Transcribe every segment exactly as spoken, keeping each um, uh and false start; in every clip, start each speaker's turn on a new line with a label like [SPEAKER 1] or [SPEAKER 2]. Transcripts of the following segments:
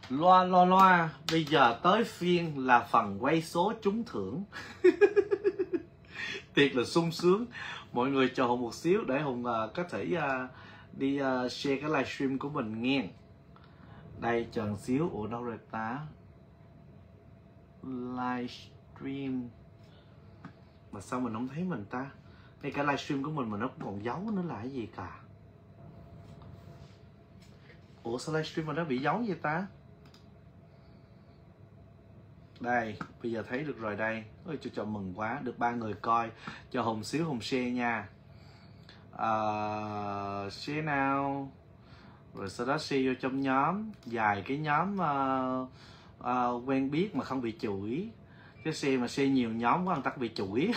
[SPEAKER 1] Loa loa loa, bây giờ tới phiên là phần quay số trúng thưởng. Thiệt là sung sướng. Mọi người chờ Hùng một xíu để Hùng uh, có thể uh, đi uh, share cái livestream của mình nghe. Đây, chờ một xíu. Ủa đâu rồi ta? Livestream mà sao mình không thấy mình ta? Ngay cả livestream của mình mà nó cũng còn giấu nữa là cái gì cả. Ủa sao livestream mà nó bị giấu vậy ta? Đây, bây giờ thấy được rồi đây. Ôi cho cho mừng quá, được ba người coi. Cho Hùng xíu, Hùng share nha. uh, Share nào. Rồi sau đó share vô trong nhóm. Dài cái nhóm uh, uh, quen biết mà không bị chửi. Cái share mà share nhiều nhóm quá người ta bị chửi.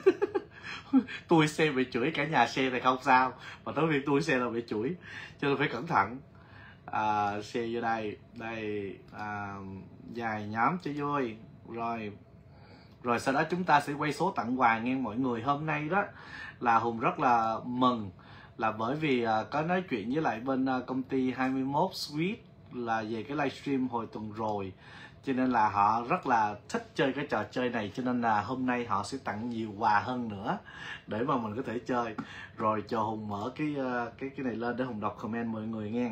[SPEAKER 1] Tôi share bị chửi, cả nhà share thì không sao, mà tới việc tôi share là bị chửi, cho nên phải cẩn thận. À, share vô đây, đây à, dài nhóm cho vui. Rồi Rồi sau đó chúng ta sẽ quay số tặng quà nghe mọi người. Hôm nay đó là Hùng rất là mừng, là bởi vì à, có nói chuyện với lại bên à, công ty hai mươi mốt Sweet là về cái livestream hồi tuần rồi, cho nên là họ rất là thích chơi cái trò chơi này, cho nên là hôm nay họ sẽ tặng nhiều quà hơn nữa để mà mình có thể chơi. Rồi cho Hùng mở cái cái cái này lên để Hùng đọc comment mọi người nghe.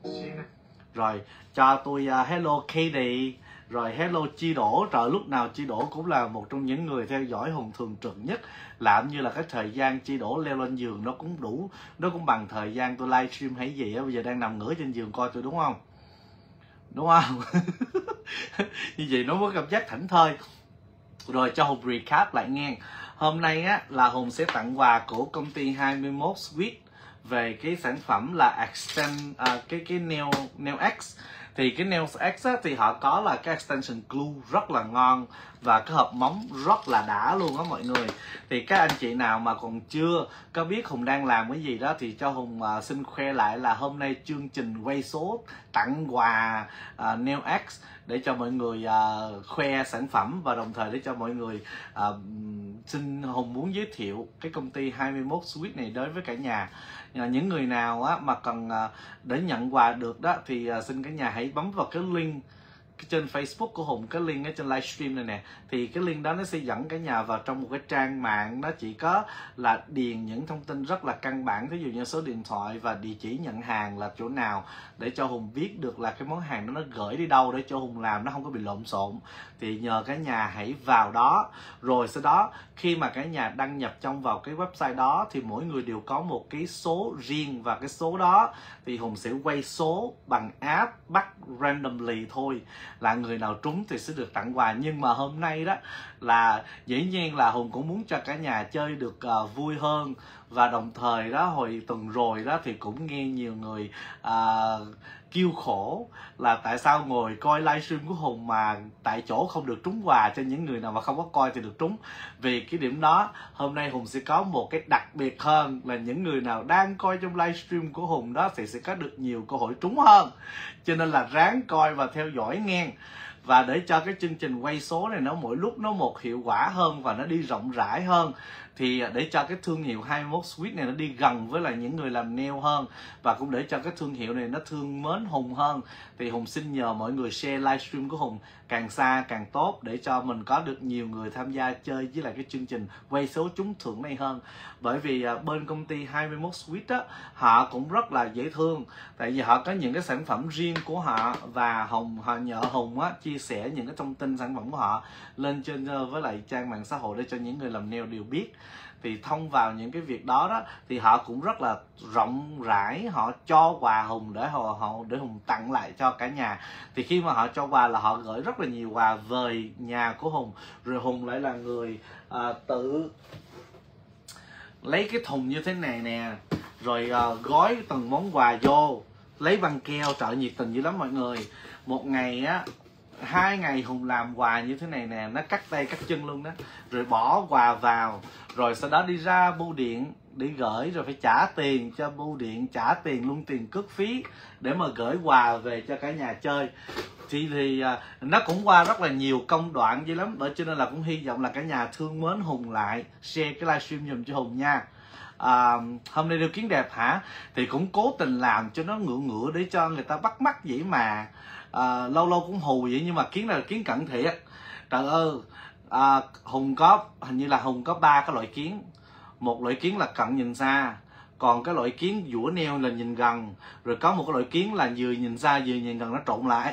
[SPEAKER 1] Rồi cho tôi uh, hello Katie, rồi hello Chi Đỗ. Trời, lúc nào Chi Đỗ cũng là một trong những người theo dõi Hùng thường trực nhất, làm như là cái thời gian Chi Đỗ leo lên giường nó cũng đủ, nó cũng bằng thời gian tôi livestream hay gì á. Bây giờ đang nằm ngửa trên giường coi tôi đúng không? Đúng không? Như vậy nó có cảm giác thảnh thơi. Rồi cho Hùng recap lại nghe. Hôm nay á là Hùng sẽ tặng quà của công ty hai mươi mốt Sweet về cái sản phẩm là Extend à, cái cái nail nail X. Thì cái nail X á, thì họ có là cái extension glue rất là ngon và cái hộp móng rất là đã luôn á mọi người. Thì các anh chị nào mà còn chưa có biết Hùng đang làm cái gì đó thì cho Hùng uh, xin khoe lại là hôm nay chương trình quay số tặng quà uh, nail X để cho mọi người uh, khoe sản phẩm, và đồng thời để cho mọi người uh, xin Hùng muốn giới thiệu cái công ty hai mươi mốt Sweet này đối với cả nhà. Những người nào á, mà cần để nhận quà được đó thì xin cả nhà hãy bấm vào cái link trên Facebook của Hùng, cái link ở trên livestream này nè. Thì cái link đó nó sẽ dẫn cả nhà vào trong một cái trang mạng, nó chỉ có là điền những thông tin rất là căn bản, ví dụ như số điện thoại và địa chỉ nhận hàng là chỗ nào, để cho Hùng biết được là cái món hàng đó nó gửi đi đâu để cho Hùng làm nó không có bị lộn xộn. Thì nhờ cả nhà hãy vào đó. Rồi sau đó khi mà cả nhà đăng nhập trong vào cái website đó thì mỗi người đều có một cái số riêng, và cái số đó thì Hùng sẽ quay số bằng app, bắt randomly thôi, là người nào trúng thì sẽ được tặng quà. Nhưng mà hôm nay đó là dĩ nhiên là Hùng cũng muốn cho cả nhà chơi được uh, vui hơn. Và đồng thời đó, hồi tuần rồi đó thì cũng nghe nhiều người uh, kêu khổ là tại sao ngồi coi livestream của Hùng mà tại chỗ không được trúng quà, cho những người nào mà không có coi thì được trúng. Vì cái điểm đó hôm nay Hùng sẽ có một cái đặc biệt hơn, là những người nào đang coi trong livestream của Hùng đó thì sẽ có được nhiều cơ hội trúng hơn. Cho nên là ráng coi và theo dõi nghe. Và để cho cái chương trình quay số này nó mỗi lúc nó một hiệu quả hơn và nó đi rộng rãi hơn, thì để cho cái thương hiệu hai mươi mốt Sweet này nó đi gần với lại những người làm nail hơn, và cũng để cho cái thương hiệu này nó thương mến Hùng hơn, thì Hùng xin nhờ mọi người share livestream của Hùng càng xa càng tốt, để cho mình có được nhiều người tham gia chơi với lại cái chương trình quay số trúng thưởng này hơn. Bởi vì à, bên công ty hai mươi mốt Sweet á, họ cũng rất là dễ thương, tại vì họ có những cái sản phẩm riêng của họ, và Hùng họ nhờ Hùng á chia sẻ những cái thông tin sản phẩm của họ lên trên với lại trang mạng xã hội để cho những người làm nail đều biết. Thì thông vào những cái việc đó đó thì họ cũng rất là rộng rãi, họ cho quà Hùng để họ, họ để Hùng tặng lại cho cả nhà. Thì khi mà họ cho quà là họ gửi rất là nhiều quà về nhà của Hùng, rồi Hùng lại là người à, tự lấy cái thùng như thế này nè, rồi à, gói từng món quà vô, lấy băng keo. Trời, nhiệt tình dữ lắm mọi người. Một ngày á, hai ngày Hùng làm quà như thế này nè, nó cắt tay cắt chân luôn đó, rồi bỏ quà vào, rồi sau đó đi ra bưu điện để gửi, rồi phải trả tiền cho bưu điện, trả tiền luôn tiền cước phí để mà gửi quà về cho cả nhà chơi. Thì thì nó cũng qua rất là nhiều công đoạn vậy lắm, bởi cho nên là cũng hy vọng là cả nhà thương mến Hùng lại, share cái livestream dùm cho Hùng nha. à, hôm nay đeo kiến đẹp hả, thì cũng cố tình làm cho nó ngựa ngựa để cho người ta bắt mắt vậy mà. À, lâu lâu cũng hù vậy, nhưng mà kiến này là kiến cận thiệt. Trời ơi, à, Hùng có hình như là Hùng có ba cái loại kiến. Một loại kiến là cận nhìn xa, còn cái loại kiến vũa neo là nhìn gần, rồi có một cái loại kiến là vừa nhìn xa vừa nhìn gần nó trộn lại.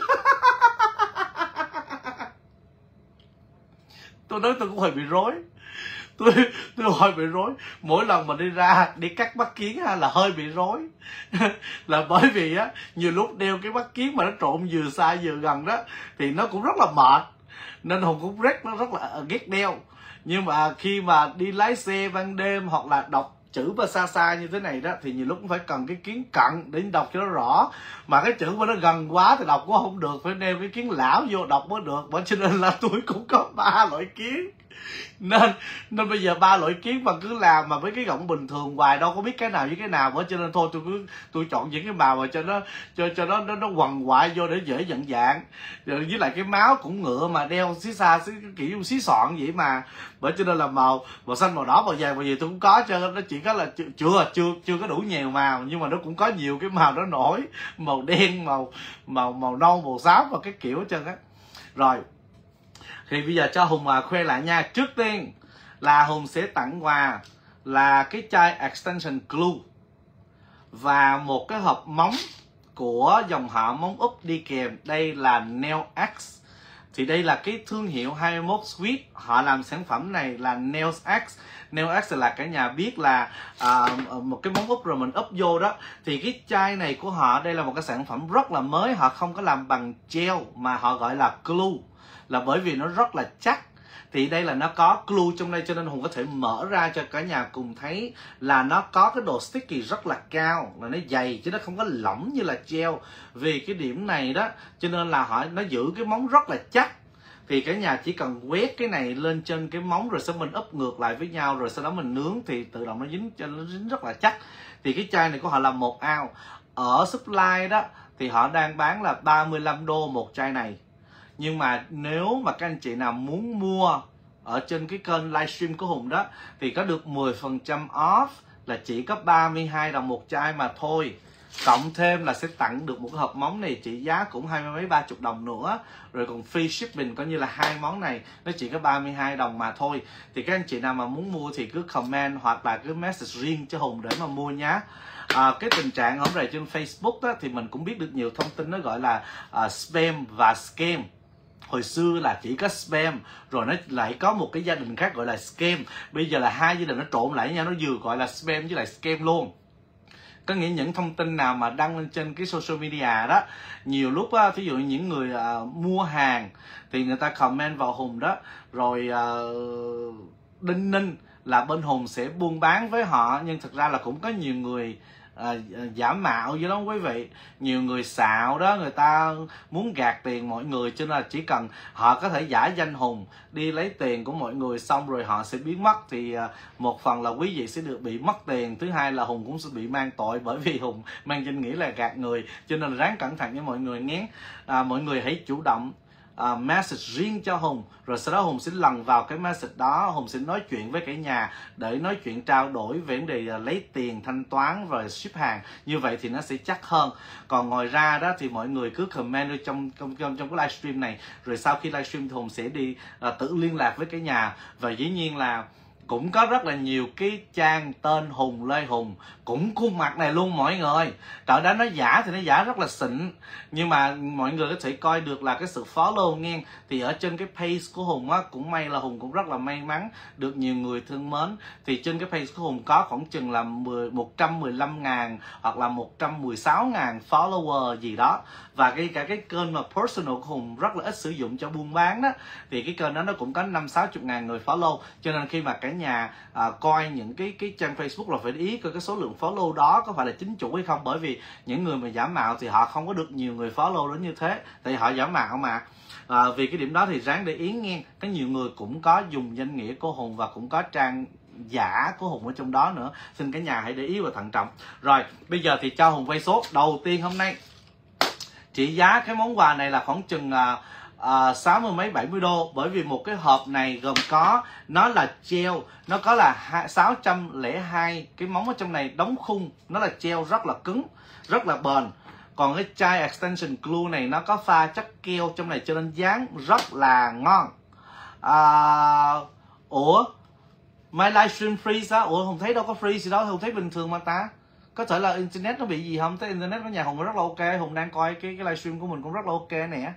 [SPEAKER 1] Tôi nói tôi cũng hơi bị rối, tôi tôi hơi bị rối mỗi lần mà đi ra đi cắt mắt kiến ha, là hơi bị rối. Là bởi vì á, nhiều lúc đeo cái mắt kiến mà nó trộn vừa xa vừa gần đó thì nó cũng rất là mệt, nên Hùng cũng rất nó rất là ghét đeo. Nhưng mà khi mà đi lái xe ban đêm hoặc là đọc chữ mà xa xa như thế này đó, thì nhiều lúc cũng phải cần cái kiến cận để đọc cho nó rõ. Mà cái chữ mà nó gần quá thì đọc cũng không được, phải đem cái kiến lão vô đọc mới được. Bởi cho nên là tôi cũng có ba loại kiến. Nên nên bây giờ ba loại kiến mà cứ làm mà với cái gọng bình thường hoài đâu có biết cái nào với cái nào nữa, cho nên thôi tôi cứ tôi chọn những cái màu mà cho nó cho cho nó nó, nó quằn quại vô để dễ nhận dạng. Rồi với lại cái máu cũng ngựa mà đeo xí xa xí kiểu xí sọn vậy mà. Bởi cho nên là màu màu xanh, màu đỏ, màu vàng, màu gì tôi cũng có, cho nó chỉ có là chưa chưa chưa, chưa có đủ nhiều màu, nhưng mà nó cũng có nhiều cái màu nó nổi, màu đen, màu màu màu nâu, màu xám và cái kiểu hết trơn á. Rồi thì bây giờ cho Hùng à, khoe lại nha. Trước tiên là Hùng sẽ tặng quà là cái chai extension glue và một cái hộp móng của dòng họ móng Úc đi kèm. Đây là NailX. Thì đây là cái thương hiệu hai mươi mốt Sweet, họ làm sản phẩm này là NailX. NailX là cả nhà biết là à, một cái móng Úc rồi mình úp vô đó. Thì cái chai này của họ đây là một cái sản phẩm rất là mới, họ không có làm bằng gel mà họ gọi là glue, là bởi vì nó rất là chắc. Thì đây là nó có glue trong đây, cho nên Hùng có thể mở ra cho cả nhà cùng thấy là nó có cái độ sticky rất là cao, là nó dày chứ nó không có lỏng như là gel. Vì cái điểm này đó cho nên là họ nó giữ cái móng rất là chắc. Thì cả nhà chỉ cần quét cái này lên trên cái móng rồi sau mình úp ngược lại với nhau, rồi sau đó mình nướng thì tự động nó dính, cho nó dính rất là chắc. Thì cái chai này của họ là một ao. Ở supply đó thì họ đang bán là ba mươi lăm đô một chai này. Nhưng mà nếu mà các anh chị nào muốn mua ở trên cái kênh livestream của Hùng đó thì có được mười phần trăm off, là chỉ có ba mươi hai đồng một chai mà thôi. Cộng thêm là sẽ tặng được một cái hộp móng này trị giá cũng hai mươi mấy ba chục đồng nữa. Rồi còn free shipping, coi như là hai món này nó chỉ có ba mươi hai đồng mà thôi. Thì các anh chị nào mà muốn mua thì cứ comment hoặc là cứ message riêng cho Hùng để mà mua nhá. À, cái tình trạng hôm nay trên Facebook đó, thì mình cũng biết được nhiều thông tin nó gọi là uh, spam và scam. Hồi xưa là chỉ có spam, rồi nó lại có một cái gia đình khác gọi là scam. Bây giờ là hai gia đình nó trộn lại với nhau, nó vừa gọi là spam với lại scam luôn. Có nghĩa những thông tin nào mà đăng lên trên cái social media đó, nhiều lúc á, ví dụ những người uh, mua hàng thì người ta comment vào Hùng đó, rồi uh, đinh ninh là bên Hùng sẽ buôn bán với họ. Nhưng thực ra là cũng có nhiều người À, giả mạo vậy đó quý vị, nhiều người xạo đó, người ta muốn gạt tiền mọi người, cho nên là chỉ cần họ có thể giả danh Hùng đi lấy tiền của mọi người xong rồi họ sẽ biến mất, thì à, một phần là quý vị sẽ được bị mất tiền, thứ hai là Hùng cũng sẽ bị mang tội, bởi vì Hùng mang danh nghĩa là gạt người. Cho nên là ráng cẩn thận nha mọi người nhé. À, mọi người hãy chủ động Uh, message riêng cho Hùng, rồi sau đó Hùng sẽ lần vào cái message đó, Hùng sẽ nói chuyện với cả nhà để nói chuyện trao đổi về vấn đề uh, lấy tiền, thanh toán và ship hàng. Như vậy thì nó sẽ chắc hơn. Còn ngoài ra đó thì mọi người cứ comment ở trong trong trong, trong cái livestream này, rồi sau khi livestream thì Hùng sẽ đi uh, tự liên lạc với cả nhà. Và dĩ nhiên là cũng có rất là nhiều cái trang tên Hùng Lê Hùng cũng khuôn mặt này luôn mọi người. Trời đó, nó giả thì nó giả rất là xịn, nhưng mà mọi người có thể coi được là cái sự follow nghe. Thì ở trên cái page của Hùng á, cũng may là Hùng cũng rất là may mắn được nhiều người thương mến. Thì trên cái page của Hùng có khoảng chừng là một trăm mười lăm ngàn hoặc là một trăm mười sáu ngàn follower gì đó. Và cái cả cái kênh mà personal của Hùng rất là ít sử dụng cho buôn bán đó, thì cái kênh đó nó cũng có năm sáu chục ngàn người follow. Cho nên khi mà cả nhà à, coi những cái cái trang Facebook là phải để ý coi cái số lượng follow đó có phải là chính chủ hay không. Bởi vì những người mà giả mạo thì họ không có được nhiều người follow đến như thế, tại họ giả mạo mà. À, vì cái điểm đó thì ráng để ý nghe. Có nhiều người cũng có dùng danh nghĩa của Hùng và cũng có trang giả của Hùng ở trong đó nữa. Xin cả nhà hãy để ý và thận trọng. Rồi bây giờ thì cho Hùng quay số. Đầu tiên hôm nay trị giá cái món quà này là khoảng chừng uh, uh, sáu mươi mấy bảy mươi đô, bởi vì một cái hộp này gồm có, nó là gel, nó có là sáu trăm lẻ hai cái móng ở trong này đóng khung, nó là gel rất là cứng, rất là bền. Còn cái chai extension glue này nó có pha chất keo trong này cho nên dán rất là ngon. À, ủa my livestream freeze á? Ủa Hùng thấy đâu có freeze gì đó, Hùng thấy bình thường mà ta. Có thể là internet nó bị gì không? Thấy internet của nhà Hùng rất là ok, Hùng đang coi cái cái livestream của mình cũng rất là ok nè.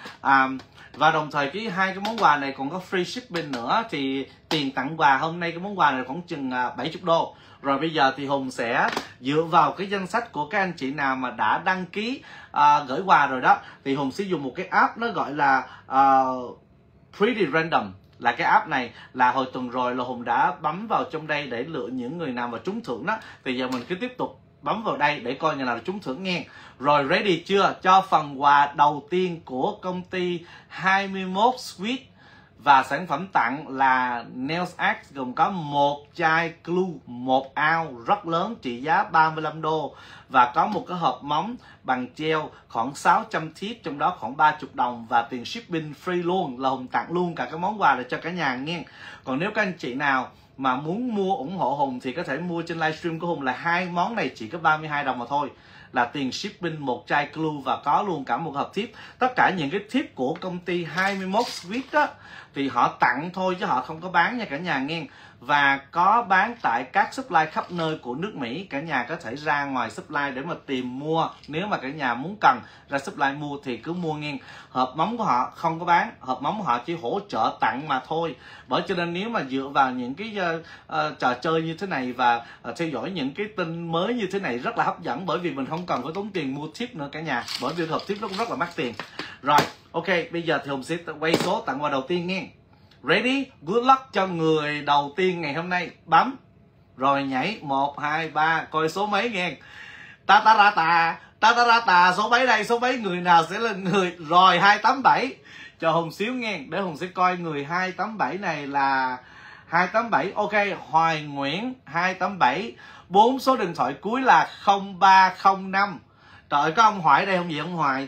[SPEAKER 1] À, và đồng thời cái hai cái món quà này còn có free shipping nữa, thì tiền tặng quà hôm nay cái món quà này khoảng chừng bảy mươi đô. Rồi bây giờ thì Hùng sẽ dựa vào cái danh sách của các anh chị nào mà đã đăng ký à, gửi quà rồi đó, thì Hùng sẽ dùng một cái app nó gọi là uh, Pretty Random. Là cái app này là hồi tuần rồi là Hùng đã bấm vào trong đây để lựa những người nào mà trúng thưởng đó. Thì giờ mình cứ tiếp tục bấm vào đây để coi như nào là trúng thưởng nghe. Rồi ready chưa cho phần quà đầu tiên của công ty hai mươi mốt Sweet. Và sản phẩm tặng là Nails Axe gồm có một chai glue một ounce rất lớn trị giá ba mươi lăm đô. Và có một cái hộp móng bằng gel khoảng sáu trăm tip, trong đó khoảng ba mươi đồng. Và tiền shipping free luôn, là Hùng tặng luôn cả cái món quà để cho cả nhà nghe. Còn nếu các anh chị nào mà muốn mua ủng hộ Hùng thì có thể mua trên livestream của Hùng, là hai món này chỉ có ba mươi hai đồng mà thôi. Là tiền shipping một chai glue và có luôn cả một hộp tip. Tất cả những cái tip của công ty hai mươi mốt Sweet đó thì họ tặng thôi chứ họ không có bán nha cả nhà nghe. Và có bán tại các supply khắp nơi của nước Mỹ. Cả nhà có thể ra ngoài supply để mà tìm mua. Nếu mà cả nhà muốn cần ra supply mua thì cứ mua nghe. Hộp móng của họ không có bán, hộp móng của họ chỉ hỗ trợ tặng mà thôi. Bởi cho nên nếu mà dựa vào những cái uh, uh, trò chơi như thế này và uh, theo dõi những cái tin mới như thế này rất là hấp dẫn. Bởi vì mình không cần phải tốn tiền mua tip nữa cả nhà, bởi vì hộp tip nó cũng rất là mắc tiền. Rồi ok, bây giờ thì Hùng sẽ quay số tặng quà đầu tiên nghe. Ready, good luck cho người đầu tiên ngày hôm nay. Bấm rồi nhảy một hai ba, coi số mấy nghe. Ta ta ra tà, ta ta ra tà, số mấy đây, số mấy, người nào sẽ là người. Rồi hai tám bảy, cho Hùng xíu nghe, để Hùng sẽ coi người hai tám bảy này là hai tám bảy. Ok, Hoài Nguyễn hai tám bảy. Bốn số điện thoại cuối là không ba không năm. Trời ơi, có ông Hoài đây không vậy ông Hoài?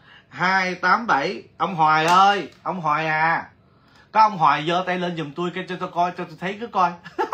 [SPEAKER 1] Hai tám bảy, ông Hoài ơi, ông Hoài à. Có ông Hoài giơ tay lên giùm tôi cho tôi coi, cho tôi thấy cứ coi.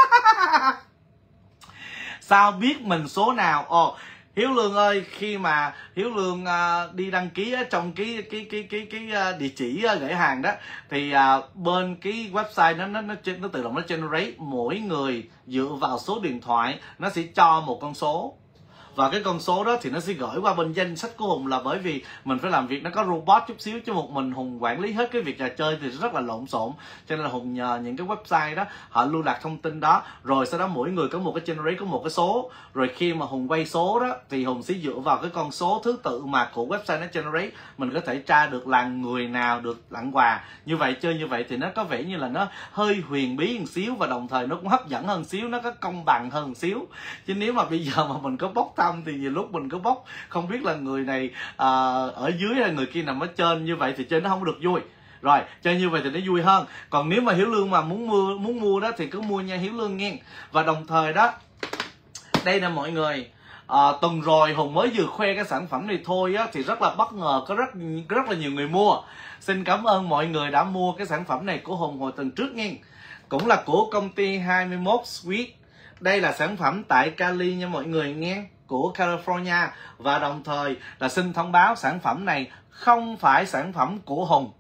[SPEAKER 1] Sao biết mình số nào? Ồ, Hiếu Lương ơi, khi mà Hiếu Lương uh, đi đăng ký uh, trong cái cái cái cái cái uh, địa chỉ uh, gửi hàng đó, thì uh, bên cái website nó nó nó nó tự động nó generate mỗi người dựa vào số điện thoại, nó sẽ cho một con số. Và cái con số đó thì nó sẽ gửi qua bên danh sách của Hùng, là bởi vì mình phải làm việc nó có robot chút xíu, chứ một mình Hùng quản lý hết cái việc trò chơi thì rất là lộn xộn. Cho nên là Hùng nhờ những cái website đó họ lưu lạc thông tin đó, rồi sau đó mỗi người có một cái generate, có một cái số. Rồi khi mà Hùng quay số đó thì Hùng sẽ dựa vào cái con số thứ tự mà của website nó generate, mình có thể tra được là người nào được tặng quà. Như vậy chơi như vậy thì nó có vẻ như là nó hơi huyền bí một xíu, và đồng thời nó cũng hấp dẫn hơn xíu, nó có công bằng hơn xíu. Chứ nếu mà bây giờ mà mình có bốc thăm thì nhiều lúc mình có bốc không biết là người này à, ở dưới hay người kia nằm ở trên, như vậy thì chơi nó không được vui. Rồi chơi như vậy thì nó vui hơn. Còn nếu mà Hiếu Lương mà muốn mua muốn mua đó thì cứ mua nha Hiếu Lương nghe. Và đồng thời đó, đây nè mọi người, à, tuần rồi Hùng mới vừa khoe cái sản phẩm này thôi á, thì rất là bất ngờ, có rất rất là nhiều người mua. Xin cảm ơn mọi người đã mua cái sản phẩm này của Hùng hồi tuần trước nghe. Cũng là của công ty hai mươi mốt Sweet. Đây là sản phẩm tại Cali nha mọi người nghe, của California. Và đồng thời là xin thông báo sản phẩm này không phải sản phẩm của Hùng.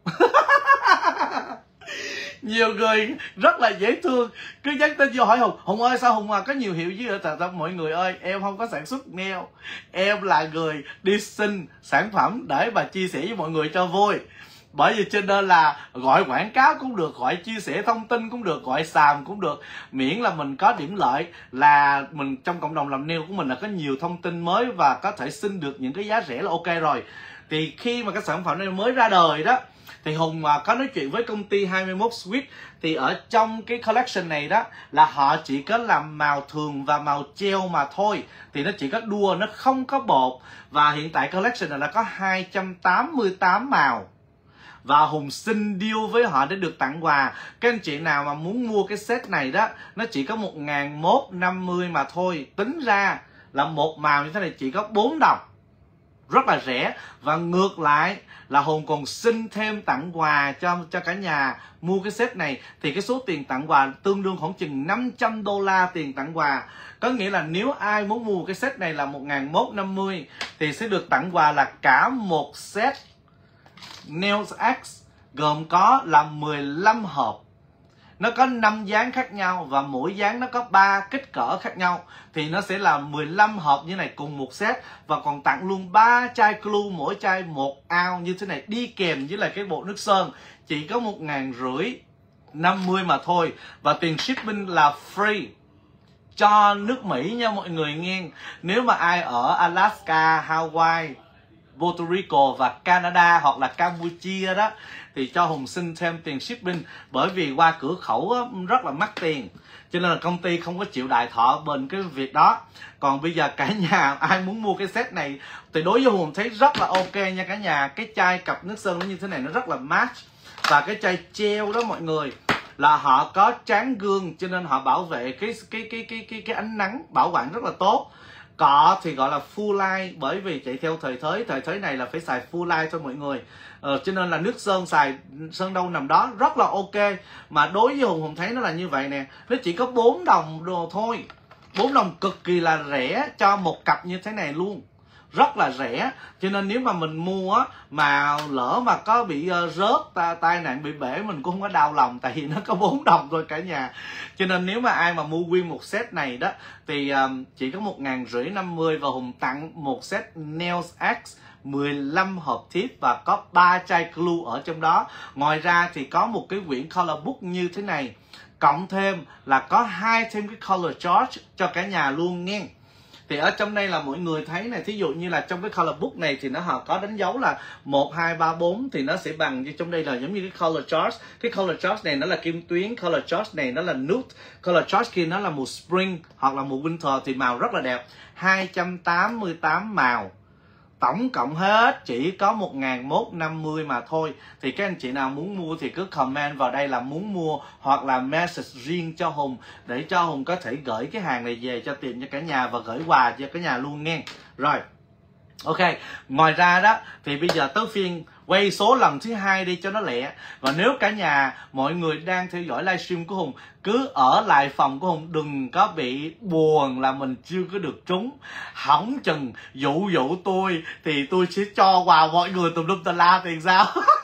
[SPEAKER 1] Nhiều người rất là dễ thương cứ nhắn tin vô hỏi Hùng, Hùng ơi sao Hùng à có nhiều hiệu chứ? Tại sao mọi người ơi, em không có sản xuất nail, em là người đi xin sản phẩm để mà chia sẻ với mọi người cho vui. Bởi vì cho nên là gọi quảng cáo cũng được, gọi chia sẻ thông tin cũng được, gọi xàm cũng được, miễn là mình có điểm lợi là mình trong cộng đồng làm nail của mình là có nhiều thông tin mới và có thể xin được những cái giá rẻ là ok rồi. Thì khi mà cái sản phẩm này mới ra đời đó thì Hùng có nói chuyện với công ty hai mươi mốt Sweet, thì ở trong cái collection này đó là họ chỉ có làm màu thường và màu gel mà thôi, thì nó chỉ có đua, nó không có bột. Và hiện tại collection này là có hai trăm tám mươi tám màu. Và Hùng xin deal với họ để được tặng quà. Các anh chị nào mà muốn mua cái set này đó, nó chỉ có một nghìn một trăm năm mươi mà thôi. Tính ra là một màu như thế này chỉ có bốn đồng. rất là rẻ. Và ngược lại là Hùng còn xin thêm tặng quà cho cho cả nhà mua cái set này, thì cái số tiền tặng quà tương đương khoảng chừng năm trăm đô la tiền tặng quà. Có nghĩa là nếu ai muốn mua cái set này là một nghìn một trăm năm mươi thì sẽ được tặng quà là cả một set Nails X gồm có là mười lăm hộp. Nó có năm dáng khác nhau và mỗi dáng nó có ba kích cỡ khác nhau, thì nó sẽ là mười lăm hộp như này cùng một set. Và còn tặng luôn ba chai glue, mỗi chai một ounce như thế này, đi kèm với lại cái bộ nước sơn, chỉ có một nghìn rưỡi năm mươi mà thôi. Và tiền shipping là free cho nước Mỹ nha mọi người nghe. Nếu mà ai ở Alaska, Hawaii, Puerto Rico và Canada hoặc là Campuchia đó thì cho Hùng xin thêm tiền shipping, bởi vì qua cửa khẩu rất là mắc tiền, cho nên là công ty không có chịu đại thọ bên cái việc đó. Còn bây giờ cả nhà ai muốn mua cái set này thì đối với Hùng thấy rất là ok nha cả nhà. Cái chai cặp nước sơn nó như thế này nó rất là match. Và cái chai gel đó mọi người là họ có tráng gương, cho nên họ bảo vệ cái cái cái cái cái cái ánh nắng, bảo quản rất là tốt. Cọ thì gọi là full light, bởi vì chạy theo thời thế, thời thế này là phải xài full light thôi mọi người. Ờ, cho nên là nước sơn xài sơn đâu nằm đó, rất là ok. Mà đối với Hùng, Hùng thấy nó là như vậy nè, nó chỉ có bốn đồng đồ thôi, bốn đồng cực kỳ là rẻ cho một cặp như thế này luôn, rất là rẻ. Cho nên nếu mà mình mua á mà lỡ mà có bị uh, rớt ta, tai nạn bị bể, mình cũng không có đau lòng, tại vì nó có bốn đồng thôi cả nhà. Cho nên nếu mà ai mà mua nguyên một set này đó thì um, chỉ có một nghìn rưỡi năm mươi, và Hùng tặng một set Nails X mười lăm hộp tiếp và có ba chai glue ở trong đó. Ngoài ra thì có một cái quyển color book như thế này, cộng thêm là có hai thêm cái color chart cho cả nhà luôn nghe. Thì ở trong đây là mọi người thấy này, thí dụ như là trong cái color book này thì nó họ có đánh dấu là một, hai, ba, bốn, thì nó sẽ bằng như trong đây là giống như cái color chart. Cái color chart này nó là kim tuyến, color chart này nó là nude, color chart kia nó là mùa spring hoặc là mùa winter, thì màu rất là đẹp. hai trăm tám mươi tám màu. Tổng cộng hết chỉ có một nghìn một trăm năm mươi mà thôi. Thì các anh chị nào muốn mua thì cứ comment vào đây là muốn mua, hoặc là message riêng cho Hùng để cho Hùng có thể gửi cái hàng này về cho tiệm cho cả nhà và gửi quà cho cả nhà luôn nghe. Rồi, ok. Ngoài ra đó thì bây giờ tới phiên quay số lần thứ hai đi cho nó lẹ. Và nếu cả nhà mọi người đang theo dõi livestream của Hùng cứ ở lại phòng của Hùng, đừng có bị buồn là mình chưa có được trúng. Hỏng chừng dụ dụ tôi thì tôi sẽ cho quà mọi người tùm lum tà la tiền sao.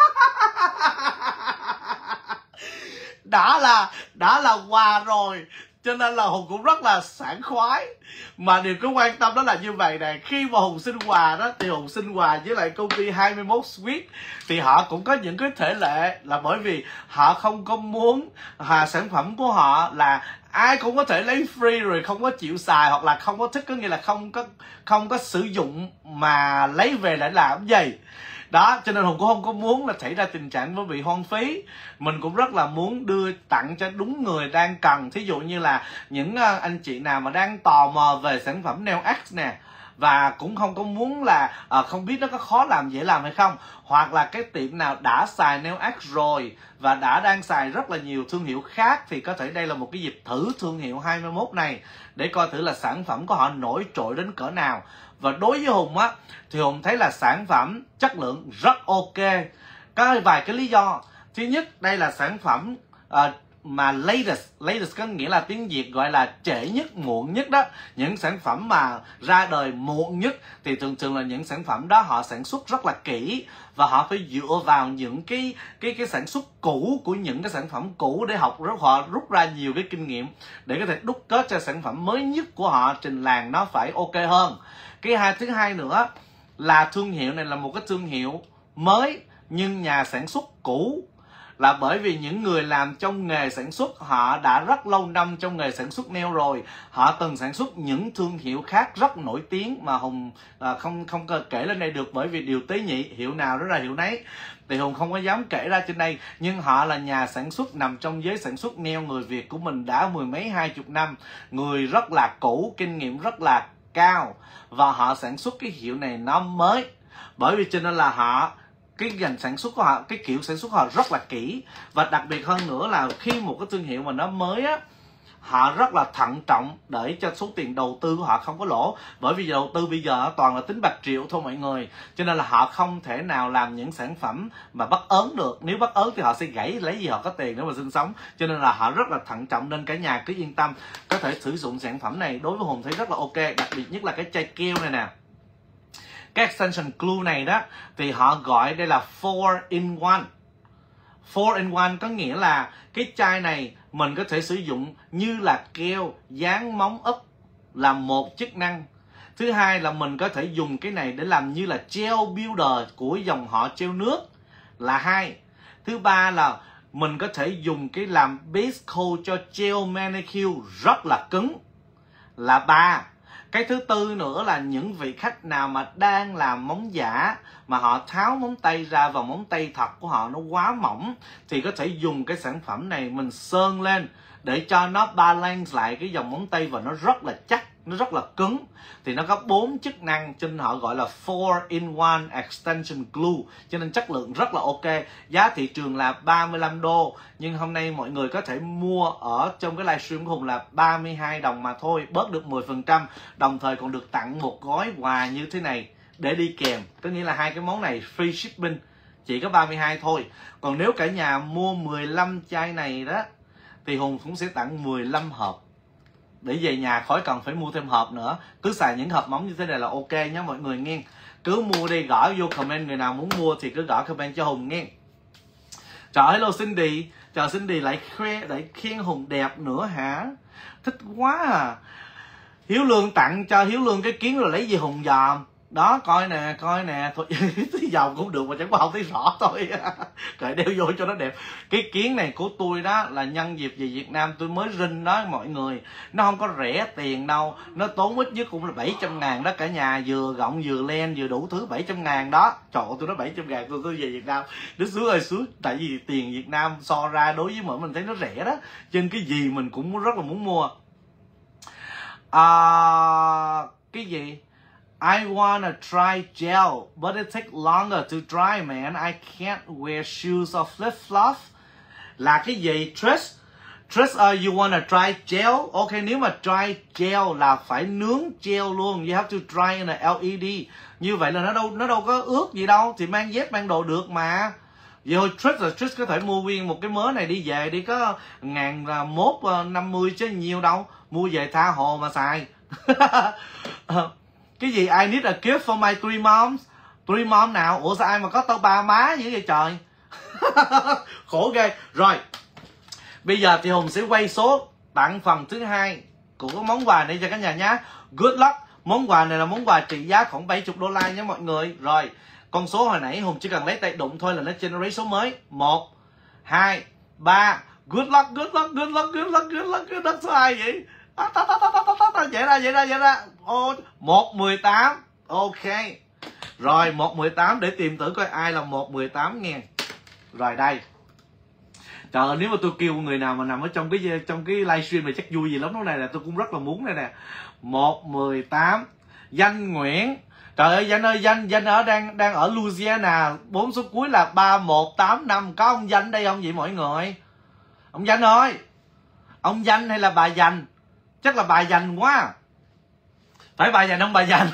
[SPEAKER 1] đã là đã là quà rồi, cho nên là Hùng cũng rất là sảng khoái. Mà điều cứ quan tâm đó là như vậy này, khi mà Hùng xin quà đó thì Hùng xin quà với lại công ty hai mươi mốt Sweet, thì họ cũng có những cái thể lệ, là bởi vì họ không có muốn à, sản phẩm của họ là ai cũng có thể lấy free rồi không có chịu xài, hoặc là không có thích, có nghĩa là không có không có sử dụng mà lấy về để làm gì đó. Cho nên Hùng cũng không có muốn là xảy ra tình trạng với bị hoang phí. Mình cũng rất là muốn đưa tặng cho đúng người đang cần. Thí dụ như là những anh chị nào mà đang tò mò về sản phẩm Nails X nè, và cũng không có muốn là à, không biết nó có khó làm dễ làm hay không, hoặc là cái tiệm nào đã xài Nails X rồi và đã đang xài rất là nhiều thương hiệu khác, thì có thể đây là một cái dịp thử thương hiệu hai mươi mốt này để coi thử là sản phẩm của họ nổi trội đến cỡ nào. Và đối với Hùng á thì Hùng thấy là sản phẩm chất lượng rất ok. Có vài cái lý do. Thứ nhất, đây là sản phẩm uh, mà latest, latest có nghĩa là tiếng Việt gọi là trễ nhất, muộn nhất đó. Những sản phẩm mà ra đời muộn nhất thì thường thường là những sản phẩm đó họ sản xuất rất là kỹ, và họ phải dựa vào những cái cái cái sản xuất cũ của những cái sản phẩm cũ để học, rất họ rút ra nhiều cái kinh nghiệm để có thể đúc kết cho sản phẩm mới nhất của họ trình làng nó phải ok hơn. Cái hai thứ hai nữa là thương hiệu này là một cái thương hiệu mới nhưng nhà sản xuất cũ, là bởi vì những người làm trong nghề sản xuất họ đã rất lâu năm trong nghề sản xuất nail rồi, họ từng sản xuất những thương hiệu khác rất nổi tiếng mà Hùng à, không không kể lên đây được, bởi vì điều tế nhị, hiệu nào đó là hiệu nấy thì Hùng không có dám kể ra trên đây. Nhưng họ là nhà sản xuất nằm trong giới sản xuất nail người Việt của mình đã mười mấy hai chục năm, người rất là cũ, kinh nghiệm rất là cao, và họ sản xuất cái hiệu này nó mới, bởi vì cho nên là họ cái ngành sản xuất của họ, cái kiểu sản xuất của họ rất là kỹ. Và đặc biệt hơn nữa là khi một cái thương hiệu mà nó mới á, họ rất là thận trọng để cho số tiền đầu tư của họ không có lỗ. Bởi vì đầu tư bây giờ toàn là tính bạc triệu thôi mọi người, cho nên là họ không thể nào làm những sản phẩm mà bắt ớn được. Nếu bắt ớn thì họ sẽ gãy, lấy gì họ có tiền để mà sinh sống. Cho nên là họ rất là thận trọng, nên cả nhà cứ yên tâm có thể sử dụng sản phẩm này. Đối với Hùng thấy rất là ok, đặc biệt nhất là cái chai keo này nè, cái extension glue này đó, thì họ gọi đây là four in one. four in one có nghĩa là cái chai này mình có thể sử dụng như là keo dán móng úp là một chức năng. Thứ hai là mình có thể dùng cái này để làm như là gel builder của dòng họ gel nước là hai. Thứ ba là mình có thể dùng cái làm base coat cho gel manicure rất là cứng là ba. Cái thứ tư nữa là những vị khách nào mà đang làm móng giả mà họ tháo móng tay ra và móng tay thật của họ nó quá mỏng thì có thể dùng cái sản phẩm này mình sơn lên để cho nó balance lại cái dòng móng tay và nó rất là chắc, nó rất là cứng. Thì nó có bốn chức năng cho nên họ gọi là four in one extension glue, cho nên chất lượng rất là ok. Giá thị trường là ba mươi lăm đô, nhưng hôm nay mọi người có thể mua ở trong cái livestream của Hùng là ba mươi hai đồng mà thôi, bớt được mười phần trăm, đồng thời còn được tặng một gói quà như thế này để đi kèm. Có nghĩa là hai cái món này free shipping, chỉ có ba mươi hai thôi. Còn nếu cả nhà mua mười lăm chai này đó thì Hùng cũng sẽ tặng mười lăm hộp, để về nhà khỏi cần phải mua thêm hộp nữa. Cứ xài những hộp móng như thế này là ok nhé mọi người nghe. Cứ mua đi, gõ vô comment, người nào muốn mua thì cứ gõ comment cho Hùng nghe. Trời, hello Cindy. Trời, Cindy lại khoe, lại khen Hùng đẹp nữa hả? Thích quá à. Hiếu Lương tặng cho Hiếu Lương cái kiến rồi lấy gì Hùng dòm. Đó, coi nè, coi nè. Thôi, dòm cũng được mà chẳng qua không thấy rõ thôi. Cởi đeo vô cho nó đẹp. Cái kiến này của tôi đó là nhân dịp về Việt Nam tôi mới rinh đó mọi người. Nó không có rẻ tiền đâu. Nó tốn ít nhất cũng là bảy trăm ngàn đó cả nhà. Vừa gọng, vừa len, vừa đủ thứ bảy trăm ngàn đó. Trời ơi, tôi nói bảy trăm ngàn tôi, tôi về Việt Nam. Nó sướng ơi sướng. Tại vì tiền Việt Nam so ra đối với mọi mình thấy nó rẻ đó. Cho nên cái gì mình cũng rất là muốn mua. À, cái gì? I wanna try gel, but it takes longer to dry, man. I can't wear shoes or flip-flops. Là cái gì? Trish? Trish, uh, you wanna try gel? Ok, nếu mà try gel là phải nướng gel luôn. You have to dry in a L E D. Như vậy là nó đâu nó đâu có ướt gì đâu. Thì mang dép, mang đồ được mà. Vậy thôi Trish là Trish có thể mua nguyên một cái mớ này đi về đi, có ngàn mốt năm mươi chứ nhiều đâu. Mua về tha hồ mà xài. Cái gì? I need a gift for my three moms. Three mom nào? Ủa sao ai mà có tao ba má như vậy trời. Khổ ghê. Rồi, bây giờ thì Hùng sẽ quay số tặng phần thứ hai của cái món quà này cho cả nhà nhé. Good luck. Món quà này là món quà trị giá khoảng bảy mươi đô la nha mọi người. Rồi, con số hồi nãy Hùng chỉ cần lấy tay đụng thôi là nó generate số mới. Một, hai, ba. Good luck, good luck, good luck, good luck, good luck, good luck. Số ai vậy? À, ta, ta, ta, ta, ta, ta. Vậy ra, vậy ra, vậy ra. Oh, một mười tám. Ok. Rồi, một mười tám để tìm thử coi ai là một mười tám nghe. Rồi đây. Trời ơi, nếu mà tôi kêu người nào mà nằm ở trong cái trong cái livestream này chắc vui gì lắm. Lúc này là tôi cũng rất là muốn đây nè. một mười tám. Danh Nguyễn. Trời ơi Danh ơi, Danh Danh ở đang đang ở Louisiana. Bốn số cuối là ba một tám năm. Có ông Danh đây không vậy mọi người? Ông Danh ơi. Ông Danh hay là bà Dành? Chắc là bà Dành quá. Phải bà Dành không bà Dành?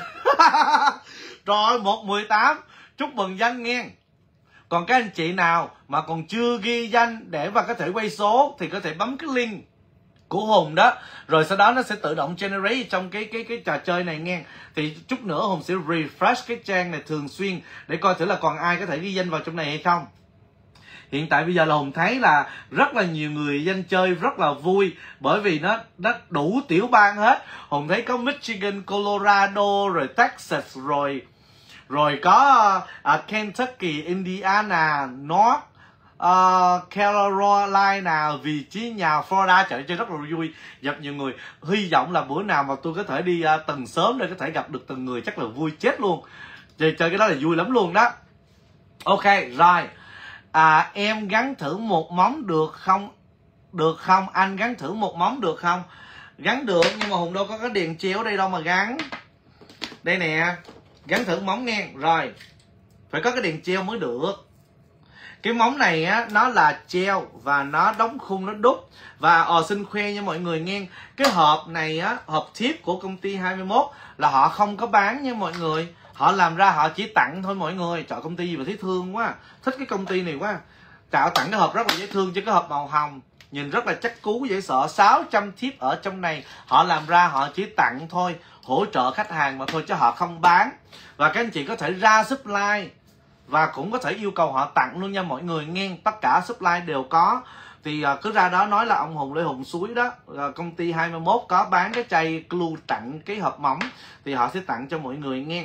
[SPEAKER 1] Rồi, một mười tám. Chúc mừng Danh nghe. Còn các anh chị nào mà còn chưa ghi danh để mà có thể quay số thì có thể bấm cái link của Hùng đó, rồi sau đó nó sẽ tự động generate trong cái cái cái trò chơi này nghe. Thì chút nữa Hùng sẽ refresh cái trang này thường xuyên để coi thử là còn ai có thể ghi danh vào trong này hay không. Hiện tại bây giờ là Hùng thấy là rất là nhiều người danh chơi rất là vui, bởi vì nó nó đủ tiểu bang hết. Hùng thấy có Michigan, Colorado, rồi Texas, rồi rồi có uh, Kentucky, Indiana, North uh, Carolina, Virginia, Florida. Trời chơi rất là vui, gặp nhiều người. Hy vọng là bữa nào mà tôi có thể đi uh, từng sớm để có thể gặp được từng người, chắc là vui chết luôn. Chơi chơi cái đó là vui lắm luôn đó. Ok rồi. À, em gắn thử một móng được không? Được không? Anh gắn thử một móng được không? Gắn được, nhưng mà Hùng đâu có cái điền chéo ở đây đâu mà gắn. Đây nè, gắn thử móng nghe. Rồi, phải có cái điền treo mới được. Cái móng này á, nó là gel và nó đóng khung, nó đúc. Và ờ, xin khoe nha mọi người nghe, cái hộp này á, hộp tip của công ty hai mươi mốt là họ không có bán nha mọi người. Họ làm ra họ chỉ tặng thôi mọi người. Trời, công ty gì mà thấy thương quá, thích cái công ty này quá. Tạo tặng cái hộp rất là dễ thương, cho cái hộp màu hồng nhìn rất là chắc cú dễ sợ. Sáu trăm tip ở trong này, họ làm ra họ chỉ tặng thôi, hỗ trợ khách hàng mà thôi chứ họ không bán. Và các anh chị có thể ra supply và cũng có thể yêu cầu họ tặng luôn nha mọi người nghe. Tất cả supply đều có. Thì uh, cứ ra đó nói là ông Hùng Lê Hùng Suối đó, uh, công ty hai mươi mốt có bán cái chai glue tặng cái hộp móng, thì họ sẽ tặng cho mọi người nghe.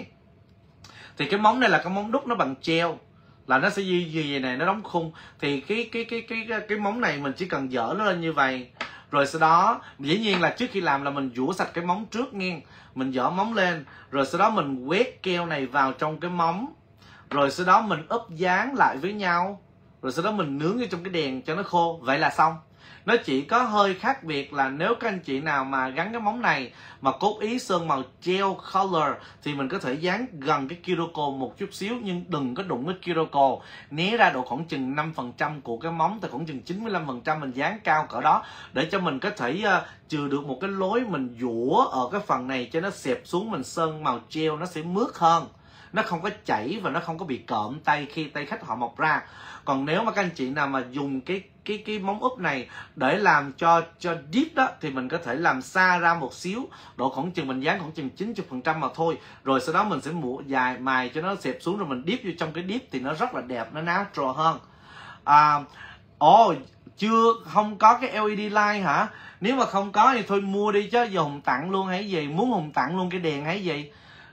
[SPEAKER 1] Thì cái móng này là cái móng đúc nó bằng gel, là nó sẽ như gì này, nó đóng khung. Thì cái cái cái cái cái, cái móng này mình chỉ cần dỡ nó lên như vậy. Rồi sau đó dĩ nhiên là trước khi làm là mình rửa sạch cái móng trước nghe. Mình dỡ móng lên, rồi sau đó mình quét keo này vào trong cái móng. Rồi sau đó mình úp dán lại với nhau. Rồi sau đó mình nướng ở trong cái đèn cho nó khô. Vậy là xong. Nó chỉ có hơi khác biệt là nếu các anh chị nào mà gắn cái móng này mà cố ý sơn màu gel color thì mình có thể dán gần cái cuticle một chút xíu, nhưng đừng có đụng cái cuticle, né ra độ khoảng chừng năm phần trăm của cái móng, từ khoảng chừng chín mươi lăm phần trăm mình dán cao cỡ đó, để cho mình có thể uh, trừ được một cái lối mình dũa ở cái phần này cho nó xẹp xuống, mình sơn màu gel nó sẽ mướt hơn, nó không có chảy và nó không có bị cộm tay khi tay khách họ mọc ra. Còn nếu mà các anh chị nào mà dùng cái cái cái móng úp này để làm cho cho deep đó, thì mình có thể làm xa ra một xíu, độ khoảng chừng mình dán khoảng chừng chín mươi phần trăm mà thôi. Rồi sau đó mình sẽ mua dài mài cho nó xẹp xuống, rồi mình deep vô trong cái deep thì nó rất là đẹp, nó natural hơn. À, ồ, oh, chưa không có cái lờ e đê light hả? Nếu mà không có thì thôi mua đi chứ, giờ Hùng tặng luôn hay gì? Muốn Hùng tặng luôn cái đèn hay gì?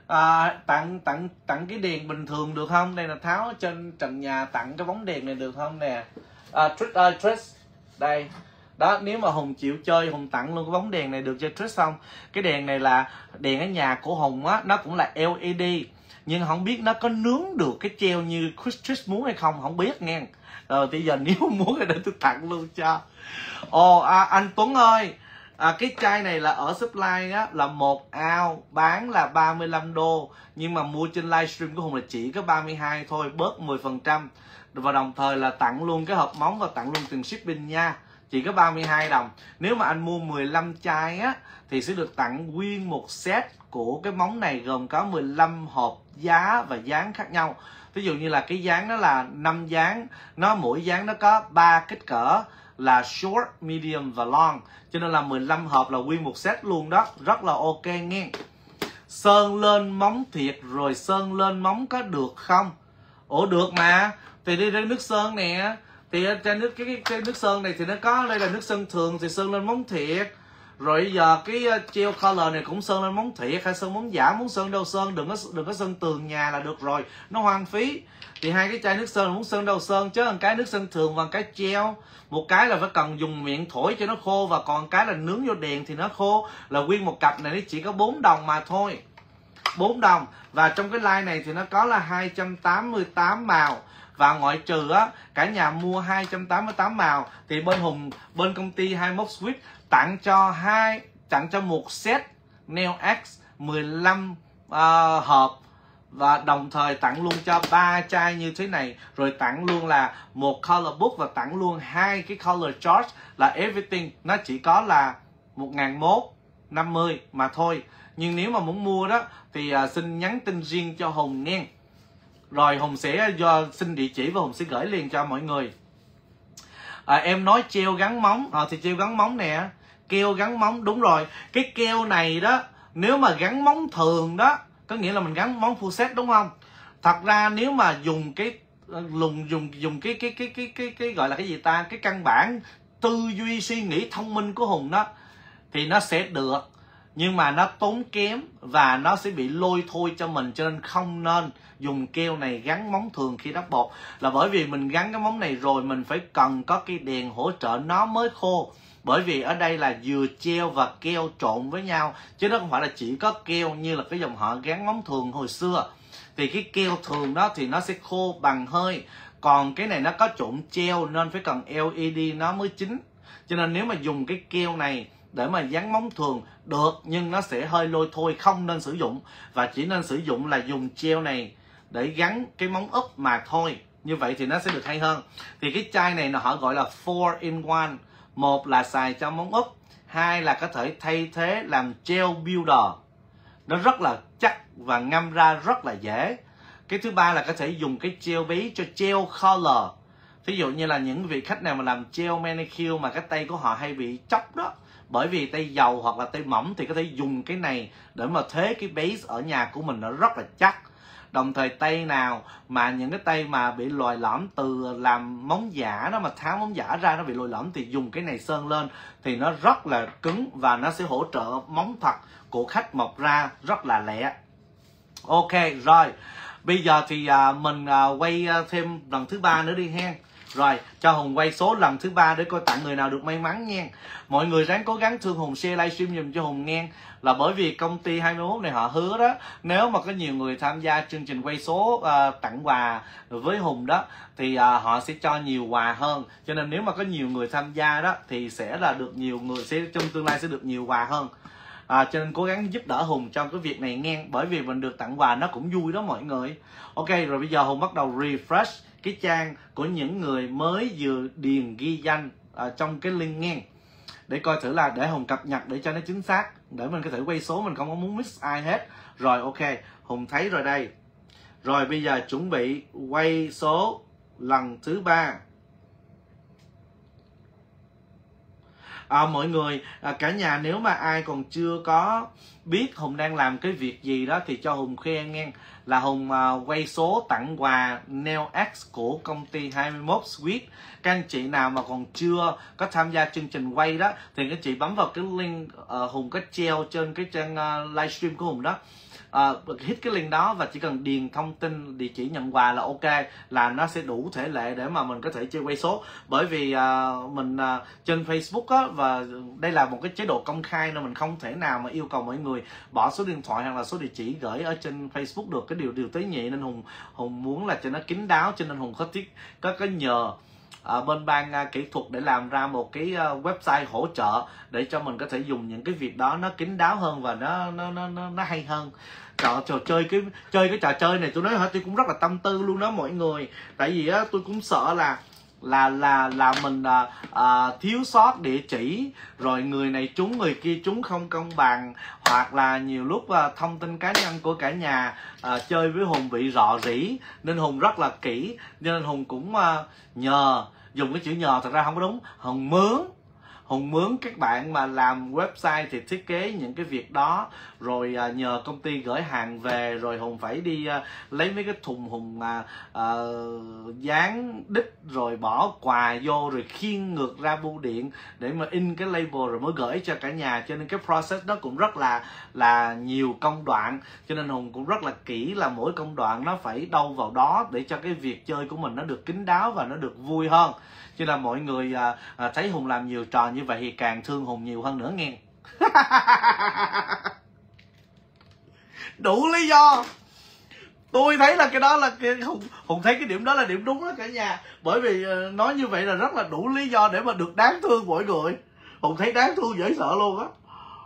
[SPEAKER 1] À, tặng tặng tặng cái đèn bình thường được không? Đây là tháo trên trần nhà, tặng cái bóng đèn này được không nè? À, Trish, uh, Trish đây đó, nếu mà Hùng chịu chơi Hùng tặng luôn cái bóng đèn này được cho Trish không? Cái đèn này là đèn ở nhà của Hùng á, nó cũng là lờ e đê, nhưng không biết nó có nướng được cái treo như Trish muốn hay không, không biết nghe. Rồi bây giờ nếu muốn thì để tôi tặng luôn cho. Ồ, à, anh Tuấn ơi, à, cái chai này là ở supply á, là một ao bán là ba mươi lăm đô, nhưng mà mua trên livestream của Hùng là chỉ có ba mươi hai thôi, bớt mười phần trăm. Và đồng thời là tặng luôn cái hộp móng và tặng luôn tiền shipping nha, chỉ có ba mươi hai đồng. Nếu mà anh mua mười lăm chai á thì sẽ được tặng nguyên một set của cái móng này, gồm có mười lăm hộp giá và dáng khác nhau. Ví dụ như là cái dáng đó là năm dáng, nó mỗi dáng nó có ba kích cỡ là short, medium và long, cho nên là mười lăm hộp là nguyên một set luôn đó, rất là ok nghe. Sơn lên móng thiệt rồi sơn lên móng có được không? Ủa được mà, thì đi ra nước sơn nè, thì trên nước cái, cái, cái nước sơn này thì nó có, đây là nước sơn thường thì sơn lên móng thiệt. Rồi giờ cái gel color này cũng sơn lên móng thiệt hay sơn móng giả, muốn sơn đâu sơn, đừng có đừng có sơn tường nhà là được rồi, nó hoang phí. Thì hai cái chai nước sơn muốn sơn đâu sơn, chứ một cái nước sơn thường và một cái gel, một cái là phải cần dùng miệng thổi cho nó khô, và còn cái là nướng vô đèn thì nó khô, là nguyên một cặp này nó chỉ có bốn đồng mà thôi, bốn đồng. Và trong cái line này thì nó có là hai trăm tám mươi tám màu, và ngoại trừ á cả nhà mua hai trăm tám mươi tám màu thì bên Hùng, bên công ty hai mươi mốt Swift tặng cho hai tặng cho một set Nail X mười lăm uh, hộp, và đồng thời tặng luôn cho ba chai như thế này, rồi tặng luôn là một color book và tặng luôn hai cái color chart, là everything nó chỉ có là một nghìn một trăm năm mươi mà thôi. Nhưng nếu mà muốn mua đó thì uh, xin nhắn tin riêng cho Hùng nghe, rồi Hùng sẽ do xin địa chỉ và Hùng sẽ gửi liền cho mọi người. À, em nói treo gắn móng, à, thì treo gắn móng nè, keo gắn móng, đúng rồi. Cái keo này đó, nếu mà gắn móng thường đó, có nghĩa là mình gắn móng full set đúng không? Thật ra nếu mà dùng cái lùng dùng dùng cái cái cái cái cái cái gọi là cái gì ta, cái căn bản tư duy suy nghĩ thông minh của Hùng đó thì nó sẽ được, nhưng mà nó tốn kém và nó sẽ bị lôi thôi cho mình, cho nên không nên dùng keo này gắn móng thường khi đắp bột. Là bởi vì mình gắn cái móng này rồi mình phải cần có cái đèn hỗ trợ nó mới khô, bởi vì ở đây là vừa treo và keo trộn với nhau, chứ nó không phải là chỉ có keo như là cái dòng họ gắn móng thường hồi xưa. Thì cái keo thường đó thì nó sẽ khô bằng hơi, còn cái này nó có trộn treo nên phải cần lờ e đê nó mới chín. Cho nên nếu mà dùng cái keo này để mà dán móng thường được, nhưng nó sẽ hơi lôi thôi, không nên sử dụng. Và chỉ nên sử dụng là dùng gel này để gắn cái móng úp mà thôi. như vậy thì nó sẽ được hay hơn. Thì cái chai này nó họ gọi là four in one. Một là xài cho móng úp, hai là có thể thay thế làm gel builder, nó rất là chắc và ngâm ra rất là dễ. Cái thứ ba là có thể dùng cái gel base cho gel color. Ví dụ như là những vị khách nào mà làm gel manicure mà cái tay của họ hay bị chóc đó, bởi vì tay dầu hoặc là tay mỏng, thì có thể dùng cái này để mà thế cái base ở nhà của mình nó rất là chắc. Đồng thời tay nào mà những cái tay mà bị lồi lõm từ làm móng giả đó, mà tháo móng giả ra nó bị lồi lõm, thì dùng cái này sơn lên thì nó rất là cứng và nó sẽ hỗ trợ móng thật của khách mọc ra rất là lẹ. Ok rồi, bây giờ thì à, mình à, quay thêm lần thứ ba nữa đi hen. Rồi cho Hùng quay số lần thứ ba để coi tặng người nào được may mắn nha. Mọi người ráng cố gắng thương Hùng, share livestream dùm cho Hùng nghe. Là bởi vì công ty hai mươi mốt này họ hứa đó, nếu mà có nhiều người tham gia chương trình quay số uh, tặng quà với Hùng đó, thì uh, họ sẽ cho nhiều quà hơn. Cho nên nếu mà có nhiều người tham gia đó thì sẽ là được nhiều người, sẽ trong tương lai sẽ được nhiều quà hơn. À, cho nên cố gắng giúp đỡ Hùng trong cái việc này nghe, bởi vì mình được tặng quà nó cũng vui đó mọi người. Ok rồi, bây giờ Hùng bắt đầu refresh cái trang của những người mới vừa điền ghi danh à, trong cái link nghe, để coi thử là để Hùng cập nhật để cho nó chính xác, để mình có thể quay số, mình không có muốn miss ai hết. Rồi ok, Hùng thấy rồi đây. Rồi bây giờ chuẩn bị quay số lần thứ ba. À, mọi người à, cả nhà, nếu mà ai còn chưa có biết Hùng đang làm cái việc gì đó thì cho Hùng khen nghe, là Hùng à, quay số tặng quà Nail X của công ty hai mươi mốt Sweet. Các anh chị nào mà còn chưa có tham gia chương trình quay đó thì các chị bấm vào cái link uh, Hùng có treo trên cái trang uh, livestream của Hùng đó. Uh, hit cái link đó và chỉ cần điền thông tin địa chỉ nhận quà là ok, là nó sẽ đủ thể lệ để mà mình có thể chơi quay số. Bởi vì uh, mình uh, trên Facebook á, và đây là một cái chế độ công khai nên mình không thể nào mà yêu cầu mọi người bỏ số điện thoại hoặc là số địa chỉ gửi ở trên Facebook được. Cái điều điều tế nhị nên Hùng Hùng muốn là cho nó kín đáo, cho nên Hùng có thiết có có nhờ À, bên ban uh, kỹ thuật để làm ra một cái uh, website hỗ trợ để cho mình có thể dùng những cái việc đó nó kín đáo hơn và nó nó nó nó, nó hay hơn. Trò, trò chơi cái chơi cái trò chơi này tôi nói hả, tôi cũng rất là tâm tư luôn đó mọi người. Tại vì á tôi cũng sợ là là là là mình à, à, thiếu sót địa chỉ, rồi người này trúng người kia trúng không công bằng, hoặc là nhiều lúc à, thông tin cá nhân của cả nhà à, chơi với Hùng bị rò rỉ, nên Hùng rất là kỹ. Nên Hùng cũng à, nhờ, dùng cái chữ nhờ thật ra không có đúng, Hùng mướn Hùng mướn các bạn mà làm website thì thiết kế những cái việc đó, rồi à, nhờ công ty gửi hàng về, rồi Hùng phải đi à, lấy mấy cái thùng Hùng à, à, dán đích rồi bỏ quà vô, rồi khiêng ngược ra bưu điện để mà in cái label rồi mới gửi cho cả nhà. Cho nên cái process đó cũng rất là là nhiều công đoạn, cho nên Hùng cũng rất là kỹ là mỗi công đoạn nó phải đâu vào đó để cho cái việc chơi của mình nó được kín đáo và nó được vui hơn. Chứ là mọi người à, à, thấy Hùng làm nhiều trò như vậy thì càng thương Hùng nhiều hơn nữa nghe. Đủ lý do. Tôi thấy là cái đó là cái Hùng, Hùng thấy cái điểm đó là điểm đúng đó cả nhà. Bởi vì uh, nói như vậy là rất là đủ lý do để mà được đáng thương mọi người. Hùng thấy đáng thương dễ sợ luôn á.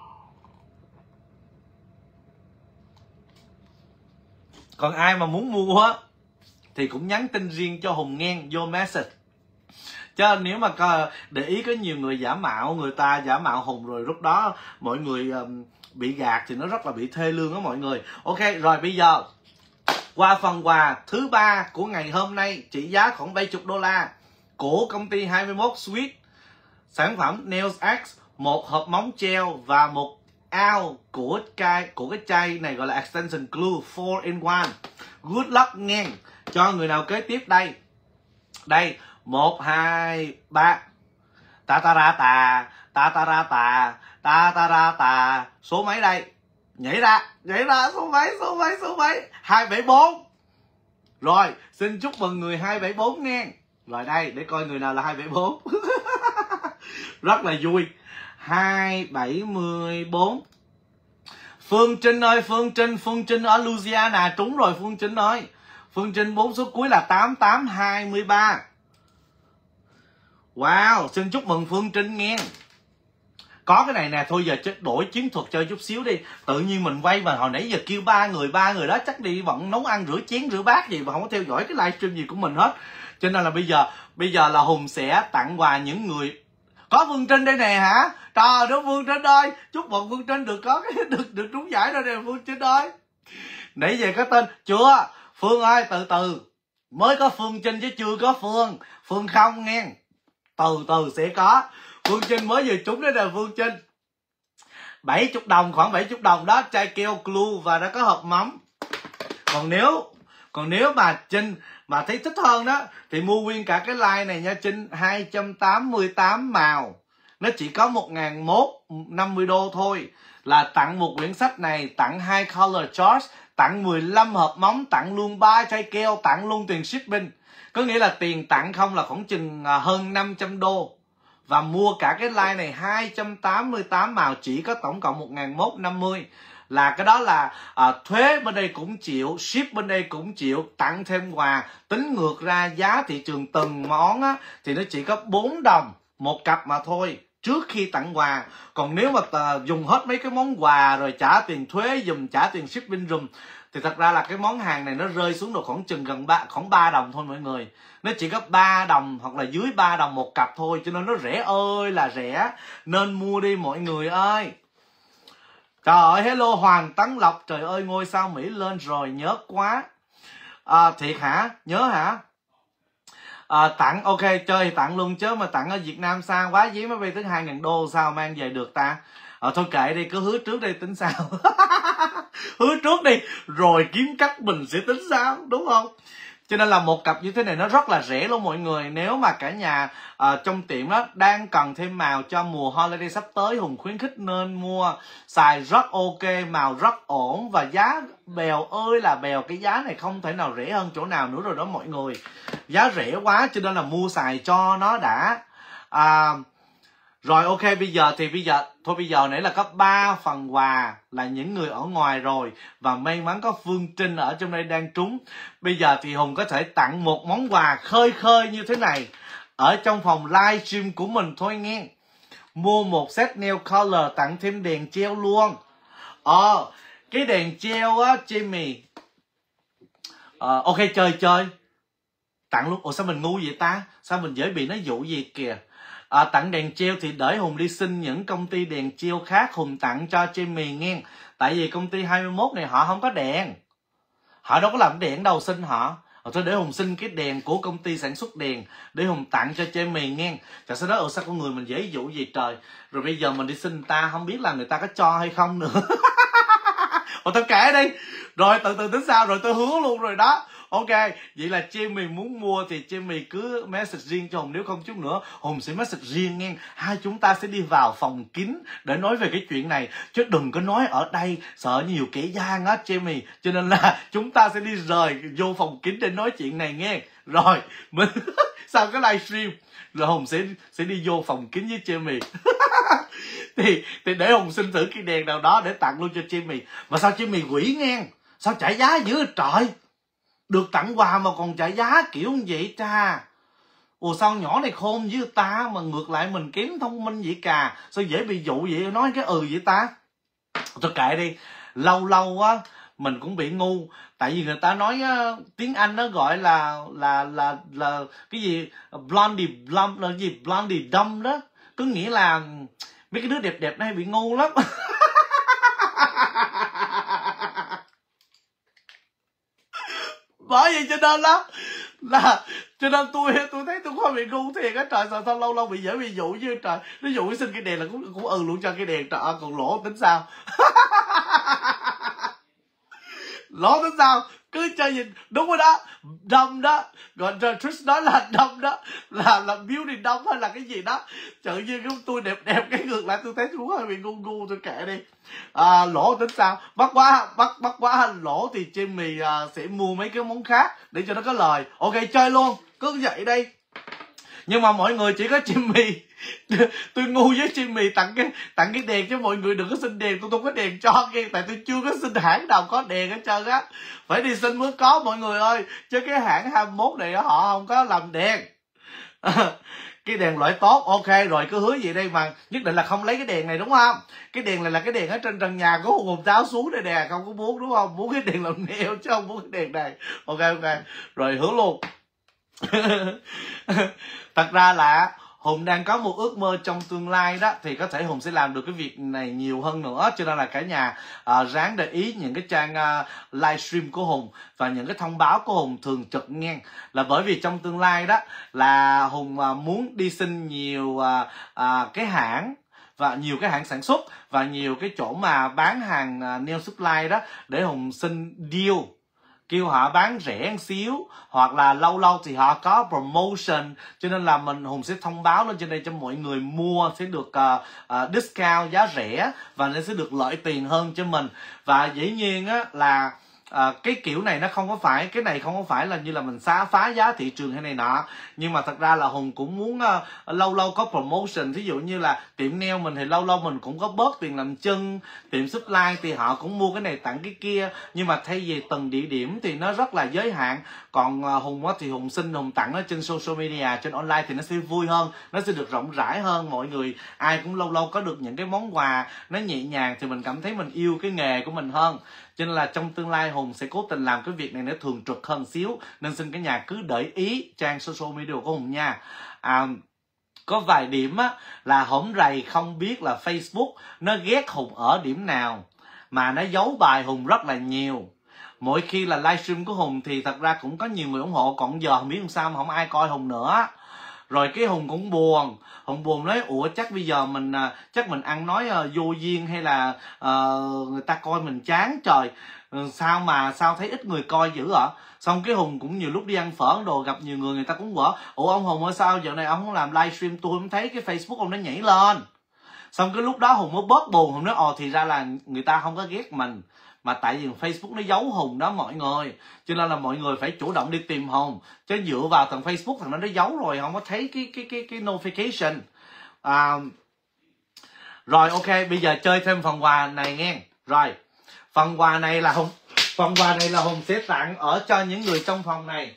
[SPEAKER 1] Còn ai mà muốn mua á thì cũng nhắn tin riêng cho Hùng nghe vô message. Chứ nếu mà để ý có nhiều người giả mạo, người ta giả mạo Hùng rồi lúc đó mọi người um, bị gạt thì nó rất là bị thê lương đó mọi người. Ok rồi, bây giờ qua phần quà thứ ba của ngày hôm nay, trị giá khoảng bảy mươi đô la của công ty hai mươi mốt Sweet. Sản phẩm Nails X, một hộp móng gel và một ao của chai của cái chai này gọi là extension glue four in one. Good luck nghe. Cho người nào kế tiếp đây. Đây, một hai ba. Ta ta ra tà, ta ta ra tà, ta ta ra tà. Số mấy đây? Nhảy ra, nhảy ra số mấy, số mấy, số mấy? hai bảy bốn. Rồi, xin chúc mừng người hai bảy bốn nghe. Rồi đây, để coi người nào là hai bảy bốn. Rất là vui. hai bảy bốn. Phương Trinh ơi, Phương Trinh, Phương Trinh ở Louisiana trúng rồi Phương Trinh ơi. Phương Trinh bốn số cuối là tám tám hai ba. Wow, xin chúc mừng Phương Trinh nghe. có cái này nè, thôi giờ đổi chiến thuật chơi chút xíu đi. Tự nhiên mình quay mà hồi nãy giờ kêu ba người ba người đó chắc đi bận nấu ăn rửa chén rửa bát gì mà không có theo dõi cái livestream gì của mình hết. Cho nên là bây giờ bây giờ là Hùng sẽ tặng quà những người. Có Phương Trinh đây nè hả? Trời đất Phương Trinh ơi, chúc mừng Phương Trinh được có cái được được trúng giải rồi nè Phương Trinh ơi. Nãy giờ có tên chưa? Phương ơi từ từ, mới có Phương Trinh chứ chưa có Phương. Phương không nghe. Từ từ sẽ có. Phương Trinh mới vừa trúng đấy nè Phương Trinh. bảy mươi đồng, khoảng bảy mươi đồng đó, chai keo glue và đã có hộp mắm. Còn nếu còn nếu mà Trinh mà thấy thích hơn đó thì mua nguyên cả cái line này nha Trinh, hai trăm tám mươi tám màu. Nó chỉ có một nghìn một trăm năm mươi đô thôi. Là tặng một quyển sách này, tặng hai color charts, tặng mười lăm hộp mắm, tặng luôn ba chai keo, tặng luôn tiền shipping. Có nghĩa là tiền tặng không là khoảng chừng hơn năm trăm đô. Và mua cả cái line này hai trăm tám mươi tám màu chỉ có tổng cộng một nghìn một trăm năm mươi. Là cái đó là à, thuế bên đây cũng chịu, ship bên đây cũng chịu, tặng thêm quà. Tính ngược ra giá thị trường từng món á, thì nó chỉ có bốn đồng một cặp mà thôi trước khi tặng quà. Còn nếu mà uh, dùng hết mấy cái món quà rồi trả tiền thuế dùm, trả tiền shipping dùm, thì thật ra là cái món hàng này nó rơi xuống được khoảng chừng gần ba, khoảng ba đồng thôi mọi người. Nó chỉ có ba đồng hoặc là dưới ba đồng một cặp thôi, cho nên nó rẻ ơi là rẻ. Nên mua đi mọi người ơi. Trời ơi, hello Hoàng Tấn Lộc. Trời ơi, ngôi sao Mỹ lên rồi, nhớ quá. À, thiệt hả? Nhớ hả? À, tặng, ok, chơi thì tặng luôn chứ mà tặng ở Việt Nam xa quá, giấy máy bay tới hai nghìn đô sao mang về được ta? À, thôi kệ đi, cứ hứa trước đi tính sao. Hứa trước đi, rồi kiếm cách mình sẽ tính sao, đúng không? Cho nên là một cặp như thế này nó rất là rẻ luôn mọi người. Nếu mà cả nhà uh, trong tiệm đó đang cần thêm màu cho mùa holiday sắp tới, Hùng khuyến khích nên mua. Xài rất ok, màu rất ổn và giá bèo ơi là bèo. Cái giá này không thể nào rẻ hơn chỗ nào nữa rồi đó mọi người. Giá rẻ quá cho nên là mua xài cho nó đã. À, rồi ok, bây giờ thì bây giờ thôi bây giờ nãy là có ba phần quà là những người ở ngoài rồi, và may mắn có Phương Trinh ở trong đây đang trúng. Bây giờ thì Hùng có thể tặng một món quà khơi khơi như thế này ở trong phòng livestream của mình thôi nghe. Mua một set nail color tặng thêm đèn treo luôn. Ờ, cái đèn treo á Jimmy. Ờ, ok chơi chơi. Tặng luôn. Ủa sao mình ngu vậy ta? Sao mình dễ bị nó dụ gì kìa. À, tặng đèn treo thì để Hùng đi xin những công ty đèn treo khác Hùng tặng cho Jamie nghe. Tại vì công ty hai mươi mốt này họ không có đèn. Họ đâu có làm đèn đâu, xin họ. Rồi thôi để Hùng xin cái đèn của công ty sản xuất đèn để Hùng tặng cho Jamie nghe. Chả sau đó ở sao con người mình dễ dụ gì trời. Rồi bây giờ mình đi xin ta không biết là người ta có cho hay không nữa. Ủa tao kể đi. Rồi từ từ tính sao, rồi tôi hứa luôn rồi đó. Ok, vậy là Jamie muốn mua thì Jamie cứ message riêng cho Hùng, nếu không chút nữa Hùng sẽ message riêng nghe. Hai chúng ta sẽ đi vào phòng kín để nói về cái chuyện này, chứ đừng có nói ở đây sợ nhiều kẻ gian á Jamie. Cho nên là chúng ta sẽ đi rời vô phòng kín để nói chuyện này nghe. Rồi, mình sau cái livestream rồi Hùng sẽ sẽ đi vô phòng kín với Jamie. thì, thì để Hùng xin thử cái đèn nào đó để tặng luôn cho Jamie. Mà sao Jamie quỷ nghe? Sao trả giá dữ trời? Được tặng quà mà còn trả giá kiểu như vậy cha. Ủa sao nhỏ này khôn với ta mà ngược lại mình kém thông minh vậy cà. Sao dễ bị dụ vậy, nói cái ừ vậy ta. Thôi kệ đi. Lâu lâu á mình cũng bị ngu. Tại vì người ta nói uh, tiếng Anh nó gọi là là là là cái gì blondie blonde là gì blondie dumb đó. Có nghĩa là mấy cái đứa đẹp đẹp này bị ngu lắm. Bởi vì cho nên đó là cho nên tôi tôi thấy tôi không bị ngu thiệt á trời. Sao sao lâu lâu bị dễ bị dụ chứ trời. Nó dụ xin cái đèn là cũng cũng ừ luôn cho cái đèn trời ơi, còn lỗ tính sao. Lỗ tính sao, cứ chơi gì đúng rồi đó, đâm đó. Còn Trish nói là đâm đó là là beauty đâm hay là cái gì đó. Tự nhiên cái tôi đẹp đẹp cái ngược lại tôi thấy tôi hơi bị ngu ngu, tôi kệ đi. À, lỗ tính sao, bắt quá bắt bắt quá lỗ thì Jamie uh, sẽ mua mấy cái món khác để cho nó có lời. Ok chơi luôn, cứ vậy đây. Nhưng mà mọi người chỉ có Jamie tôi ngu với Jamie tặng cái tặng cái đèn, chứ mọi người đừng có xin đèn, tôi không có đèn cho nghe. Tại tôi chưa có xin hãng nào có đèn hết trơn á, phải đi xin mới có mọi người ơi. Chứ cái hãng hai mươi mốt này họ không có làm đèn. Cái đèn loại tốt, ok rồi, cứ hứa gì đây mà nhất định là không lấy cái đèn này đúng không? Cái đèn này là cái đèn ở trên trần nhà của Hùng Tháo xuống đây nè, không có muốn đúng không? Muốn cái đèn làm neo chứ không muốn cái đèn này. Ok ok, rồi hứa luôn. Thật ra là Hùng đang có một ước mơ trong tương lai đó, thì có thể Hùng sẽ làm được cái việc này nhiều hơn nữa, cho nên là cả nhà uh, ráng để ý những cái trang uh, livestream của Hùng và những cái thông báo của Hùng thường trực nghe, là bởi vì trong tương lai đó là Hùng uh, muốn đi xin nhiều uh, uh, cái hãng và nhiều cái hãng sản xuất và nhiều cái chỗ mà bán hàng uh, nail supply đó, để Hùng xin deal, kêu họ bán rẻ một xíu, hoặc là lâu lâu thì họ có promotion, cho nên là mình Hùng sẽ thông báo lên trên đây cho mọi người mua sẽ được uh, uh, discount giá rẻ và nó sẽ được lợi tiền hơn cho mình. Và dĩ nhiên á là À, cái kiểu này nó không có phải, cái này không có phải là như là mình xá phá giá thị trường hay này nọ, nhưng mà thật ra là Hùng cũng muốn uh, lâu lâu có promotion. Thí dụ như là tiệm nail mình thì lâu lâu mình cũng có bớt tiền làm chân, tiệm supply thì họ cũng mua cái này tặng cái kia, nhưng mà thay vì từng địa điểm thì nó rất là giới hạn. Còn uh, Hùng á, thì Hùng xin Hùng tặng nó trên social media, trên online thì nó sẽ vui hơn, nó sẽ được rộng rãi hơn, mọi người ai cũng lâu lâu có được những cái món quà nó nhẹ nhàng thì mình cảm thấy mình yêu cái nghề của mình hơn. Cho nên là trong tương lai Hùng sẽ cố tình làm cái việc này nó thường trực hơn xíu, nên xin cả nhà cứ để ý trang social media của Hùng nha. À, có vài điểm á, là hổng rày không biết là Facebook nó ghét Hùng ở điểm nào mà nó giấu bài Hùng rất là nhiều. Mỗi khi là livestream của Hùng thì thật ra cũng có nhiều người ủng hộ, còn giờ không biết làm sao mà không ai coi Hùng nữa. Rồi cái Hùng cũng buồn, Hùng buồn nói ủa chắc bây giờ mình chắc mình ăn nói uh, vô duyên hay là uh, người ta coi mình chán trời, sao mà sao thấy ít người coi dữ ạ. Xong cái Hùng cũng nhiều lúc đi ăn phở đồ gặp nhiều người, người ta cũng quở ủa ông Hùng ơi sao giờ này ông không làm livestream, tôi không thấy cái Facebook ông nó nhảy lên. Xong cái lúc đó Hùng mới bớt buồn, Hùng nói ồ thì ra là người ta không có ghét mình, mà tại vì Facebook nó giấu Hùng đó mọi người, cho nên là mọi người phải chủ động đi tìm Hùng, chứ dựa vào thằng Facebook thằng nó nó giấu rồi không có thấy cái cái cái cái notification. À, rồi ok, bây giờ chơi thêm phần quà này nghe. Rồi phần quà này là Hùng phần quà này là Hùng sẽ tặng ở cho những người trong phòng này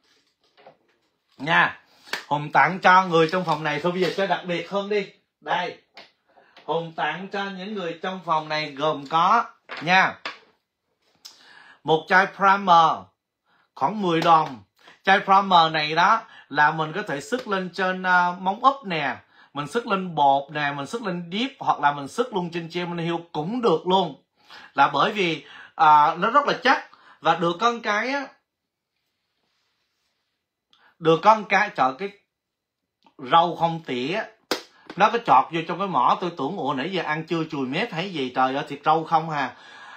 [SPEAKER 1] nha. Hùng tặng cho người trong phòng này thôi, bây giờ chơi đặc biệt hơn đi. Đây, Hùng tặng cho những người trong phòng này gồm có nha, một chai primer khoảng mười đồng. Chai primer này đó là mình có thể sức lên trên uh, móng úp nè, mình sức lên bột nè, mình sức lên dip, hoặc là mình sức luôn trên Gemini Hill cũng được luôn. Là bởi vì uh, nó rất là chắc và được con cái á, được con cái trời cái rau không tỉa nó có chọt vô trong cái mỏ, tôi tưởng ủa nãy giờ ăn chưa chùi mép hay gì, trời ơi thịt rau không hà.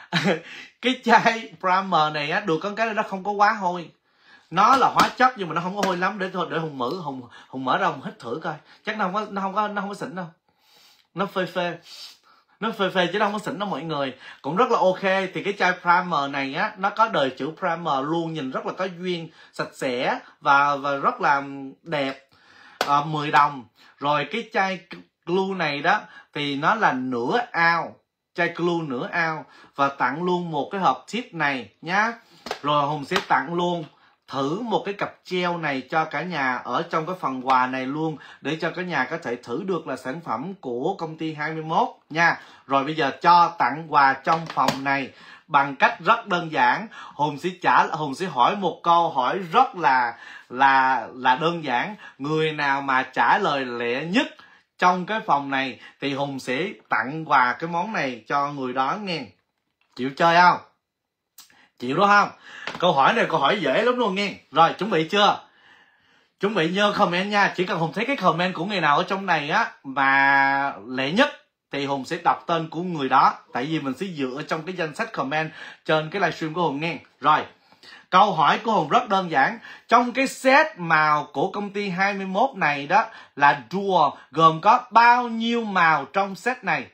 [SPEAKER 1] Cái chai primer này á, được con cái nó không có quá hôi, nó là hóa chất nhưng mà nó không có hôi lắm. Để thôi để Hùng mở Hùng Hùng mở ra Hùng hít thử coi, chắc nó không có nó không có nó không có xịn đâu, nó phê phê nó phê phê chứ nó không có xịn đâu mọi người, cũng rất là ok. Thì cái chai primer này á, nó có đời chữ primer luôn, nhìn rất là có duyên, sạch sẽ và và rất là đẹp. À, mười đồng. Rồi cái chai glue này đó thì nó là nửa ao, chai glue nửa ao, và tặng luôn một cái hộp tip này nhá. Rồi Hùng sẽ tặng luôn thử một cái cặp gel này cho cả nhà ở trong cái phần quà này luôn, để cho cả nhà có thể thử được là sản phẩm của công ty hai mươi mốt nha. Rồi bây giờ cho tặng quà trong phòng này bằng cách rất đơn giản. Hùng sẽ trả Hùng sẽ hỏi một câu hỏi rất là là là đơn giản, người nào mà trả lời lẹ nhất trong cái phòng này thì Hùng sẽ tặng quà cái món này cho người đó nghe. Chịu chơi không? Chịu đúng không? Câu hỏi này câu hỏi dễ lắm luôn nghe. Rồi chuẩn bị chưa? Chuẩn bị nhớ comment nha. Chỉ cần Hùng thấy cái comment của người nào ở trong này á mà lẹ nhất thì Hùng sẽ đọc tên của người đó, tại vì mình sẽ dựa trong cái danh sách comment trên cái livestream của Hùng nghe. Rồi câu hỏi của Hùng rất đơn giản. Trong cái set màu của công ty hai mươi mốt này đó là Dual, gồm có bao nhiêu màu trong set này?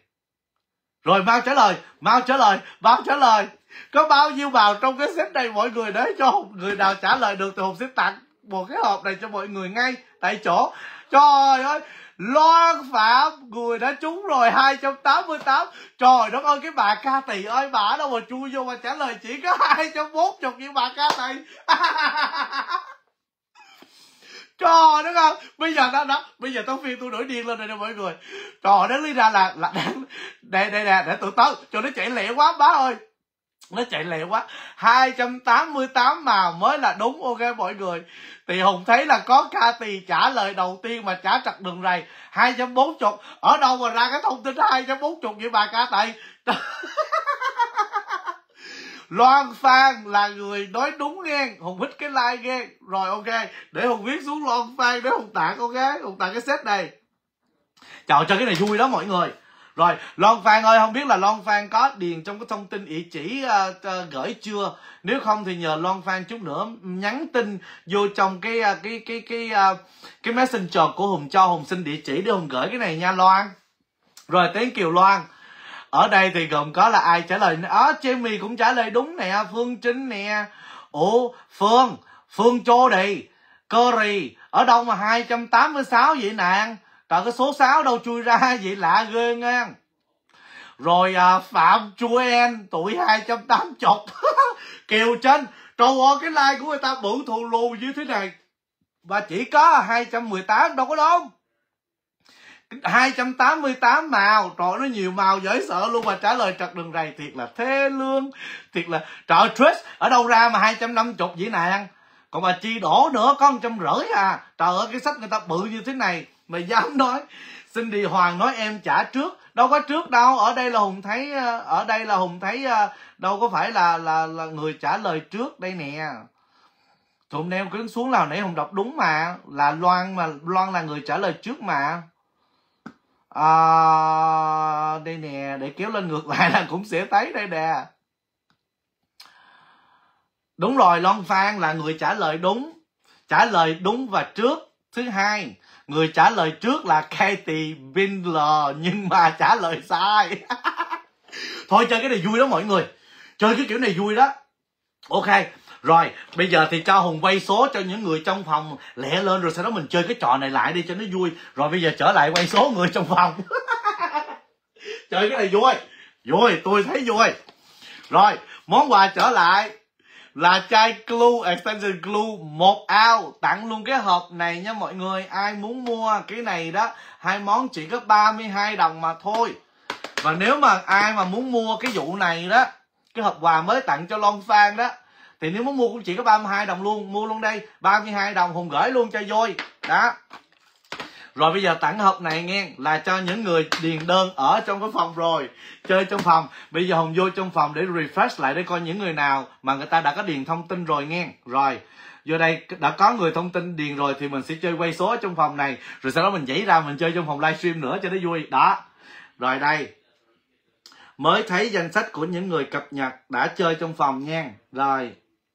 [SPEAKER 1] Rồi mau trả lời, mau trả lời, mau trả lời. Có bao nhiêu màu trong cái set này mọi người, đấy cho Hùng. Người nào trả lời được thì Hùng sẽ tặng một cái hộp này cho mọi người ngay tại chỗ. Trời ơi, Loan Phạm, người đã trúng rồi hai trăm tám mươi tám. Trời đất ơi, cái bà Ca Tỳ ơi, bà đâu mà chui vô mà trả lời chỉ có hai trăm bốn mươi như bà Ca Tỳ. Trời Trời đất ơi, bây giờ đó đó, bây giờ tao phiên tôi nổi điên lên rồi nè mọi người. Trời đất, lý ra là là đang đây đây nè, để tụi tao cho nó chạy lẹ quá bá ơi. Nó chạy lẹ quá. hai trăm tám mươi tám màu mới là đúng. Ok mọi người. Thì Hùng thấy là có Cathy trả lời đầu tiên mà trả trật đường rầy hai trăm bốn mươi. Ở đâu mà ra cái thông tin hai trăm bốn mươi vậy bà Cathy? Loan Phan là người nói đúng nghe. Hùng hít cái like nghe. Rồi ok, để Hùng viết xuống Loan Phan để Hùng tặng. Ok, Hùng tặng cái set này. Trời, cho cái này vui đó mọi người. Rồi Loan Phan ơi, không biết là Loan Phan có điền trong cái thông tin địa chỉ uh, uh, gửi chưa? Nếu không thì nhờ Loan Phan chút nữa nhắn tin vô trong cái uh, cái cái cái uh, cái messenger của Hùng, cho Hùng xin địa chỉ để Hùng gửi cái này nha Loan. Rồi tiếng Kiều Loan. Ở đây thì gồm có là ai trả lời. Đó, Jamie cũng trả lời đúng nè, Phương Trinh nè. Ủa Phương, Phương Chô Đi, Curry, ở đâu mà hai trăm tám mươi sáu vậy nàng? Trời, cái số sáu đâu chui ra vậy lạ ghê nha. Rồi à, Phạm Chuen tuổi hai trăm tám mươi. Kiều Trinh, trời ơi cái like của người ta bự thù lù như thế này và chỉ có hai trăm mười tám, đâu có đúng. hai trăm tám mươi tám màu, trời nó nhiều màu dễ sợ luôn mà trả lời trật đường rầy, thiệt là thê lương. Thiệt là trời, Trish ở đâu ra mà hai trăm năm mươi vậy nè. Còn bà Chi đổ nữa có một trăm rưỡi à. Trời ơi cái sách người ta bự như thế này mày dám nói. Cindy Hoàng nói em trả trước. Đâu có trước đâu, ở đây là Hùng thấy ở đây là Hùng thấy đâu có phải là là là người trả lời trước đây nè. Tụi em cứ xuống nào nãy Hùng đọc đúng mà, là Loan, mà Loan là người trả lời trước mà. À, đây nè, để kéo lên ngược lại là cũng sẽ thấy đây nè. Đúng rồi, Loan Phan là người trả lời đúng. Trả lời đúng và trước. Thứ hai, người trả lời trước là Katie Bindler nhưng mà trả lời sai. Thôi chơi cái này vui đó mọi người. Chơi cái kiểu này vui đó. Ok, rồi bây giờ thì cho Hùng quay số cho những người trong phòng lẹ lên, rồi sau đó mình chơi cái trò này lại đi cho nó vui. Rồi bây giờ trở lại quay số người trong phòng. Chơi cái này vui. Vui, tôi thấy vui. Rồi, món quà trở lại là chai glue, extension glue một ao, tặng luôn cái hộp này nha mọi người. Ai muốn mua cái này đó, hai món chỉ có ba mươi hai đồng mà thôi. Và nếu mà ai mà muốn mua cái vụ này đó, cái hộp quà mới tặng cho Loan Phan đó, thì nếu muốn mua cũng chỉ có ba mươi hai đồng luôn. Mua luôn đây, ba mươi hai đồng Hùng gửi luôn cho vui đó. Rồi bây giờ tặng hộp này nghe, là cho những người điền đơn ở trong cái phòng rồi, chơi trong phòng. Bây giờ Hùng vô trong phòng để refresh lại để coi những người nào mà người ta đã có điền thông tin rồi nghe. Rồi vô đây đã có người thông tin điền rồi thì mình sẽ chơi quay số ở trong phòng này, rồi sau đó mình nhảy ra mình chơi trong phòng livestream nữa cho nó vui đó. Rồi đây, mới thấy danh sách của những người cập nhật đã chơi trong phòng nha. Rồi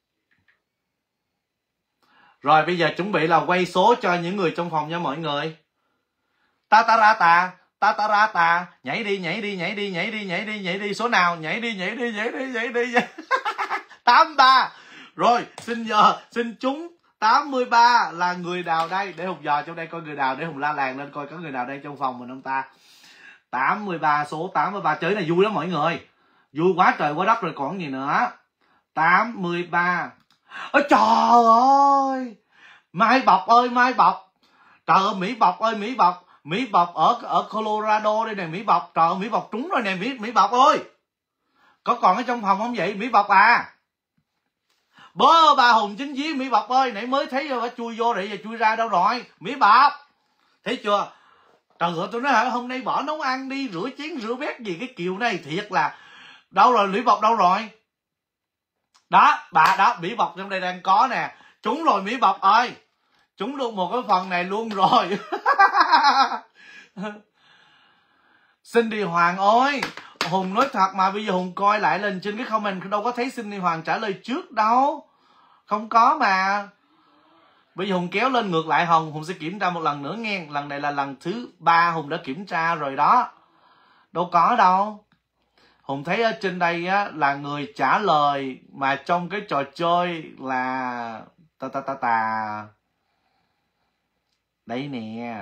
[SPEAKER 1] Rồi bây giờ chuẩn bị là quay số cho những người trong phòng nha mọi người. Ta ta ra ta, ta ta ra ta, nhảy đi nhảy đi nhảy đi nhảy đi nhảy đi nhảy đi, số nào nhảy đi nhảy đi nhảy đi nhảy đi. tám ba. Rồi xin giờ xin chúng tám mươi ba là người nào đây, để Hùng dò trong đây coi người nào, để Hùng la làng lên coi có người nào đây trong phòng mình không ta. tám mươi ba, số tám mươi ba, chơi này vui lắm mọi người, vui quá trời quá đất rồi còn gì nữa. Tám mươi ba. Ôi trời ơi, Mai Bọc ơi Mai Bọc, trời ơi Mỹ Bọc ơi Mỹ Bọc, Mỹ Bọc ở ở Colorado đây nè Mỹ Bọc. Trời ơi Mỹ Bọc trúng rồi nè. Mỹ Mỹ Bọc ơi, có còn ở trong phòng không vậy Mỹ Bọc à? Bơ bà Hùng chính dí Mỹ Bọc ơi, nãy mới thấy bà chui vô để giờ chui ra đâu rồi Mỹ Bọc, thấy chưa? Trời ơi tôi nói hả, hôm nay bỏ nấu ăn đi, rửa chén rửa bát gì cái kiểu này thiệt là. Đâu rồi Mỹ Bọc đâu rồi? Đó bà đó, Mỹ Bọc trong đây đang có nè. Trúng rồi Mỹ Bọc ơi, trúng luôn một cái phần này luôn rồi. Cindy Hoàng ơi, Hùng nói thật mà, bây giờ Hùng coi lại lên trên cái comment đâu có thấy Cindy Hoàng trả lời trước đâu, không có mà. Bây giờ Hùng kéo lên ngược lại Hùng, Hùng sẽ kiểm tra một lần nữa nghe. Lần này là lần thứ ba Hùng đã kiểm tra rồi đó, đâu có đâu. Hùng thấy ở trên đây á, là người trả lời mà trong cái trò chơi là ta ta ta ta đây nè.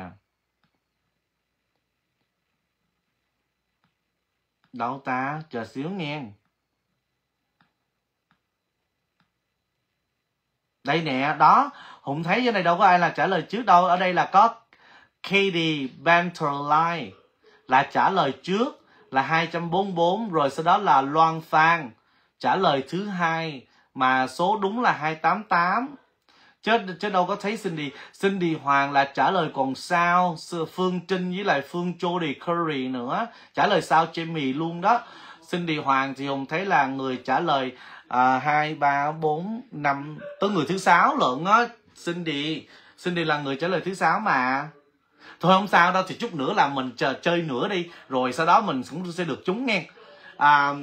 [SPEAKER 1] Đâu ta, chờ xíu nghe. Đây nè, đó, Hùng thấy dưới này đâu có ai là trả lời trước đâu. Ở đây là có Katie Banterline là trả lời trước là hai trăm bốn mươi bốn, rồi sau đó là Loan Phan trả lời thứ hai mà số đúng là hai trăm tám mươi tám. Chứ, chứ đâu có thấy Cindy. Cindy Hoàng là trả lời còn sao. Phương Trinh với lại Phương Jody Curry nữa trả lời sao Jamie luôn đó. Cindy Hoàng thì Hùng thấy là người trả lời à, hai, ba, bốn, năm, tới người thứ sáu lận á. Cindy Cindy là người trả lời thứ sáu mà. Thôi không sao đâu, thì chút nữa là mình chờ, chơi nữa đi, rồi sau đó mình cũng sẽ được trúng nghe. à,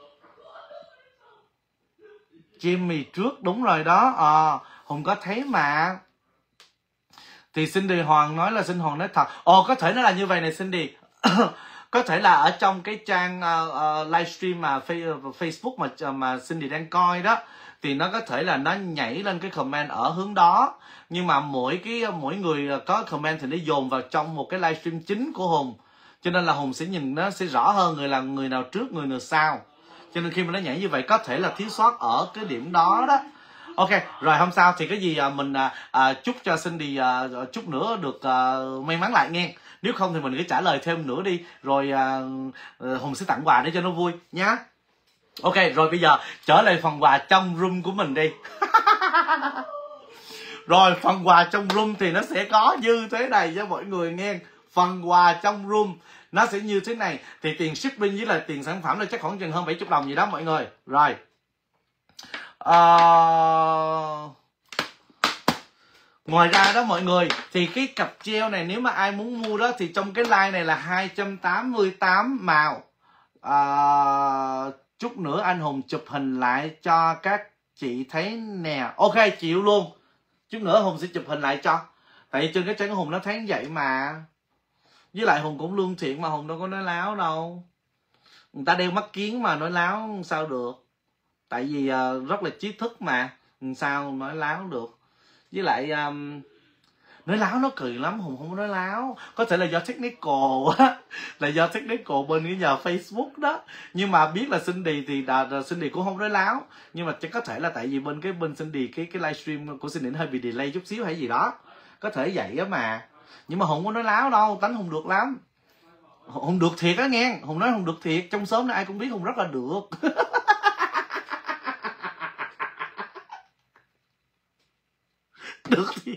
[SPEAKER 1] Jimmy trước đúng rồi đó. à, Hùng có thấy mà. Thì Cindy Hoàng nói là Cindy Hoàng nói thật. Ồ, có thể nó là như vậy này Cindy. Có thể là ở trong cái trang uh, uh, livestream mà Facebook mà mà Cindy đang coi đó, thì nó có thể là nó nhảy lên cái comment ở hướng đó. Nhưng mà mỗi cái mỗi người có comment thì nó dồn vào trong một cái livestream chính của Hùng, cho nên là Hùng sẽ nhìn nó sẽ rõ hơn người là người nào trước người nào sau. Cho nên khi mà nó nhảy như vậy có thể là thiếu sót ở cái điểm đó đó. Ok, rồi không sao, thì cái gì mình à, chúc cho Cindy à, chút nữa được à, may mắn lại nghe. Nếu không thì mình cứ trả lời thêm nữa đi, rồi à, Hùng sẽ tặng quà để cho nó vui nhá. Ok, rồi bây giờ trở lại phần quà trong room của mình đi. Rồi phần quà trong room thì nó sẽ có như thế này cho mọi người nghe. Phần quà trong room nó sẽ như thế này. Thì tiền shipping với lại tiền sản phẩm là chắc khoảng chừng hơn bảy mươi đồng gì đó mọi người. Rồi Uh... ngoài ra đó mọi người, thì cái cặp gel này nếu mà ai muốn mua đó thì trong cái line này là hai trăm tám mươi tám màu. uh... Chút nữa anh Hùng chụp hình lại cho các chị thấy nè. Ok, chịu luôn. Chút nữa Hùng sẽ chụp hình lại cho. Tại vì trên cái trang của Hùng nó thấy vậy mà. Với lại Hùng cũng lương thiện mà, Hùng đâu có nói láo đâu. Người ta đeo mắt kiến mà nói láo sao được. Tại vì uh, rất là trí thức mà, sao nói láo được. Với lại um, nói láo nó cười lắm, Hùng không có nói láo. Có thể là do technical á, là do technical bên cái nhờ Facebook đó. Nhưng mà biết là Cindy thì đã, Cindy cũng không nói láo. Nhưng mà chắc có thể là tại vì bên cái bên Cindy cái cái livestream của Cindy nó hơi bị delay chút xíu hay gì đó, có thể vậy á mà. Nhưng mà Hùng không có nói láo đâu, tánh Hùng được lắm. Hùng được thiệt á nghe, Hùng nói Hùng được thiệt, trong xóm này ai cũng biết Hùng rất là được. Được thiệt,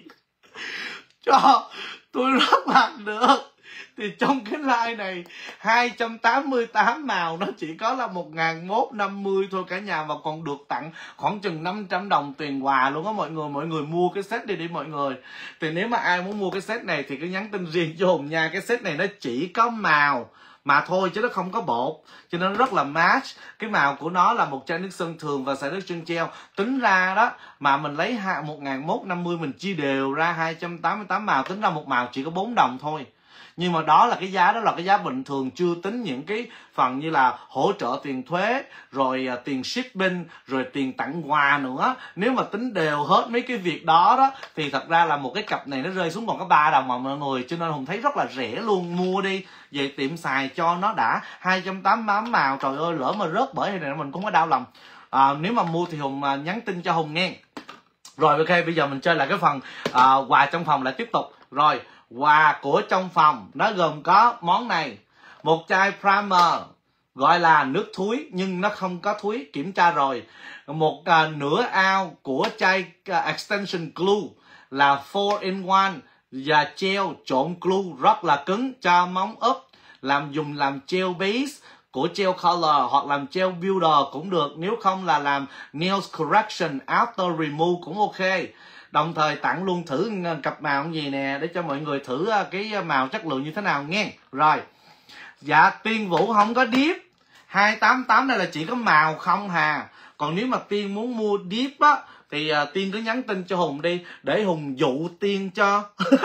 [SPEAKER 1] cho tôi rất là được. Thì trong cái like này hai trăm tám mươi tám màu nó chỉ có là một nghìn một trăm năm mươi thôi cả nhà, mà còn được tặng khoảng chừng năm trăm đồng tiền quà luôn á mọi người. Mọi người mua cái set đi đi mọi người. Thì nếu mà ai muốn mua cái set này thì cứ nhắn tin riêng cho Hùng nha. Cái set này nó chỉ có màu mà thôi chứ nó không có bột, cho nên nó rất là match. Cái màu của nó là một chai nước sơn thường và xài nước sơn gel. Tính ra đó mà mình lấy một nghìn một trăm năm mươi mình chia đều ra hai trăm tám mươi tám màu, tính ra một màu chỉ có bốn đồng thôi. Nhưng mà đó là cái giá, đó là cái giá bình thường, chưa tính những cái phần như là hỗ trợ tiền thuế, rồi uh, tiền shipping, rồi tiền tặng quà nữa. Nếu mà tính đều hết mấy cái việc đó đó thì thật ra là một cái cặp này nó rơi xuống còn có ba đồng mà mọi người. Cho nên Hùng thấy rất là rẻ luôn, mua đi về tiệm xài cho nó đã. Hai trăm tám mươi tám màu, trời ơi, lỡ mà rớt bởi này mình cũng có đau lòng. À, nếu mà mua thì Hùng uh, nhắn tin cho Hùng nghe. Rồi ok, bây giờ mình chơi lại cái phần uh, quà trong phòng lại tiếp tục. Rồi, quà của trong phòng nó gồm có món này, một chai primer gọi là nước thúi nhưng nó không có thúi, kiểm tra rồi. Một uh, nửa ao của chai uh, extension glue là four in one và gel trộn glue rất là cứng cho móng úp, làm dùng làm gel base của gel color hoặc làm gel builder cũng được, nếu không là làm nails correction outer remove cũng ok. Đồng thời tặng luôn thử cặp màu gì nè để cho mọi người thử cái màu chất lượng như thế nào nghe. Rồi, dạ Tiên Vũ không có deep, hai tám tám này là chỉ có màu không hà. Còn nếu mà Tiên muốn mua deep á thì uh, Tiên cứ nhắn tin cho Hùng đi để Hùng dụ Tiên cho.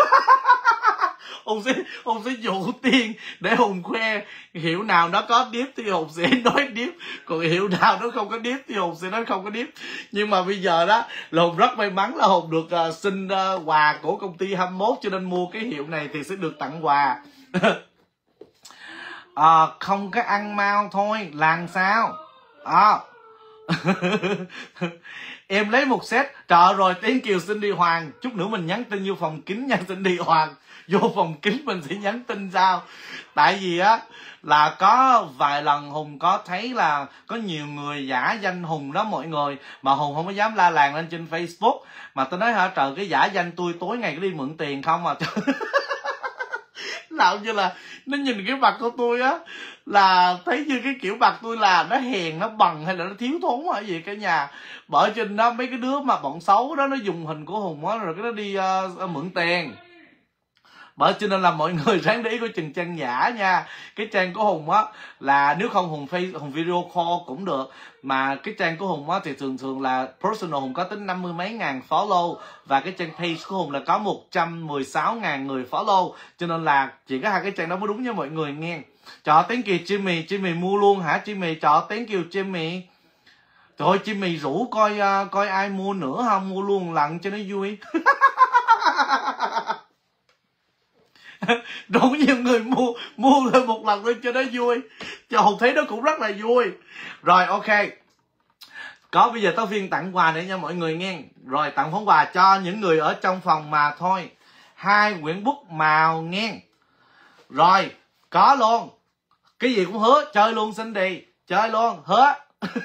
[SPEAKER 1] Hùng sẽ, Hùng sẽ dụ Tiên để Hùng khoe. Hiệu nào nó có điếp thì Hùng sẽ nói điếp, còn hiệu nào nó không có điếp thì Hùng sẽ nói không có điếp. Nhưng mà bây giờ đó là Hùng rất may mắn là Hùng được uh, xin uh, quà của công ty hai mốt, cho nên mua cái hiệu này thì sẽ được tặng quà. À, không có ăn mau thôi làm sao à. Em lấy một set. Trời rồi, thank you Cindy Hoàng. Chút nữa mình nhắn tin vô phòng kín nha Cindy Hoàng. Vô phòng kín mình sẽ nhắn tin sao. Tại vì á là có vài lần Hùng có thấy là có nhiều người giả danh Hùng đó mọi người, mà Hùng không có dám la làng lên trên Facebook. Mà tôi nói hả trời, cái giả danh tôi tối ngày cứ đi mượn tiền không à. Làm như là nó nhìn cái mặt của tôi á là thấy như cái kiểu mặt tôi là nó hèn, nó bằng hay là nó thiếu thốn hay gì cả nhà. Bởi trên đó mấy cái đứa mà bọn xấu đó nó dùng hình của Hùng á rồi cái nó đi uh, mượn tiền. Bởi cho nên là mọi người ráng để ý coi chừng trang giả nha. Cái trang của Hùng á là nếu không Hùng face Hùng video call cũng được, mà cái trang của Hùng á thì thường thường là personal Hùng có tính năm mươi mấy ngàn follow, và cái trang page của Hùng là có một trăm mười sáu ngàn người follow, cho nên là chỉ có hai cái trang đó mới đúng nha mọi người nghe. Trời thank you Jimmy. Jimmy mua luôn hả Jimmy? Trời thank you Jimmy. Trời ơi Jimmy rủ coi uh, coi ai mua nữa không, mua luôn lần cho nó vui. Đủ nhiều người mua mua lên một lần lên cho nó vui, cho Hùng thấy nó cũng rất là vui. Rồi ok, có bây giờ tới phiên tặng quà nữa nha mọi người nghe. Rồi tặng món quà cho những người ở trong phòng mà thôi, hai quyển bút màu nghe. Rồi có luôn, cái gì cũng hứa chơi luôn Cindy, chơi luôn hứa.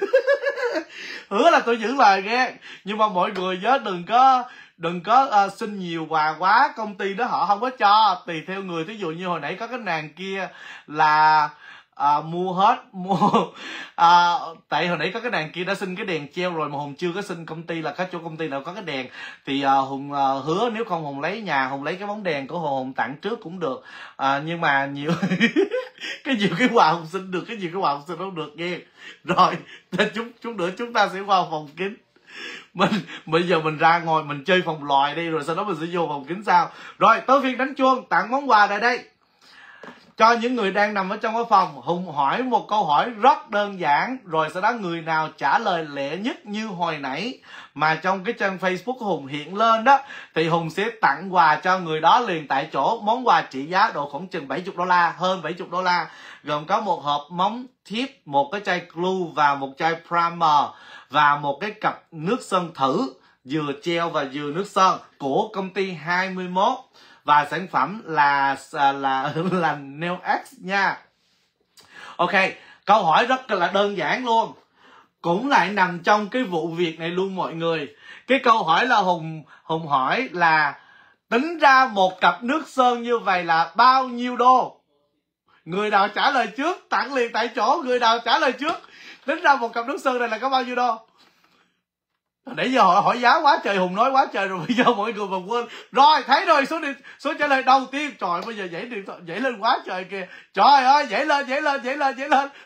[SPEAKER 1] Hứa là tôi giữ lời nghe, nhưng mà mọi người nhớ đừng có đừng có uh, xin nhiều quà quá, công ty đó họ không có cho, tùy theo người. Ví dụ như hồi nãy có cái nàng kia là uh, mua hết mua uh, tại hồi nãy có cái nàng kia đã xin cái đèn treo rồi mà Hùng chưa có xin công ty là có chỗ công ty nào có cái đèn, thì uh, Hùng uh, hứa nếu không Hùng lấy nhà Hùng lấy cái bóng đèn của Hùng, Hùng tặng trước cũng được. Uh, nhưng mà nhiều cái nhiều cái quà Hùng xin được, cái nhiều cái quà Hùng xin không được nghe. Rồi chút chút nữa chúng ta sẽ qua phòng kính. Mình bây giờ mình ra ngồi mình chơi phòng lòi đi, rồi sau đó mình sẽ vô phòng kính sau. Rồi tới phiên đánh chuông tặng món quà này đây. Cho những người đang nằm ở trong cái phòng, Hùng hỏi một câu hỏi rất đơn giản, rồi sau đó người nào trả lời lẹ nhất như hồi nãy mà trong cái trang Facebook của Hùng hiện lên đó, thì Hùng sẽ tặng quà cho người đó liền tại chỗ. Món quà trị giá độ khoảng chừng bảy mươi đô la, hơn bảy mươi đô la, gồm có một hộp móng thiếp, một cái chai glue và một chai primer, và một cái cặp nước sơn thử vừa treo và vừa nước sơn của công ty hai mươi mốt, và sản phẩm là là là, là NailX nha. Ok, câu hỏi rất là đơn giản luôn, cũng lại nằm trong cái vụ việc này luôn mọi người. Cái câu hỏi là Hùng Hùng hỏi là tính ra một cặp nước sơn như vậy là bao nhiêu đô? Người nào trả lời trước tặng liền tại chỗ. Người nào trả lời trước tính ra một cặp nước sơn này là có bao nhiêu đô? Nãy giờ hỏi, hỏi giá quá trời, Hùng nói quá trời rồi, bây giờ mọi người mà quên. Rồi thấy rồi, số điện, số trả lời đầu tiên. Trời, bây giờ nhảy điện thoại nhảy lên quá trời kìa. Trời ơi, nhảy lên nhảy lên nhảy lên nhảy lên.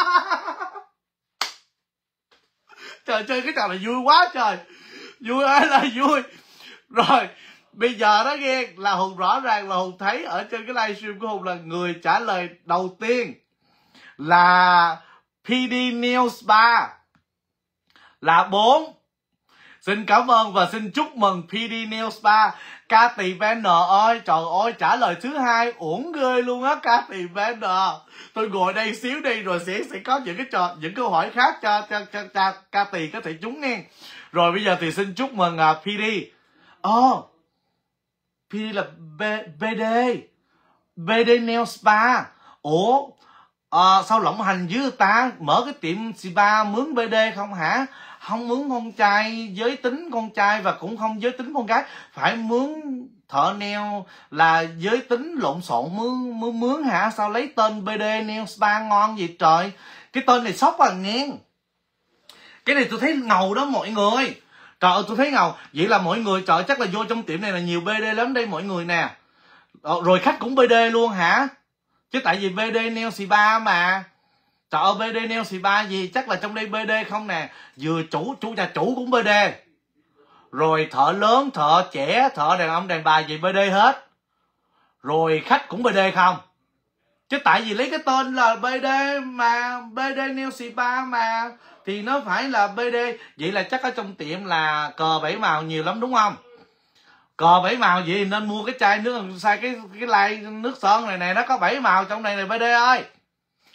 [SPEAKER 1] Trời, chơi cái trò này vui quá trời, vui ơi là vui. Rồi bây giờ đó nghe là Hùng rõ ràng là Hùng thấy ở trên cái livestream của Hùng là người trả lời đầu tiên là pê đê Nail Spa là bốn. Xin cảm ơn và xin chúc mừng pê đê Nail Spa. Cathy Banner ơi, trời ơi, trả lời thứ hai uổng ghê luôn á Cathy Banner. Tôi ngồi đây xíu đi rồi sẽ sẽ có những cái trò những câu hỏi khác cho cho cho, cho Cathy có thể trúng nghe. Rồi bây giờ thì xin chúc mừng uh, pê đê. Oh, pê đê là B, bê đê bê đê Nail Spa. Ủa, uh, sao lộng hành với ta, mở cái tiệm spa mướn bê đê không hả? Không mướn con trai giới tính con trai và cũng không giới tính con gái, phải mướn thợ nail là giới tính lộn xộn mướn mướn mướn hả? Sao lấy tên bê đê Nail Spa ngon vậy trời? Cái tên này sốc à nghe. Cái này tôi thấy ngầu đó mọi người. Trời ơi tôi thấy ngầu. Vậy là mọi người trời chắc là vô trong tiệm này là nhiều bê đê lắm đây mọi người nè. Rồi khách cũng bê đê luôn hả? Chứ tại vì bê đê Nail Spa mà. Trời ơi bê đê Nail Spa gì, chắc là trong đây bê đê không nè. Vừa chủ, chủ nhà chủ cũng bê đê. Rồi thợ lớn, thợ trẻ, thợ đàn ông đàn bà gì bê đê hết. Rồi khách cũng bê đê không. Chứ tại vì lấy cái tên là bê đê mà, bê đê Nail Spa mà, thì nó phải là bê đê. Vậy là chắc ở trong tiệm là cờ bảy màu nhiều lắm đúng không? Cờ bảy màu vậy thì nên mua cái chai nước, sai cái cái lai nước sơn này nè, nó có bảy màu trong này này bê đê ơi.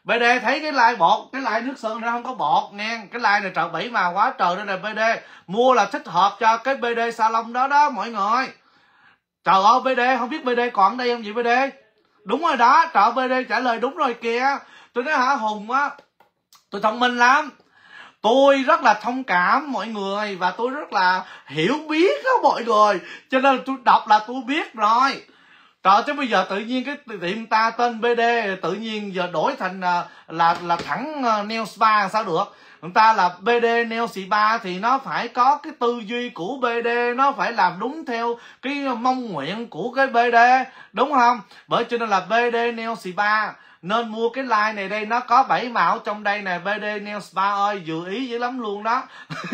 [SPEAKER 1] bê đê thấy cái like bột, cái like nước sơn nó không có bột nghe, cái like này trời bảy màu quá trời đây này bê đê, mua là thích hợp cho cái bê đê salon đó đó mọi người. Trời ơi bê đê, không biết bê đê còn ở đây không vậy bê đê? Đúng rồi đó, trời ơi bê đê trả lời đúng rồi kìa. Tôi nói hả Hùng á, tôi thông minh lắm, tôi rất là thông cảm mọi người và tôi rất là hiểu biết đó mọi người, cho nên tôi đọc là tôi biết rồi. Trời, chứ bây giờ tự nhiên cái tiệm ta tên bê đê tự nhiên giờ đổi thành là là, là thẳng nail spa sao được? Người ta là bê đê nail spa thì nó phải có cái tư duy của bê đê, nó phải làm đúng theo cái mong nguyện của cái bê đê, đúng không? Bởi cho nên là bê đê nail spa nên mua cái line này đây, nó có bảy màu trong đây nè. bê đê nail spa ơi, dự ý dữ lắm luôn đó.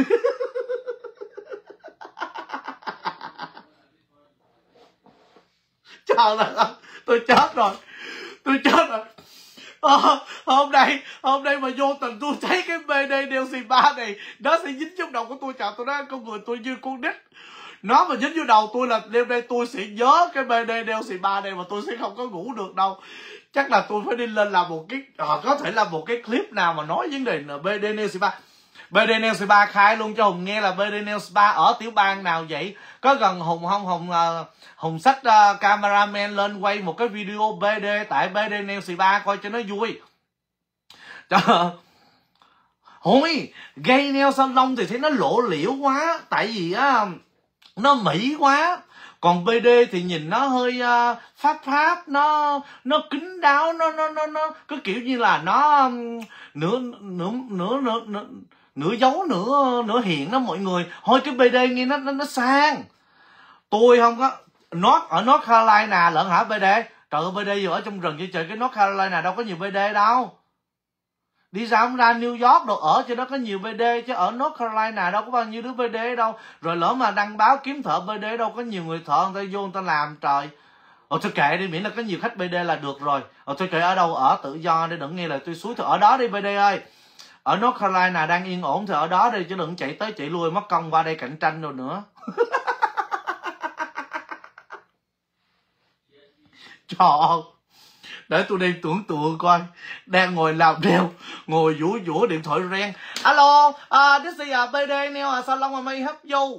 [SPEAKER 1] Trời ơi, tôi chết rồi, tôi chết rồi. À, hôm nay hôm nay mà vô tình tôi thấy cái bê đê nail spa này nó sẽ dính trong đầu của tôi. Chào tôi nói con người tôi như con nít, nó mà dính vô đầu tôi là đêm nay tôi sẽ nhớ cái bê đê nail spa này mà tôi sẽ không có ngủ được đâu. Chắc là tôi phải đi lên làm một cái à, có thể là một cái clip nào mà nói vấn đề bê đê nail spa. bê đê nail spa khai luôn cho Hùng nghe là bê đê nail spa ở tiểu bang nào vậy, có gần Hùng không? Hùng uh, Hùng xách uh, cameraman lên quay một cái video bê đê tại bê đê nail spa coi cho nó vui. Trời ơi, Hôi, gây nail salon thì thấy nó lộ liễu quá, tại vì á nó mỹ quá. Còn bê đê thì nhìn nó hơi uh, pháp pháp, nó nó kín đáo, nó nó nó nó cứ kiểu như là nó um, nửa nửa nửa nửa nửa nửa giấu nửa nửa hiện đó mọi người. Thôi cái bê đê nghe nó nó, nó sang. Tôi không có North ở North Carolina lận hả bê đê? Trời ơi bê đê vừa ở trong rừng chứ trời, cái North Carolina đâu có nhiều bê đê đâu. Đi ra không ra New York đồ ở cho nó có nhiều bê đê, chứ ở North Carolina đâu có bao nhiêu đứa bê đê đâu. Rồi lỡ mà đăng báo kiếm thợ bê đê đâu có nhiều người thợ người ta vô người ta làm trời. Ồ thôi kệ đi, miễn là có nhiều khách bê đê là được rồi. Ồ thôi kệ ở đâu ở tự do để đừng nghe lời tôi suối, thôi ở đó đi bê đê ơi. Ở North Carolina đang yên ổn thì ở đó đi, chứ đừng chạy tới chạy lui mất công qua đây cạnh tranh rồi nữa. Trời ơi, để tôi đi tưởng tượng coi, đang ngồi làm đeo, ngồi vũ vũ điện thoại reng. Alo, uh, this is uh, bê đê nail salon mà may help you.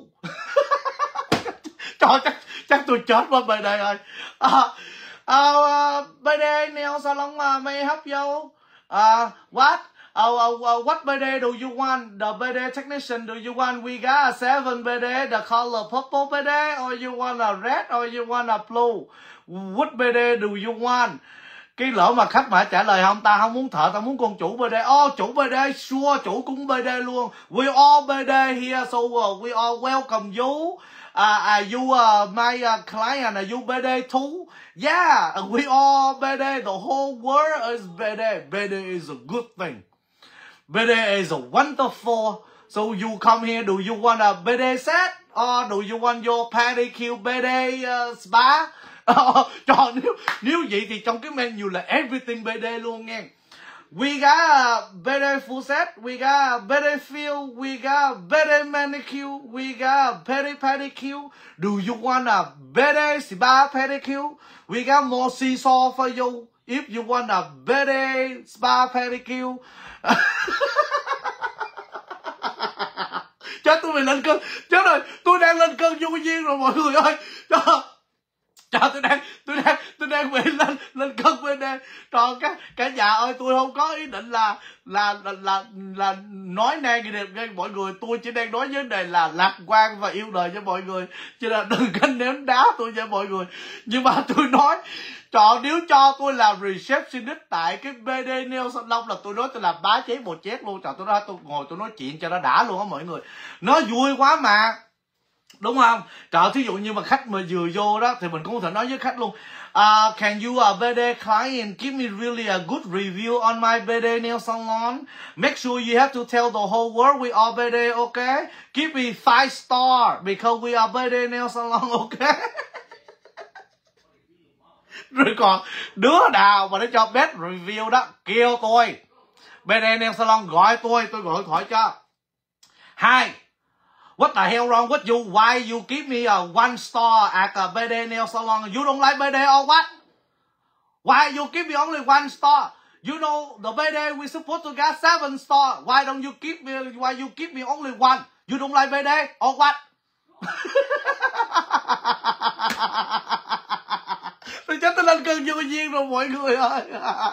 [SPEAKER 1] Trời, chắc chắc tôi chết quá bê đê ơi. Uh, uh, bê đê nail salon uh, may help you. Uh, what? Oh, oh, oh, what bê đê do you want? The bê đê technician do you want? We got a seven bê đê, the color purple bê đê, or you want a red, or you want a blue? What bê đê do you want? Cái lỡ mà khách mà trả lời không, ta không muốn thợ, ta muốn con chủ bê đê. Oh, chủ bê đê, sure, chủ cũng bê đê luôn. We all bê đê here, so uh, we all welcome you. Uh, uh, you uh, my uh, client, are you bê đê too? Yeah, we all bê đê, the whole world is bê đê. bê đê is a good thing. bê đê is a wonderful. So you come here, do you want a bê đê set? Or do you want your pedicure bê đê uh, spa? Oh, trời, nếu, nếu vậy thì trong cái menu là everything bê đê luôn nghe. We got uh, bê đê full set, we got bê đê fill, we got bê đê manicure, we got pedi pedicure. Do you want a bê đê spa pedicure? We got more seesaw for you if you want a bê đê spa pedicure. Chết tôi bị lên cơn, chết rồi, tôi đang lên cơn vô duyên rồi mọi người ơi. Trời, trời tôi đang tôi đang tôi đang bị lên lên cơn bê đê. Trời cả cả nhà ơi, tôi không có ý định là là là là, là nói negative với mọi người, tôi chỉ đang nói vấn đề là lạc quan và yêu đời cho mọi người, cho nên đừng có ném đá tôi nha mọi người. Nhưng mà tôi nói, trời, nếu cho tôi làm receptionist tại cái bê đê nail salon là tôi nói tôi làm bá cháy một chết luôn. Trời, tôi nói tôi ngồi tôi nói chuyện cho nó đã luôn á mọi người, nó vui quá mà, đúng không? Trời, thí dụ như mà khách mà vừa vô đó thì mình cũng có thể nói với khách luôn, uh, can you uh, bê đê client give me really a good review on my bê đê nail salon? Make sure you have to tell the whole world we are bê đê, okay? Give me five star because we are bê đê nail salon, okay? Rồi còn đứa nào mà nó cho best review đó kêu tôi, bê đê nail salon gọi tôi, tôi gọi điện thoại cho. Hi, what the hell wrong with you? Why you give me a one star at a bê đê nail salon? You don't like bê đê or what? Why you give me only one star? You know the B D we supposed to get seven star. Why don't you give me? Why you give me only one? You don't like B D or what? Tôi chắc tôi lên cơn vô duyên rồi mọi người ơi.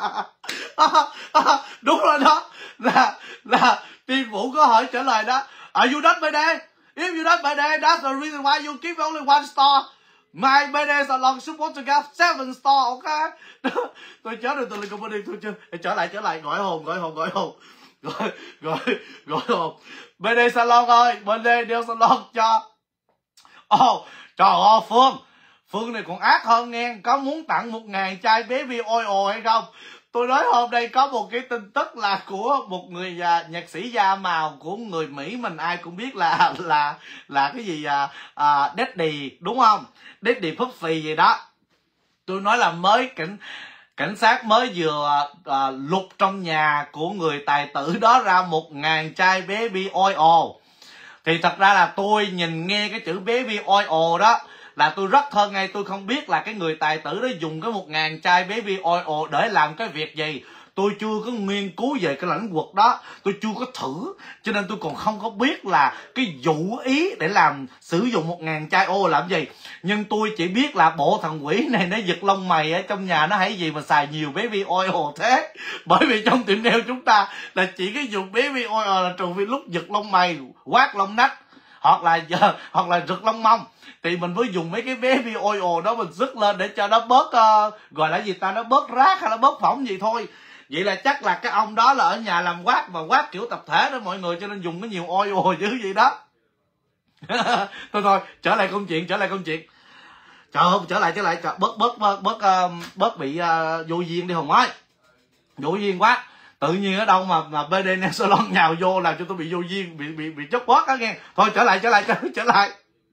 [SPEAKER 1] Đúng rồi đó, là là Tiên Vũ có hỏi trả lời đó. Are you not B D? If you not B D, that's the reason why you give only one star. My B D salon supposed to get seven star, okay? Tôi chết rồi, tôi lên công ty tôi chưa. Trở lại trở lại, gọi hồn gọi hồn gọi hồn gọi gọi gọi hồn. B D salon ơi, B D đeo salon cho. Ồ, oh, trời ơi Phương, Phương này còn ác hơn nghe. Có muốn tặng một ngàn chai baby oil hay không? Tôi nói hôm nay có một cái tin tức là của một người uh, nhạc sĩ da màu của người Mỹ, mình ai cũng biết là là là cái gì uh, uh, Daddy đúng không? Daddy Puffy gì đó. Tôi nói là mới cảnh cảnh sát mới vừa uh, lục trong nhà của người tài tử đó ra một ngàn chai baby oil. Thì thật ra là tôi nhìn nghe cái chữ baby oil đó là tôi rất thân ngay. Tôi không biết là cái người tài tử đó dùng cái một ngàn chai baby oil để làm cái việc gì. Tôi chưa có nghiên cứu về cái lĩnh vực đó, tôi chưa có thử, cho nên tôi còn không có biết là cái dụ ý để làm sử dụng một ngàn chai ô làm gì. Nhưng tôi chỉ biết là bộ thằng quỷ này nó giật lông mày ở trong nhà nó hay gì mà xài nhiều baby oil thế. Bởi vì trong tiệm nail chúng ta là chỉ cái dùng baby oil là trừ vì lúc giật lông mày, quát lông nách hoặc là hoặc là rực lông mông thì mình mới dùng mấy cái baby oil đó mình rứt lên để cho nó bớt uh, gọi là gì ta, nó bớt rác hay nó bớt phỏng gì thôi. Vậy là chắc là cái ông đó là ở nhà làm quát và quát kiểu tập thể đó mọi người, cho nên dùng cái nhiều oil dữ vậy đó. Thôi thôi, trở lại công chuyện, trở lại công chuyện. Trời ơi, trở lại trở lại, trời, bớt bớt bớt bớt uh, bớt bị uh, vô duyên đi Hùng ơi. Vô duyên quá. Tự nhiên ở đâu mà mà B D Nail Salon nhào vô làm cho tôi bị vô duyên, bị bị bị chốc bớt á nghe. Thôi trở lại trở lại trở, trở lại.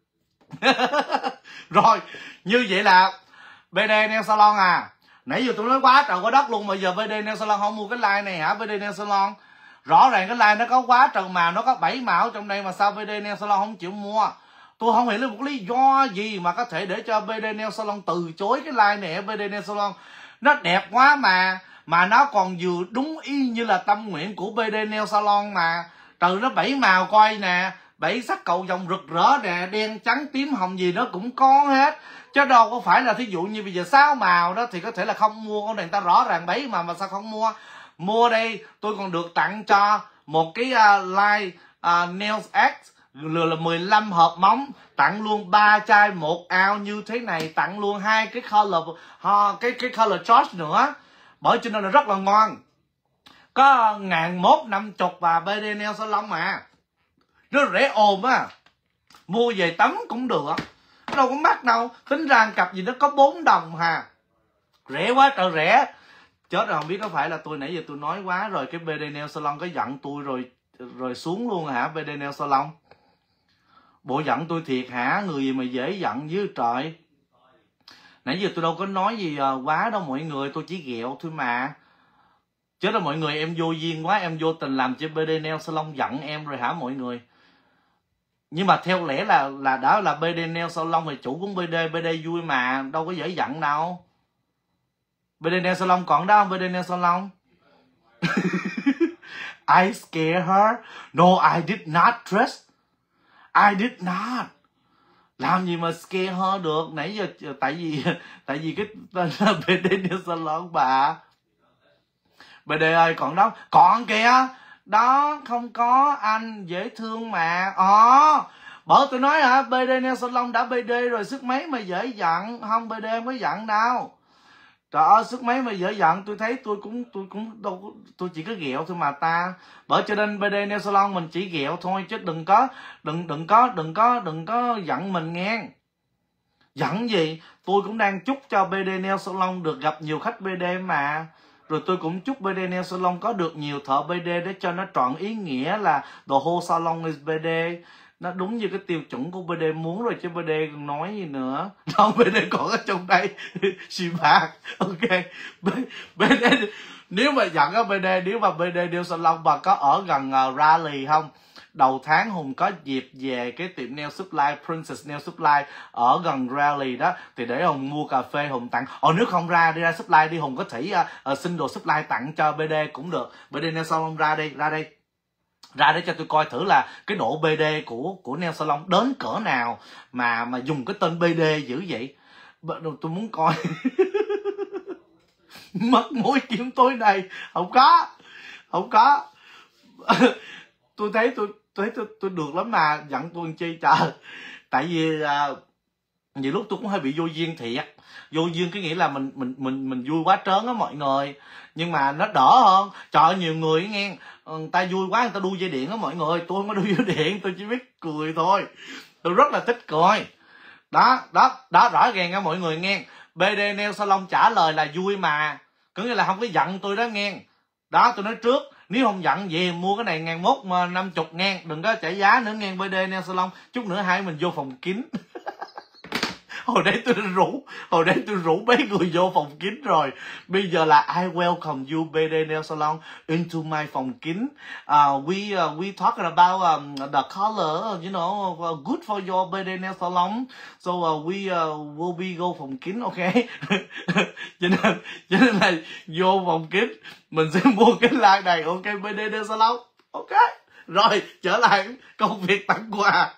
[SPEAKER 1] Rồi, như vậy là B D Nail Salon à. Nãy giờ tôi nói quá trời quá đất luôn mà giờ B D Nail Salon không mua cái line này hả? B D Nail Salon rõ ràng cái line nó có quá trời màu, nó có bảy màu trong đây mà sao B D Nail Salon không chịu mua? Tôi không hiểu là một lý do gì mà có thể để cho B D Nail Salon từ chối cái line này. B D Nail Salon nó đẹp quá mà mà nó còn vừa đúng y như là tâm nguyện của B D Nail Salon mà. Trừ nó bảy màu coi nè, bảy sắc cầu vồng rực rỡ nè, đen trắng tím hồng gì nó cũng có hết, chứ đâu có phải là thí dụ như bây giờ sáu màu đó thì có thể là không mua. Con này người ta rõ ràng bảy mà mà sao không mua? Mua đây tôi còn được tặng cho một cái uh, line uh, Nails X là mười lăm hộp móng, tặng luôn ba chai một ao như thế này, tặng luôn hai cái color uh, cái cái color charge nữa, bởi cho nên là rất là ngon. Có ngàn mốt năm chục và B D Nail Salon mà nó rẻ ồn á, mua về tắm cũng được, đâu có mắc đâu. Tính ra cặp gì nó có bốn đồng hà, rẻ quá trời rẻ. Chết rồi, không biết có phải là tôi nãy giờ tôi nói quá rồi cái B D Nail Salon có giận tôi rồi rồi xuống luôn hả? B D Nail Salon bộ giận tôi thiệt hả? Người gì mà dễ giận với trời. Nãy giờ tôi đâu có nói gì quá đâu mọi người, tôi chỉ ghẹo thôi mà. Chết rồi mọi người, em vô duyên quá, em vô tình làm cho B D Nail Salon giận em rồi hả mọi người? Nhưng mà theo lẽ là là đó là B D Nail Salon thì chủ cũng B D, B D vui mà, đâu có dễ giận đâu. B D Nail Salon còn đó không? B D Nail Salon. I scare her. No, I did not trust. I did not. Làm gì mà scare her được? Nãy giờ tại vì tại vì cái tên là B D Nail Salon bà. B D ơi còn đó, còn kìa. Đó, không có anh dễ thương mà. Ờ, bởi tôi nói hả, B D Nail Salon đã B D rồi, sức mấy mà dễ giận. Không, B D không có giận đâu. Trời ơi, sức mấy mà dễ giận, tôi thấy tôi cũng tôi cũng đâu tôi chỉ có ghẹo thôi mà ta. Bởi cho nên B D Nail Salon mình chỉ ghẹo thôi chứ đừng có đừng đừng có đừng có đừng có giận mình nghe. Giận gì? Tôi cũng đang chúc cho B D Nail Salon được gặp nhiều khách B D mà. Rồi tôi cũng chúc B D Nail Salon có được nhiều thợ B D để cho nó trọn ý nghĩa là the whole salon is B D. Nó đúng như cái tiêu chuẩn của B D muốn rồi chứ B D còn nói gì nữa. Đâu, B D còn ở trong đây. Xì bạc. Ok. B, BD nếu mà giận á B D, nếu mà B D Nail Salon mà có ở gần uh, Raleigh không? đầu tháng Hùng có dịp về cái tiệm nail supply Princess Nail Supply ở gần Raleigh đó, thì để Hùng mua cà phê Hùng tặng. Ồ, nếu không ra đi ra supply đi, Hùng có thể uh, uh, xin đồ supply tặng cho bê đê cũng được. bê đê Nail Salon ra đây, ra đây ra để cho tôi coi thử là cái độ bê đê của của nail salon đến cỡ nào mà mà dùng cái tên bê đê dữ vậy. Tôi muốn coi. Mất mối kiếm tối nay không có, không có. Tôi thấy tôi tôi thấy tôi, tôi được lắm mà giận tôi làm chi trời. Tại vì à, nhiều lúc tôi cũng hơi bị vô duyên thiệt. Vô duyên cái nghĩa là mình mình mình mình vui quá trớn á mọi người, nhưng mà nó đỡ hơn. Trời ơi, nhiều người nghe người ta vui quá người ta đu dây điện á mọi người, tôi không có đu dây điện, tôi chỉ biết cười thôi. Tôi rất là thích cười. Đó đó đó, rõ ràng nha mọi người nghe. bê đê Nail Salon trả lời là vui mà, có nghĩa là không có giận tôi đó nghe. Đó, tôi nói trước, nếu không giận gì mua cái này ngàn mốt mà năm chục ngàn, đừng có trả giá nữa nghe. bê đê Nail Salon chút nữa hai mình vô phòng kín. Hồi đấy tôi rủ hồi đấy tôi rủ mấy người vô phòng kín rồi. Bây giờ là I welcome you bê đê Nail Salon into my phòng kín. Uh, we uh, we talking about um, the color, you know, uh, good for your bê đê Nail Salon. So uh, we uh, will be go phòng kín, okay? cho nên cho nên là vô phòng kín mình sẽ mua cái like này, ok? bê đê Nail Salon, ok? Rồi trở lại công việc tặng quà.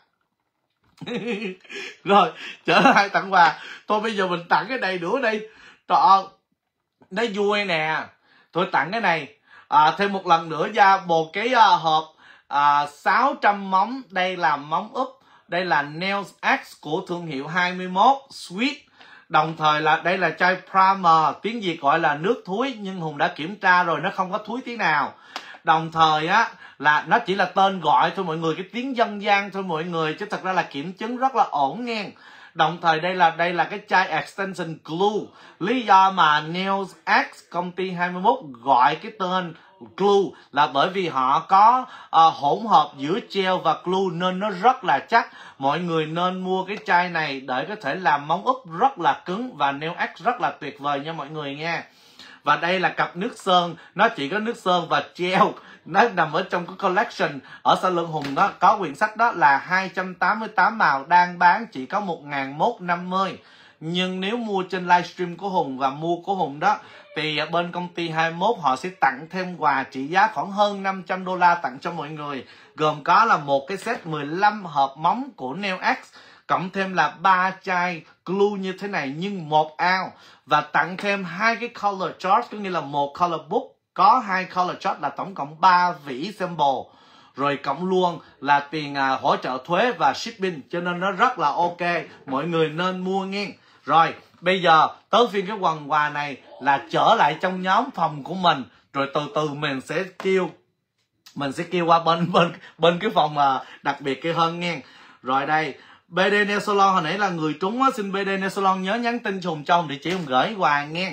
[SPEAKER 1] Rồi trở lại tặng quà. Thôi bây giờ mình tặng cái đầy đủ đi. Trời ơi, nó vui nè. Tôi tặng cái này à, thêm một lần nữa ra một cái uh, hộp uh, sáu trăm móng. Đây là móng úp. Đây là Nails X của thương hiệu hai mươi mốt Sweet. Đồng thời là đây là chai primer, tiếng Việt gọi là nước thúi, nhưng Hùng đã kiểm tra rồi nó không có thúi tí nào. Đồng thời á là nó chỉ là tên gọi thôi mọi người, cái tiếng dân gian thôi mọi người, chứ thật ra là kiểm chứng rất là ổn nghe. Đồng thời đây là đây là cái chai extension glue. Lý do mà Nails X công ty hai mươi mốt gọi cái tên glue là bởi vì họ có uh, hỗn hợp giữa gel và glue nên nó rất là chắc. Mọi người nên mua cái chai này để có thể làm móng úp rất là cứng, và Nails X rất là tuyệt vời nha mọi người nha. Và đây là cặp nước sơn, nó chỉ có nước sơn và gel, nó nằm ở trong cái collection. Ở salon Hùng đó có quyển sách đó là hai trăm tám mươi tám màu, đang bán chỉ có một nghìn một trăm năm mươi. Nhưng nếu mua trên livestream của Hùng và mua của Hùng đó thì bên công ty hai mươi mốt họ sẽ tặng thêm quà trị giá khoảng hơn năm trăm đô la tặng cho mọi người. Gồm có là một cái set mười lăm hộp móng của Nails X, cộng thêm là ba chai glue như thế này nhưng một ounce, và tặng thêm hai cái color chart, có nghĩa là một color book có hai color chart là tổng cộng ba vỉ symbol, rồi cộng luôn là tiền à, hỗ trợ thuế và shipping, cho nên nó rất là ok, mọi người nên mua nghe. Rồi bây giờ tới phiên cái quần quà này là trở lại trong nhóm phòng của mình, rồi từ từ mình sẽ kêu mình sẽ kêu qua bên bên bên cái phòng mà đặc biệt kia hơn nghe. Rồi đây bê đê Nail Salon hồi nãy là người trúng á, xin bê đê Nail Salon nhớ nhắn tin Hùng trong địa chỉ Hùng gửi quà nghe.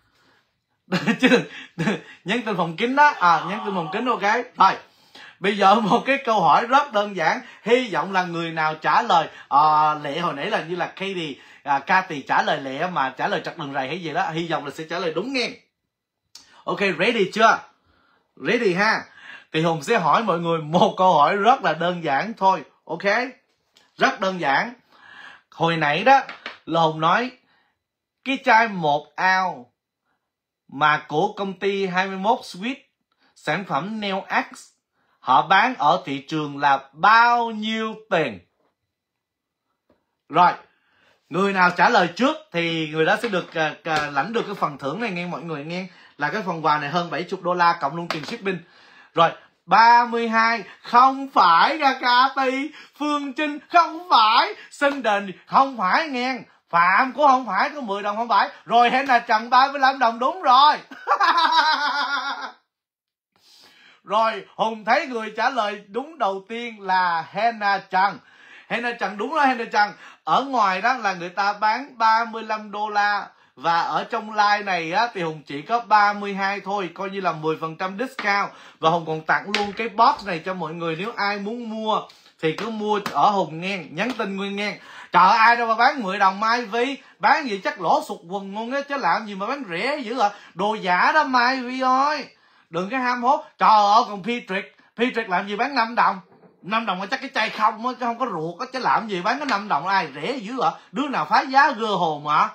[SPEAKER 1] Chứ nhắn tin phòng kín đó, à nhắn tin phòng kín, ok. Thôi bây giờ một cái câu hỏi rất đơn giản, hy vọng là người nào trả lời à, lẹ hồi nãy là như là Katie, à, Cathy trả lời lẹ mà trả lời trật đường rầy hay gì đó, hy vọng là sẽ trả lời đúng nghe. Ok, ready chưa? Ready ha. Thì Hùng sẽ hỏi mọi người một câu hỏi rất là đơn giản thôi, ok? Rất đơn giản. Hồi nãy đó là Hùng nói cái chai một ounce mà của công ty hai mươi mốt Sweet, sản phẩm Nails X, họ bán ở thị trường là bao nhiêu tiền? Rồi, người nào trả lời trước thì người đó sẽ được uh, uh, lãnh được cái phần thưởng này nghe mọi người nghe, là cái phần quà này hơn bảy mươi đô la cộng luôn tiền shipping. Rồi ba mươi hai, không phải nha Cathy, Phương Trinh không phải, Sinh Đền không phải nghe, Phạm cũng không phải, có mười đồng không phải. Rồi Henna Trần ba mươi lăm đồng đúng rồi. Rồi Hùng thấy người trả lời đúng đầu tiên là Henna Trần. Henna Trần đúng rồi Henna Trần. Ở ngoài đó là người ta bán ba mươi lăm đô la, và ở trong live này á, thì Hùng chỉ có ba mươi hai thôi, coi như là mười phần trăm discount. Và Hùng còn tặng luôn cái box này cho mọi người, nếu ai muốn mua thì cứ mua ở Hùng nghe, nhắn tin Nguyên nghe. Trời ơi, ai đâu mà bán mười đồng Mai Vi, bán gì chắc lỗ sụt quần luôn á, chứ làm gì mà bán rẻ dữ à. Đồ giả đó Mai Vi ơi, đừng cái ham hố. Trời ơi, còn Patrick, Patrick làm gì bán năm đồng. năm đồng chắc cái chai không á, chứ không có ruột á, chứ làm gì bán cái năm đồng ai rẻ dữ ạ. Đứa nào phá giá gơ hồn hả?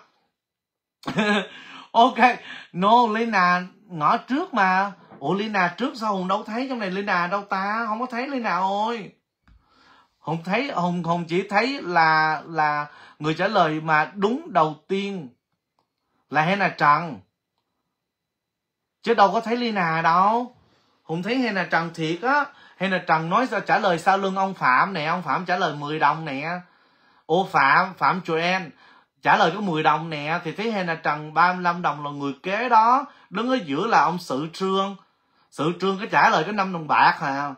[SPEAKER 1] Ok, no, Lina ngõ trước mà. Ủa Lina trước sao Hùng đâu thấy trong này? Lina đâu ta? Không có thấy Lina ơi. Hùng thấy Hùng Hùng chỉ thấy là là người trả lời mà đúng đầu tiên là Hena Trần, chứ đâu có thấy Lina đâu. Hùng thấy Hena Trần thiệt á. Hena Trần nói sao trả lời sau lưng ông Phạm nè, ông Phạm trả lời mười đồng nè. Ô Phạm Phạm Joanne trả lời có mười đồng nè, thì thấy Hena Trần ba mươi lăm đồng là người kế đó. Đứng ở giữa là ông Sự Trương. Sự Trương có trả lời có năm đồng bạc hả?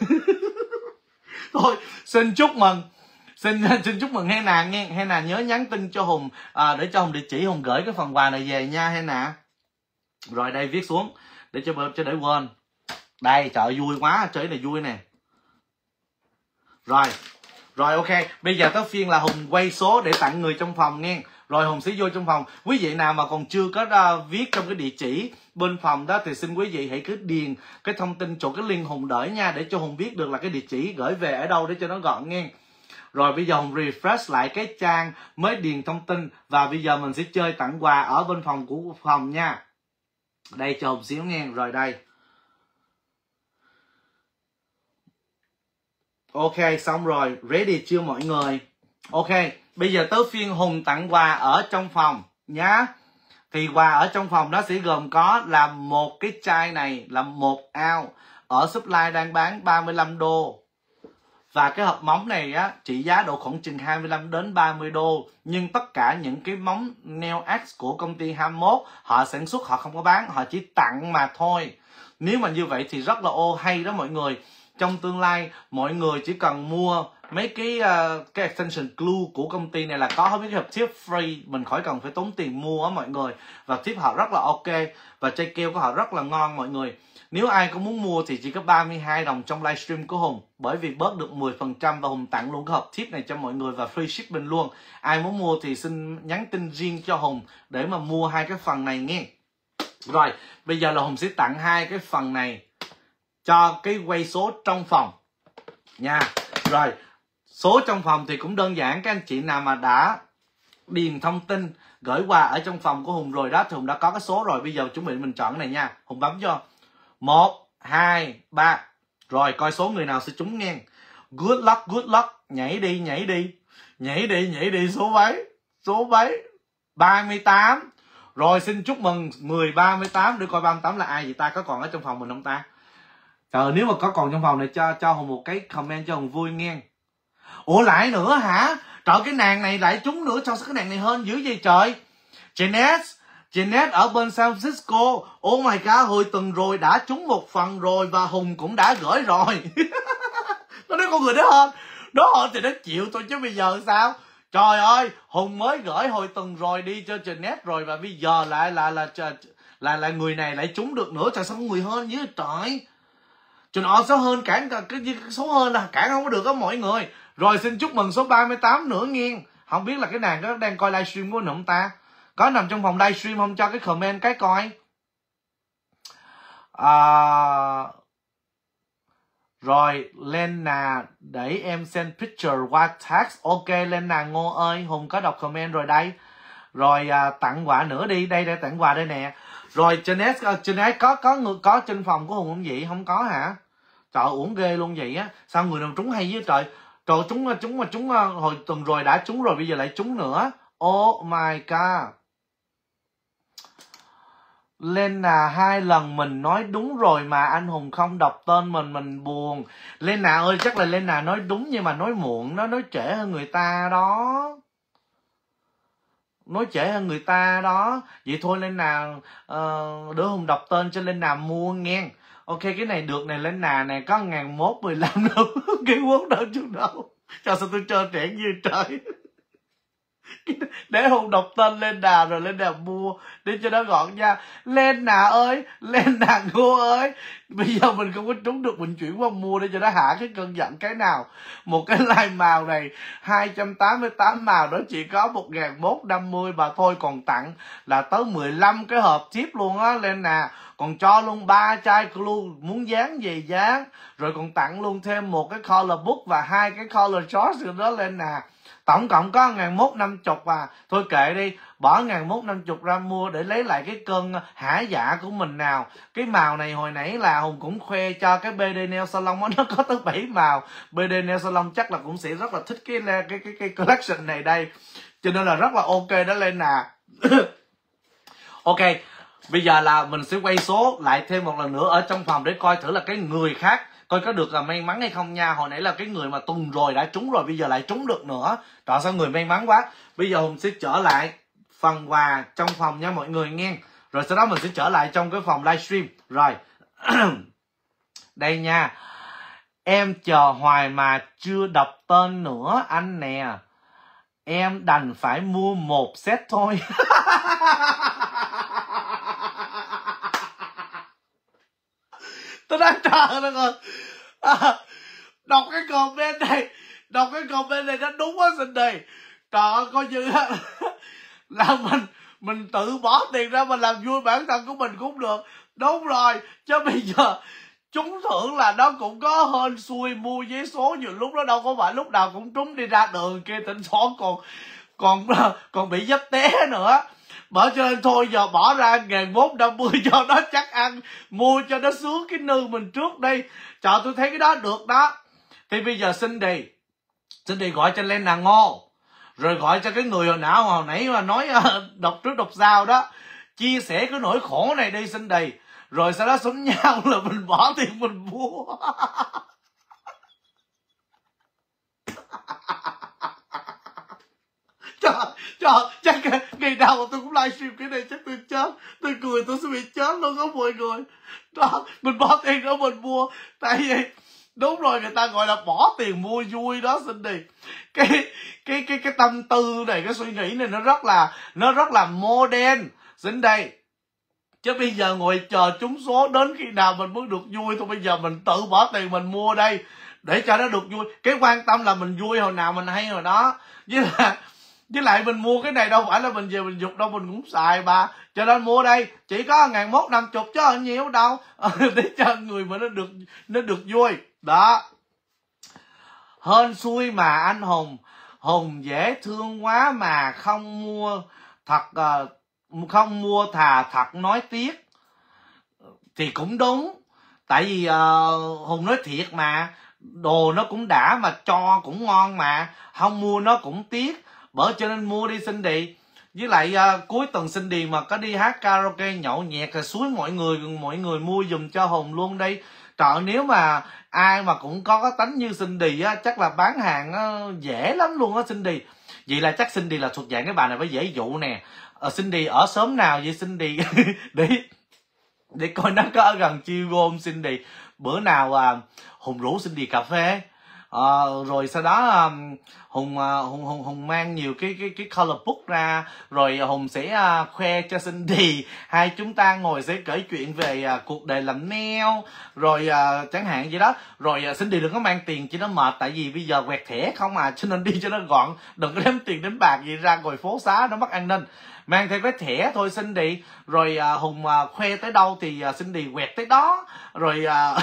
[SPEAKER 1] Thôi xin chúc mừng, xin xin chúc mừng Hena nghe. Hena nhớ nhắn tin cho Hùng à, để cho Hùng địa chỉ, Hùng gửi cái phần quà này về nha Hena. Rồi đây viết xuống để cho cho để quên. Đây trời ơi, vui quá, chơi này vui nè. Rồi rồi ok, bây giờ tới phiên là Hùng quay số để tặng người trong phòng nghe. Rồi Hùng sẽ vô trong phòng. Quý vị nào mà còn chưa có uh, viết trong cái địa chỉ bên phòng đó thì xin quý vị hãy cứ điền cái thông tin chỗ cái link Hùng đợi nha, để cho Hùng biết được là cái địa chỉ gửi về ở đâu để cho nó gọn nghe. Rồi bây giờ Hùng refresh lại cái trang mới điền thông tin, và bây giờ mình sẽ chơi tặng quà ở bên phòng của phòng nha. Đây cho Hùng xíu nghe. Rồi đây. Ok, xong rồi, ready chưa mọi người? Ok, bây giờ tới phiên Hùng tặng quà ở trong phòng nhá. Thì quà ở trong phòng nó sẽ gồm có là một cái chai này là một ounce, ở Supply đang bán ba mươi lăm đô. Và cái hộp móng này á trị giá độ khoảng chừng hai mươi lăm đến ba mươi đô. Nhưng tất cả những cái móng nail X của công ty hai mươi mốt họ sản xuất, họ không có bán, họ chỉ tặng mà thôi. Nếu mà như vậy thì rất là ô hay đó mọi người. Trong tương lai mọi người chỉ cần mua mấy cái uh, cái extension glue của công ty này là có mấy cái hộp tip free, mình khỏi cần phải tốn tiền mua á mọi người. Và tip họ rất là ok, và chai keo của họ rất là ngon mọi người. Nếu ai có muốn mua thì chỉ có ba mươi hai đồng trong livestream của Hùng, bởi vì bớt được mười phần trăm, và Hùng tặng luôn cái hộp tip này cho mọi người và free shipping luôn. Ai muốn mua thì xin nhắn tin riêng cho Hùng để mà mua hai cái phần này nghe. Rồi bây giờ là Hùng sẽ tặng hai cái phần này cho cái quay số trong phòng nha. Rồi số trong phòng thì cũng đơn giản, các anh chị nào mà đã điền thông tin gửi quà ở trong phòng của Hùng rồi đó thì Hùng đã có cái số rồi. Bây giờ chuẩn bị mình chọn cái này nha. Hùng bấm cho một, hai, ba. Rồi coi số người nào sẽ trúng nghe. Good luck, good luck. Nhảy đi, nhảy đi. Nhảy đi, nhảy đi. Số mấy? Số mấy? ba mươi tám. Rồi xin chúc mừng người ba mươi tám. Để coi ba mươi tám là ai vậy ta? Có còn ở trong phòng mình không ta? Trời, nếu mà có còn trong phòng này cho cho Hùng một cái comment cho Hùng vui nghe. Ủa lại nữa hả? Trời, cái nàng này lại trúng nữa. Sao cái nàng này hơn dữ vậy trời? Jeanette, Jeanette ở bên San Francisco. Oh my god, hồi tuần rồi đã trúng một phần rồi và Hùng cũng đã gửi rồi. Nó nói con người đó hơn. Đó hơn thì nó chịu thôi chứ bây giờ sao? Trời ơi, Hùng mới gửi hồi tuần rồi đi cho Jeanette rồi, và bây giờ lại là là là là, là người này lại trúng được nữa. Trời, sao người hơn dữ trời? Trời ơi, số hơn cản, cái số hơn là cản không có được á mọi người. Rồi xin chúc mừng số ba mươi tám nữa nghe. Không biết là cái nàng đó đang coi livestream của mình không ta? Có nằm trong phòng livestream không? Cho cái comment cái coi. À... Rồi Lena để em send picture qua text. Ok Lena Ngô ơi, Hùng có đọc comment rồi đây. Rồi à, tặng quà nữa đi. Đây đây tặng quà đây nè. Rồi Jeanette, Jeanette có có người có trên phòng của Hùng không vậy? Không có hả? Trời, uổng ghê luôn vậy á. Sao người nào trúng hay với trời. Trời, trúng trúng mà trúng hồi tuần rồi đã trúng rồi, bây giờ lại trúng nữa. Oh my god. Lena hai lần mình nói đúng rồi mà anh Hùng không đọc tên mình, mình buồn. Lena ơi, chắc là Lena nói đúng nhưng mà nói muộn, nó nói trễ hơn người ta đó. Nói trễ hơn người ta đó. Vậy thôi Lena uh, đứa Hùng đọc tên cho Lena mua nghe. Ok, cái này được này Lena này, có ngàn mốt mười lăm đâu. Cái quốc đâu chút đâu. Cho sao tôi trơn trẽn như trời. để Hùng đọc tên Lena rồi Lena mua để cho nó gọn nha. Lena ơi, Lena Ngô ơi, bây giờ mình không có trúng được, mình chuyển qua mua để cho nó hạ cái cơn giận cái nào. Một cái line màu này hai trăm tám mươi tám màu đó chỉ có một nghìn một trăm năm mươi mà thôi, còn tặng là tới mười lăm cái hộp chip luôn á Lena. Còn cho luôn ba chai glue, muốn dán gì dán, rồi còn tặng luôn thêm một cái color book và hai cái color chart nữa đó Lena. Tổng cộng có một nghìn một trăm năm mươi à. Thôi kệ đi, bỏ một nghìn một trăm năm mươi ra mua để lấy lại cái cơn hả dạ của mình nào. Cái màu này hồi nãy là Hùng cũng khoe cho cái bê đê Nail Salon đó, nó có tới bảy màu. bê đê Nail Salon chắc là cũng sẽ rất là thích cái cái cái, cái collection này đây, cho nên là rất là ok đó lên nè. Ok, bây giờ là mình sẽ quay số lại thêm một lần nữa ở trong phòng để coi thử là cái người khác coi có được là may mắn hay không nha. Hồi nãy là cái người mà tuần rồi đã trúng rồi, bây giờ lại trúng được nữa. Trời sao người may mắn quá. Bây giờ Hùng sẽ trở lại phần quà trong phòng nha mọi người nghe. Rồi sau đó mình sẽ trở lại trong cái phòng livestream. Rồi đây nha. Em chờ hoài mà chưa đọc tên nữa anh nè. Em đành phải mua một set thôi. Tôi đang chờ nó rồi. À, đọc cái comment này, đọc cái comment này nó đúng quá xin đi. Trời ơi, coi như là mình mình tự bỏ tiền ra mình làm vui bản thân của mình cũng được. Đúng rồi, chứ bây giờ trúng thưởng là nó cũng có hên xui, mua giấy số nhiều lúc nó đâu có phải lúc nào cũng trúng, đi ra đường kia tỉnh số còn còn còn bị dấp té nữa. Bởi cho nên thôi giờ bỏ ra ngàn một năm mươi cho nó chắc ăn, mua cho nó sướng cái nư mình trước đi. Trời, tôi thấy cái đó được đó. Thì bây giờ Cindy Cindy gọi cho Lena Ngô, rồi gọi cho cái người hồi não hồi nãy mà nói đọc trước đọc sau đó, chia sẻ cái nỗi khổ này đi Cindy. Rồi sau đó xúm nhau là mình bỏ tiền mình mua. Trời, trời, chắc ngày nào mà tôi cũng livestream cái này chắc tôi chết. Tôi cười tôi sẽ bị chết luôn đó mọi người. Đó, mình bỏ tiền đó mình mua. Tại vì đúng rồi, người ta gọi là bỏ tiền mua vui đó xin đi. Cái cái cái cái tâm tư này, cái suy nghĩ này nó rất là nó rất là modern xin đây. Chứ bây giờ ngồi chờ trúng số đến khi nào mình mới được vui thôi. Bây giờ mình tự bỏ tiền mình mua đây để cho nó được vui. Cái quan tâm là mình vui hồi nào mình hay hồi đó. Với là với lại mình mua cái này đâu phải là mình về mình dục đâu, mình cũng xài bà. Cho nên mua đây chỉ có ngàn một năm chục chứ không nhiều đâu. Để cho người mà nó được nó được vui. Đó. Hên xui mà anh Hùng. Hùng dễ thương quá mà không mua thật uh, không mua thà thật nói tiếc. Thì cũng đúng. Tại vì uh, Hùng nói thiệt mà, đồ nó cũng đã mà cho cũng ngon mà, không mua nó cũng tiếc. Bởi cho nên mua đi Cindy. Với lại uh, cuối tuần Cindy mà có đi hát karaoke nhậu nhẹt rồi suối mọi người mọi người mua giùm cho Hùng luôn đi. Trời, nếu mà ai mà cũng có cái tánh như Cindy á, chắc là bán hàng á, dễ lắm luôn á Cindy. Vậy là chắc Cindy là thuộc dạng cái bà này phải dễ dụ nè. Ờ, Cindy ở xóm nào vậy Cindy? để để coi nó có ở gần chiêu không Cindy. Bữa nào à, Hùng rủ Cindy cà phê. À, rồi sau đó um, Hùng, uh, Hùng Hùng Hùng mang nhiều cái cái cái color book ra, rồi Hùng sẽ uh, khoe cho Cindy, hai chúng ta ngồi sẽ kể chuyện về uh, cuộc đời làm nail, rồi uh, chẳng hạn vậy đó. Rồi uh, Cindy đừng có mang tiền cho nó mệt, tại vì bây giờ quẹt thẻ không à, cho nên đi cho nó gọn, đừng có đem tiền đến bạc gì ra ngồi phố xá nó mất an ninh. Mang theo cái thẻ thôi Cindy. Rồi uh, Hùng uh, khoe tới đâu thì uh, Cindy quẹt tới đó. Rồi uh...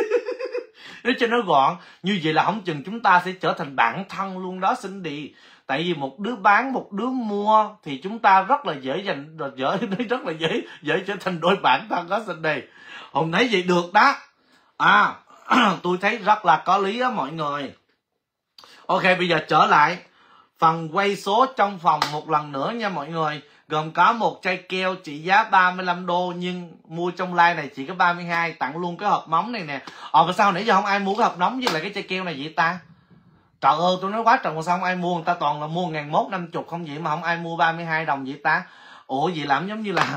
[SPEAKER 1] để cho nó gọn. Như vậy là không chừng chúng ta sẽ trở thành bạn thân luôn đó Cindy. Tại vì một đứa bán một đứa mua thì chúng ta rất là dễ dành dễ rất là dễ dễ trở thành đôi bạn thân đó Cindy. Hùng thấy vậy được đó. À tôi thấy rất là có lý đó mọi người. Ok, bây giờ trở lại phần quay số trong phòng một lần nữa nha mọi người. Gồm có một chai keo trị giá ba mươi lăm đô, nhưng mua trong live này chỉ có ba mươi hai. Tặng luôn cái hộp nóng này nè. Ờ mà sao nãy giờ không ai mua cái hộp nóng với lại cái chai keo này vậy ta? Trời ơi tôi nói quá trời, mà sao không ai mua? Người ta toàn là mua ngàn mốt năm chục không vậy mà không ai mua ba mươi hai đồng vậy ta? Ủa vậy làm giống như là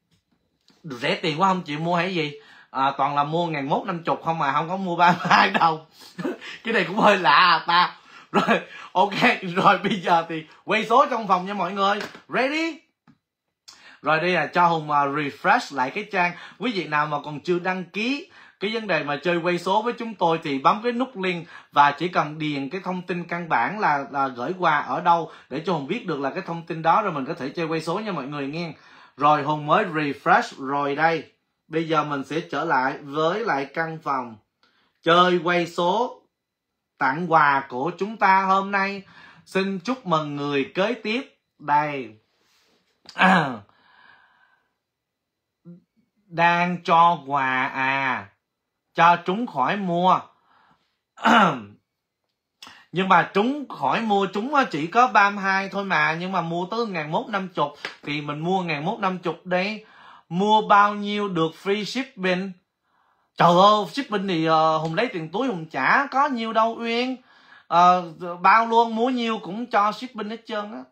[SPEAKER 1] rẻ tiền quá không chịu mua hay gì? À, toàn là mua ngàn mốt năm chục không mà không có mua ba mươi hai đồng. Cái này cũng hơi lạ à ta. Rồi, ok, rồi bây giờ thì quay số trong phòng nha mọi người. Ready? Rồi đây là cho Hùng uh, refresh lại cái trang. Quý vị nào mà còn chưa đăng ký cái vấn đề mà chơi quay số với chúng tôi thì bấm cái nút link và chỉ cần điền cái thông tin căn bản là, là gửi qua ở đâu để cho Hùng biết được là cái thông tin đó rồi mình có thể chơi quay số nha mọi người nghe. Rồi Hùng mới refresh rồi đây. Bây giờ mình sẽ trở lại với lại căn phòng chơi quay số tặng quà của chúng ta hôm nay. Xin chúc mừng người kế tiếp. Đây. À. Đang cho quà à, cho trúng khỏi mua. Nhưng mà trúng khỏi mua, trúng chỉ có ba mươi hai thôi mà. Nhưng mà mua tới một nghìn một trăm năm mươi thì mình mua một nghìn một trăm năm mươi đi. Mua bao nhiêu được free shipping? Trời ơi, shipping thì uh, Hùng lấy tiền túi Hùng trả, có nhiêu đâu Uyên. uh, Bao luôn, mua nhiêu cũng cho shipping hết trơn á.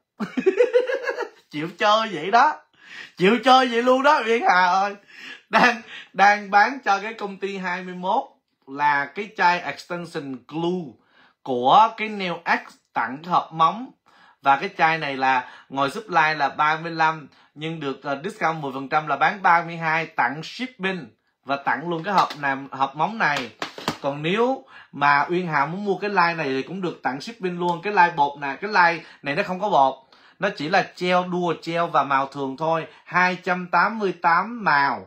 [SPEAKER 1] Chịu chơi vậy đó, chịu chơi vậy luôn đó Uyên Hà ơi. Đang đang bán cho cái công ty hai mươi mốt là cái chai extension glue của cái nail X tặng cái hộp móng. Và cái chai này là ngồi supply là ba mươi lăm nhưng được uh, discount mười phần trăm là bán ba mươi hai, tặng shipping và tặng luôn cái hộp làm hộp móng này. Còn nếu mà Uyên Hà muốn mua cái line này thì cũng được tặng shipping luôn. Cái line bột nè, cái line này nó không có bột, nó chỉ là gel, đua gel và màu thường thôi, hai trăm tám mươi tám màu.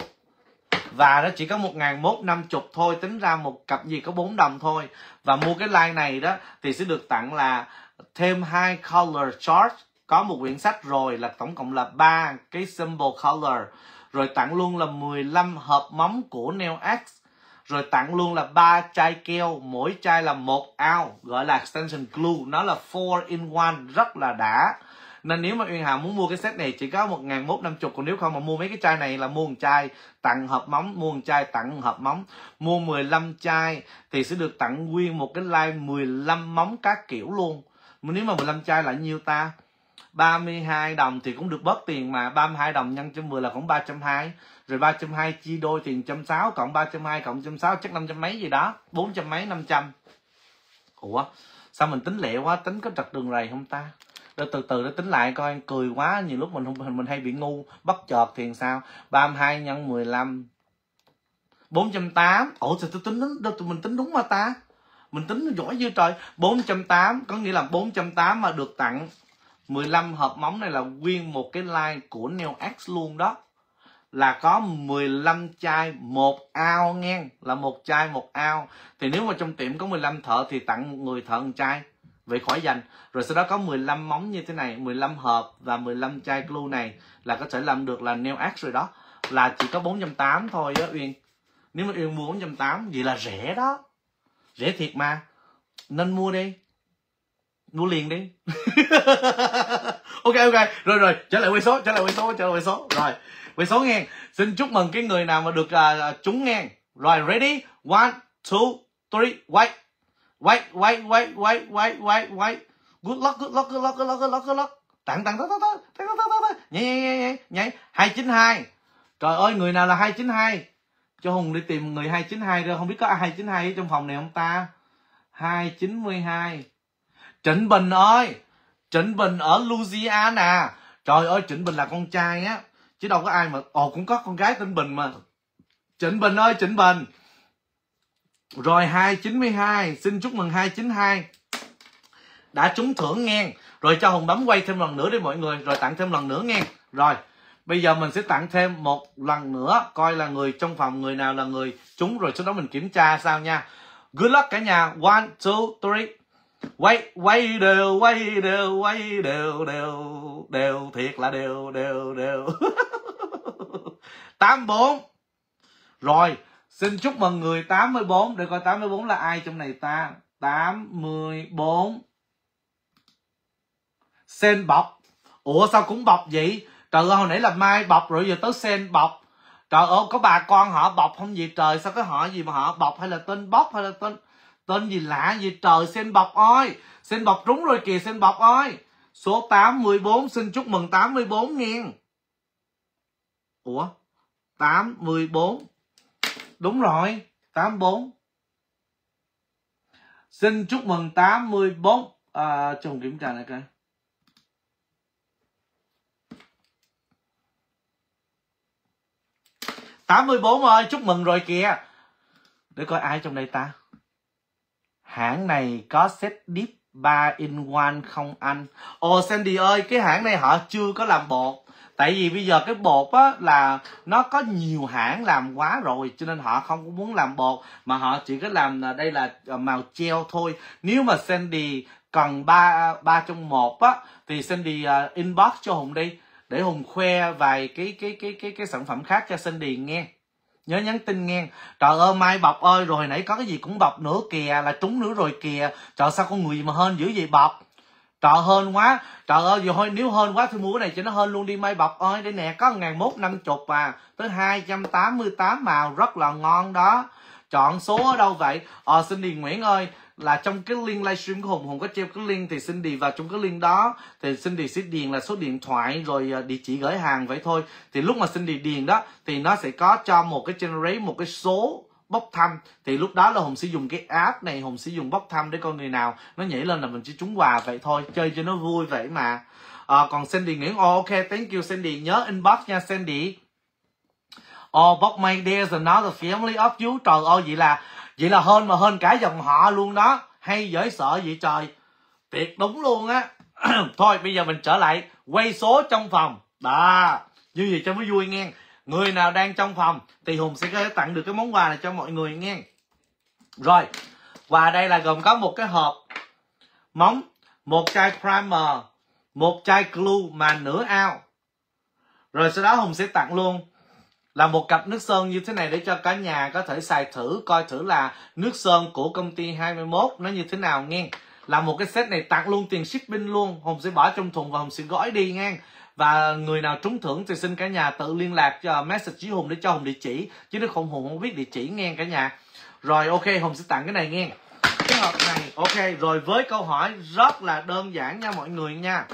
[SPEAKER 1] Và nó chỉ có một nghìn một trăm năm mươi thôi, tính ra một cặp gì có bốn đồng thôi. Và mua cái line này đó thì sẽ được tặng là thêm hai color chart, có một quyển sách rồi, là tổng cộng là ba cái symbol color. Rồi tặng luôn là mười lăm hộp móng của nail X. Rồi tặng luôn là ba chai keo, mỗi chai là một ounce, gọi là extension glue. Nó là four in one, rất là đã. Nên nếu mà Uyên Hà muốn mua cái set này chỉ có một nghìn một trăm năm mươi. Còn nếu không mà mua mấy cái chai này là mua một chai tặng hộp móng, mua một chai tặng hộp móng. Mua mười lăm chai thì sẽ được tặng nguyên một cái line mười lăm móng các kiểu luôn. Nếu mà mười lăm chai là nhiêu ta? ba mươi hai đồng thì cũng được bớt tiền mà. Ba mươi hai đồng nhân cho mười là cũng ba trăm hai mươi. Rồi ba trăm hai mươi chia đôi tiền một trăm sáu mươi, cộng ba trăm hai mươi cộng một trăm sáu mươi chắc năm trăm mấy gì đó, bốn trăm mấy, năm trăm. Ủa sao mình tính lẹ quá, tính có trật đường rầy không ta? Để từ từ để tính lại coi, cười quá, nhiều lúc mình không mình hay bị ngu bất chợt thì sao? ba mươi hai nhân mười lăm bốn trăm tám mươi. Ủa sao tôi tính đúng, đâu tụi mình tính đúng mà ta? Mình tính giỏi dữ trời. Bốn trăm tám mươi có nghĩa là bốn trăm tám mươi mà được tặng mười lăm hộp móng này là nguyên một cái line của nail X luôn đó. Là có mười lăm chai một ounce nghe, là một chai một ounce. Thì nếu mà trong tiệm có mười lăm thợ thì tặng một người thợ một chai, vậy khỏi dành. Rồi sau đó có mười lăm móng như thế này, mười lăm hộp và mười lăm chai glue này là có thể làm được là nail X rồi đó. Là chỉ có bốn trăm tám mươi thôi á Uyên. Nếu mà Uyên mua bốn trăm tám mươi vậy là rẻ đó, rẻ thiệt mà, nên mua đi, mua liền đi. Ok ok, rồi rồi, trở lại quay số, trở lại quay số, trở lại quay số. Rồi, quay số nghe. Xin chúc mừng cái người nào mà được uh, trúng nghe. Rồi, ready? One, two, three, wait. Wait, wait, wait, wait, wait, wait, wait. Good luck, good luck, good luck, good luck, good luck, good luck. Tặng, tặng, tặng, tặng, tặng, tặng, tặng, tặng, tặng. Nhảy, nhảy, nhảy, nhảy, nhảy. hai chín hai. Trời ơi, người nào là hai chín hai? Cho Hùng đi tìm người hai chín hai ra, không biết có hai chín hai ở trong phòng này không ta? hai chín hai. Trịnh Bình ơi, Trịnh Bình ở Louisiana. Trời ơi, Trịnh Bình là con trai á, chứ đâu có ai mà, ồ cũng có con gái tên Bình mà. Trịnh Bình ơi, Trịnh Bình. Rồi hai chín hai, xin chúc mừng hai chín hai đã trúng thưởng nghe. Rồi cho Hùng bấm quay thêm lần nữa đi mọi người, rồi tặng thêm lần nữa nghe. Rồi, bây giờ mình sẽ tặng thêm một lần nữa, coi là người trong phòng người nào là người trúng, rồi sau đó mình kiểm tra sao nha. Good luck cả nhà. One, two, three. Quay, quay đều, quay đều, quay đều, đều, đều, thiệt là đều, đều, đều. tám mươi bốn. Rồi, xin chúc mừng người tám mươi bốn. Để coi tám mươi bốn là ai trong này ta. tám mươi bốn. Sen bọc. Ủa sao cũng bọc vậy? Trời ơi, hồi nãy là Mai bọc rồi giờ tới Sen bọc. Trời ơi, có bà con họ bọc không vậy trời? Sao cái họ gì mà họ bọc, hay là tên bóc, hay là tên tên gì lạ vậy trời? Sen bọc ơi, Sen bọc trúng rồi kìa, Sen bọc ơi. Số tám mươi bốn, xin chúc mừng tám mươi bốn nghe. Ủa tám mươi bốn. Đúng rồi, tám mươi bốn. Xin chúc mừng tám mươi bốn. À, chồng kiểm tra lại coi. tám mươi bốn ơi, chúc mừng rồi kìa. Để coi ai trong đây ta. Hãng này có set dip ba in one không anh? Ồ Sandy ơi, cái hãng này họ chưa có làm bột. Tại vì bây giờ cái bột á là nó có nhiều hãng làm quá rồi, cho nên họ không có muốn làm bột, mà họ chỉ có làm là đây là màu gel thôi. Nếu mà Sandy cần ba ba trong một á thì Sandy uh, inbox cho Hùng đi để Hùng khoe vài cái cái cái cái cái sản phẩm khác cho Sandy nghe. Nhớ nhắn tin nghe. Trời ơi Mai bọc ơi, rồi hồi nãy có cái gì cũng bọc nữa kìa, là trúng nữa rồi kìa. Trời sao con người mà hên dữ vậy bọc. Trời hên quá. Trời ơi giờ thôi nếu hên quá thì mua cái này cho nó hên luôn đi Mai bọc ơi. Đây nè, có một nghìn một trăm năm mươi à, tới hai trăm tám mươi tám màu rất là ngon đó. Chọn số ở đâu vậy? Ờ Cindy Nguyễn ơi, là trong cái link livestream của Hùng, Hùng có treo cái link thì Cindy vào trong cái link đó thì Cindy sẽ điền là số điện thoại rồi địa chỉ gửi hàng vậy thôi. Thì lúc mà Cindy điền đó thì nó sẽ có cho một cái generate một cái số bốc thăm, thì lúc đó là Hùng sẽ dùng cái app này, Hùng sẽ dùng bốc thăm để coi người nào nó nhảy lên là mình chỉ trúng quà vậy thôi, chơi cho nó vui vậy mà. À, còn Cindy Nguyễn, oh, ok thank you Cindy, nhớ inbox nha Cindy. Oh, bóc may there's another family of you. Trời ơi, vậy là vậy là hên mà hên cả dòng họ luôn đó. Hay dễ sợ vậy trời. Tuyệt đúng luôn á. Thôi bây giờ mình trở lại quay số trong phòng. Đó, như vậy cho mới vui nghe. Người nào đang trong phòng thì Hùng sẽ có thể tặng được cái món quà này cho mọi người nghe. Rồi, quà đây là gồm có một cái hộp móng, một chai primer, một chai glue mà nửa ao. Rồi sau đó Hùng sẽ tặng luôn là một cặp nước sơn như thế này để cho cả nhà có thể xài thử, coi thử là nước sơn của công ty hai mươi mốt nó như thế nào nghe. Là một cái set này tặng luôn tiền shipping luôn. Hùng sẽ bỏ trong thùng và Hùng sẽ gói đi nghe. Và người nào trúng thưởng thì xin cả nhà tự liên lạc cho message với Hùng để cho Hùng địa chỉ, chứ nếu không Hùng không biết địa chỉ nghe cả nhà. Rồi ok, Hùng sẽ tặng cái này nghe, cái hộp này. Ok, rồi với câu hỏi rất là đơn giản nha mọi người nha.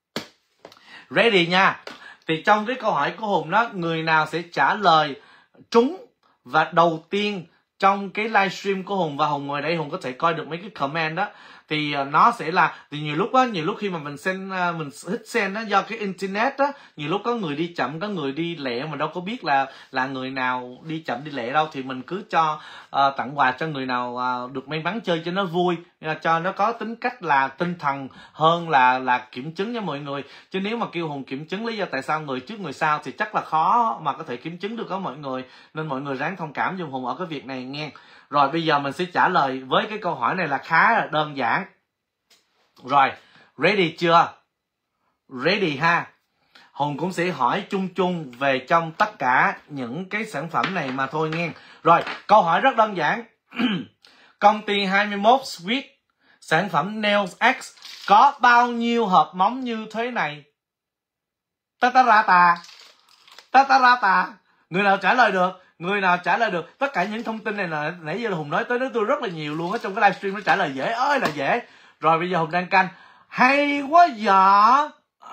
[SPEAKER 1] Ready nha. Thì trong cái câu hỏi của Hùng đó, người nào sẽ trả lời trúng và đầu tiên trong cái livestream của Hùng, và Hùng ngồi đây Hùng có thể coi được mấy cái comment đó, thì nó sẽ là, thì nhiều lúc á, nhiều lúc khi mà mình send, mình hit send đó, do cái internet á, nhiều lúc có người đi chậm, có người đi lẹ, mình đâu có biết là là người nào đi chậm đi lẹ đâu, thì mình cứ cho uh, tặng quà cho người nào uh, được may mắn chơi cho nó vui, cho nó có tính cách là tinh thần hơn là là kiểm chứng nha mọi người. Chứ nếu mà kêu Hùng kiểm chứng lý do tại sao người trước người sau thì chắc là khó mà có thể kiểm chứng được đó mọi người, nên mọi người ráng thông cảm giùm Hùng ở cái việc này nghe. Rồi bây giờ mình sẽ trả lời với cái câu hỏi này là khá là đơn giản. Rồi, ready chưa? Ready ha. Hùng cũng sẽ hỏi chung chung về trong tất cả những cái sản phẩm này mà thôi nghe. Rồi, câu hỏi rất đơn giản. Công ty hai mươi mốt Sweet sản phẩm Nails X có bao nhiêu hộp móng như thế này? Ta ta ra ta. Ta ta ra ta. Người nào trả lời được? Người nào trả lời được? Tất cả những thông tin này là nãy giờ Hùng nói tới nói tôi rất là nhiều luôn á, trong cái livestream nó trả lời dễ ơi là dễ. Rồi bây giờ Hùng đang canh. Hay quá vậy.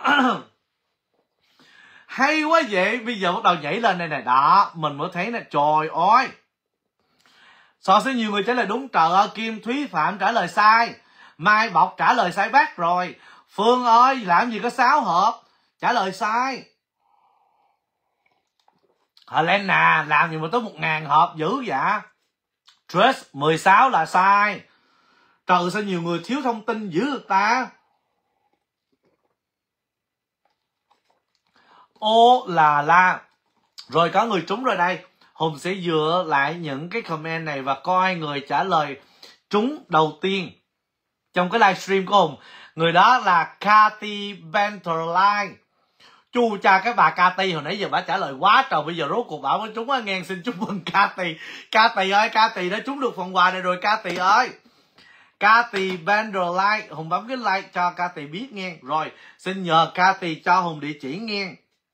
[SPEAKER 1] Hay quá vậy. Bây giờ bắt đầu nhảy lên đây nè. Đó, mình mới thấy nè. Trời ơi. So với nhiều người trả lời đúng. Trời ơi, Kim Thúy Phạm trả lời sai. Mai Bọc trả lời sai bác rồi. Phương ơi, làm gì có sáu hộp. Trả lời sai. Helena, làm gì mà tới một ngàn hộp dữ vậy? Dress mười sáu là sai. Trời, sao nhiều người thiếu thông tin dữ được ta? Ô là la. Rồi có người trúng rồi đây. Hùng sẽ dựa lại những cái comment này và coi người trả lời trúng đầu tiên trong cái livestream của Hùng. Người đó là Cathy Benterline. Chu cha cái bà Cathy hồi nãy giờ bà trả lời quá trời, bây giờ rốt cuộc bảo mới trúng á nghe. Xin chúc mừng Cathy. Cathy ơi, Cathy đã trúng được phần quà này rồi Cathy ơi. Cathy Benderline, Hùng bấm cái like cho Cathy biết nghe. Rồi xin nhờ Cathy cho Hùng địa chỉ nghe.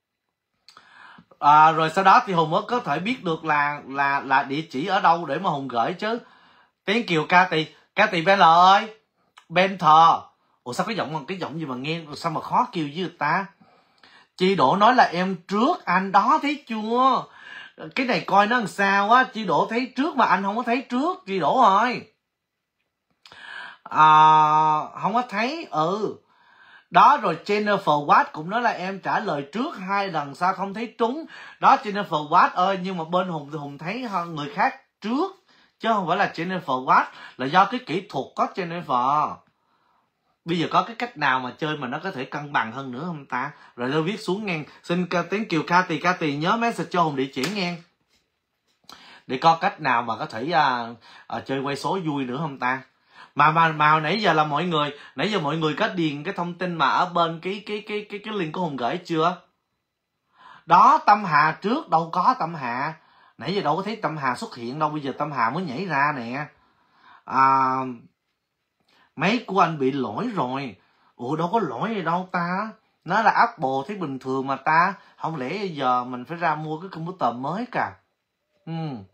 [SPEAKER 1] À, rồi sau đó thì Hùng mới có thể biết được là là là địa chỉ ở đâu để mà Hùng gửi chứ. Tiếng kiều Cathy. Cathy Benler ơi. Benter. Ủa sao cái giọng cái giọng gì mà nghe sao mà khó kêu với người ta. Chị Đỗ nói là em trước anh đó, thấy chưa? Cái này coi nó làm sao á. Chị Đỗ thấy trước mà anh không có thấy trước. Chị Đỗ ơi. À, không có thấy. Ừ đó, rồi Jennifer Watt cũng nói là em trả lời trước hai lần sao không thấy trúng. Đó Jennifer Watt ơi, nhưng mà bên Hùng thì Hùng thấy người khác trước chứ không phải là Jennifer Watt, là do cái kỹ thuật có Jennifer. Bây giờ có cái cách nào mà chơi mà nó có thể cân bằng hơn nữa không ta? Rồi tôi viết xuống nghe. Xin tiếng Kiều Cathy, Cathy nhớ message cho Hùng địa chỉ nghe, để có cách nào mà có thể uh, uh, chơi quay số vui nữa không ta? Mà mà mà nãy giờ là mọi người, nãy giờ mọi người có điền cái thông tin mà ở bên cái cái cái cái cái link của Hùng gửi chưa? Đó, Tâm Hà trước, đâu có Tâm Hà. Nãy giờ đâu có thấy Tâm Hà xuất hiện đâu, bây giờ Tâm Hà mới nhảy ra nè. À, máy của anh bị lỗi rồi. Ủa đâu có lỗi gì đâu ta. Nó là Apple thấy bình thường mà ta. Không lẽ giờ mình phải ra mua cái computer mới cả. Ừ.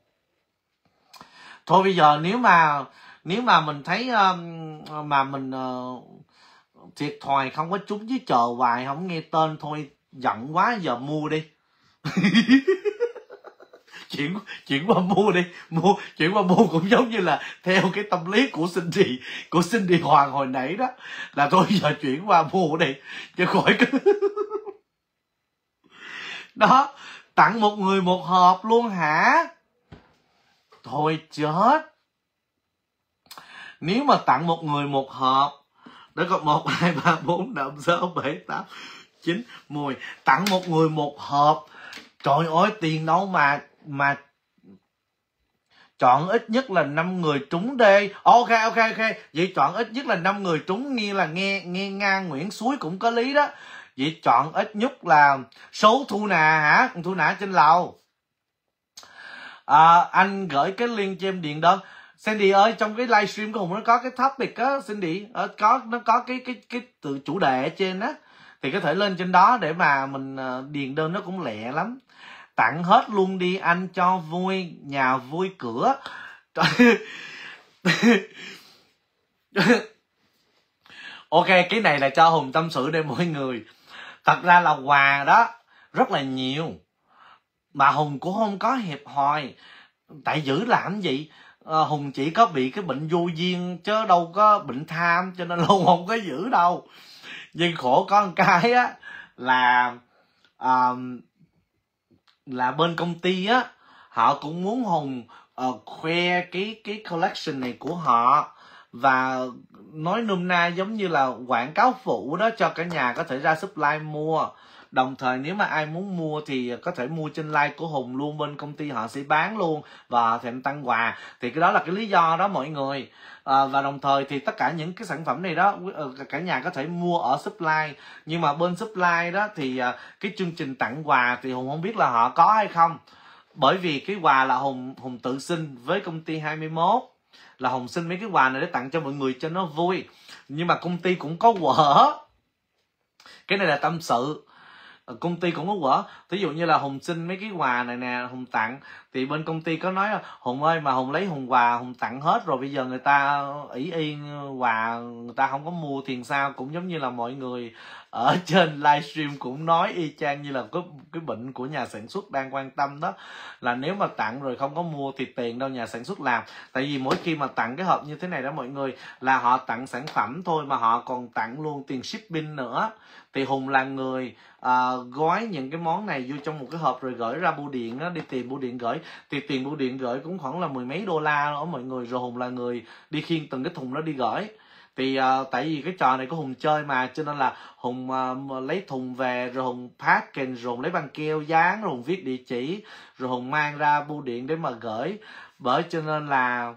[SPEAKER 1] Thôi bây giờ nếu mà nếu mà mình thấy um, mà mình uh, thiệt thòi không có trúng với chờ hoài không nghe tên, thôi giận quá giờ mua đi. chuyển chuyển qua mua đi, mua chuyển qua mua cũng giống như là theo cái tâm lý của Cindy của Cindy Hoàng hồi nãy đó, là thôi giờ chuyển qua mua đi chứ khỏi cứ đó. Tặng một người một hộp luôn hả? Thôi chết. Nếu mà tặng một người một hộp, đó có một hai ba bốn năm sáu bảy tám chín mười, tặng một người một hộp, trời ơi tiền đâu mà mà chọn ít nhất là năm người trúng đi. Ok ok ok, vậy chọn ít nhất là năm người trúng, nghe là nghe nghe ngang Nguyễn Suối cũng có lý đó. Vậy chọn ít nhất là số Thu Nà hả? Thu Nà trên lầu. À, anh gửi cái link cho em điền đơn. Cindy ơi, trong cái livestream của Hùng nó có cái topic á Cindy, ở có nó có cái cái cái từ chủ đề ở trên á, thì có thể lên trên đó để mà mình điền đơn, nó cũng lẹ lắm. Tặng hết luôn đi anh cho vui, nhà vui cửa. Ok, cái này là cho Hùng tâm sự để mọi người. Thật ra là quà đó rất là nhiều, mà Hùng cũng không có hẹp hòi. Tại giữ làm gì? À, Hùng chỉ có bị cái bệnh vô duyên chứ đâu có bệnh tham, cho nên Hùng không có giữ đâu. Nhưng khổ có một cái á là à, là bên công ty á, họ cũng muốn Hùng uh, khoe cái cái collection này của họ, và nói nôm na giống như là quảng cáo phụ đó, cho cả nhà có thể ra supply mua. Đồng thời nếu mà ai muốn mua thì có thể mua trên live của Hùng luôn, bên công ty họ sẽ bán luôn và thèm tăng quà. Thì cái đó là cái lý do đó mọi người. À, và đồng thời thì tất cả những cái sản phẩm này đó cả nhà có thể mua ở supply. Nhưng mà bên supply đó thì cái chương trình tặng quà thì Hùng không biết là họ có hay không, bởi vì cái quà là Hùng Hùng tự xin với công ty hai mươi mốt, là Hùng xin mấy cái quà này để tặng cho mọi người cho nó vui. Nhưng mà công ty cũng có quở, cái này là tâm sự, công ty cũng có quở. Ví dụ như là Hùng xin mấy cái quà này nè, Hùng tặng thì bên công ty có nói là Hùng ơi, mà Hùng lấy Hùng quà Hùng tặng hết rồi, bây giờ người ta ỷ yên quà người ta không có mua thì sao? Cũng giống như là mọi người ở trên livestream cũng nói y chang như là cái, cái bệnh của nhà sản xuất đang quan tâm đó, là nếu mà tặng rồi không có mua thì tiền đâu nhà sản xuất làm. Tại vì mỗi khi mà tặng cái hộp như thế này đó mọi người, là họ tặng sản phẩm thôi mà họ còn tặng luôn tiền shipping nữa. Thì Hùng là người à, gói những cái món này vô trong một cái hộp rồi gửi ra bưu điện đó, đi tìm bưu điện gửi. Thì tiền bưu điện gửi cũng khoảng là mười mấy đô la đó mọi người, rồi Hùng là người đi khiêng từng cái thùng đó đi gửi. Thì uh, tại vì cái trò này của Hùng chơi mà, cho nên là Hùng uh, lấy thùng về rồi Hùng package, rồi Hùng lấy băng keo dán, rồi Hùng viết địa chỉ, rồi Hùng mang ra bưu điện để mà gửi. Bởi cho nên là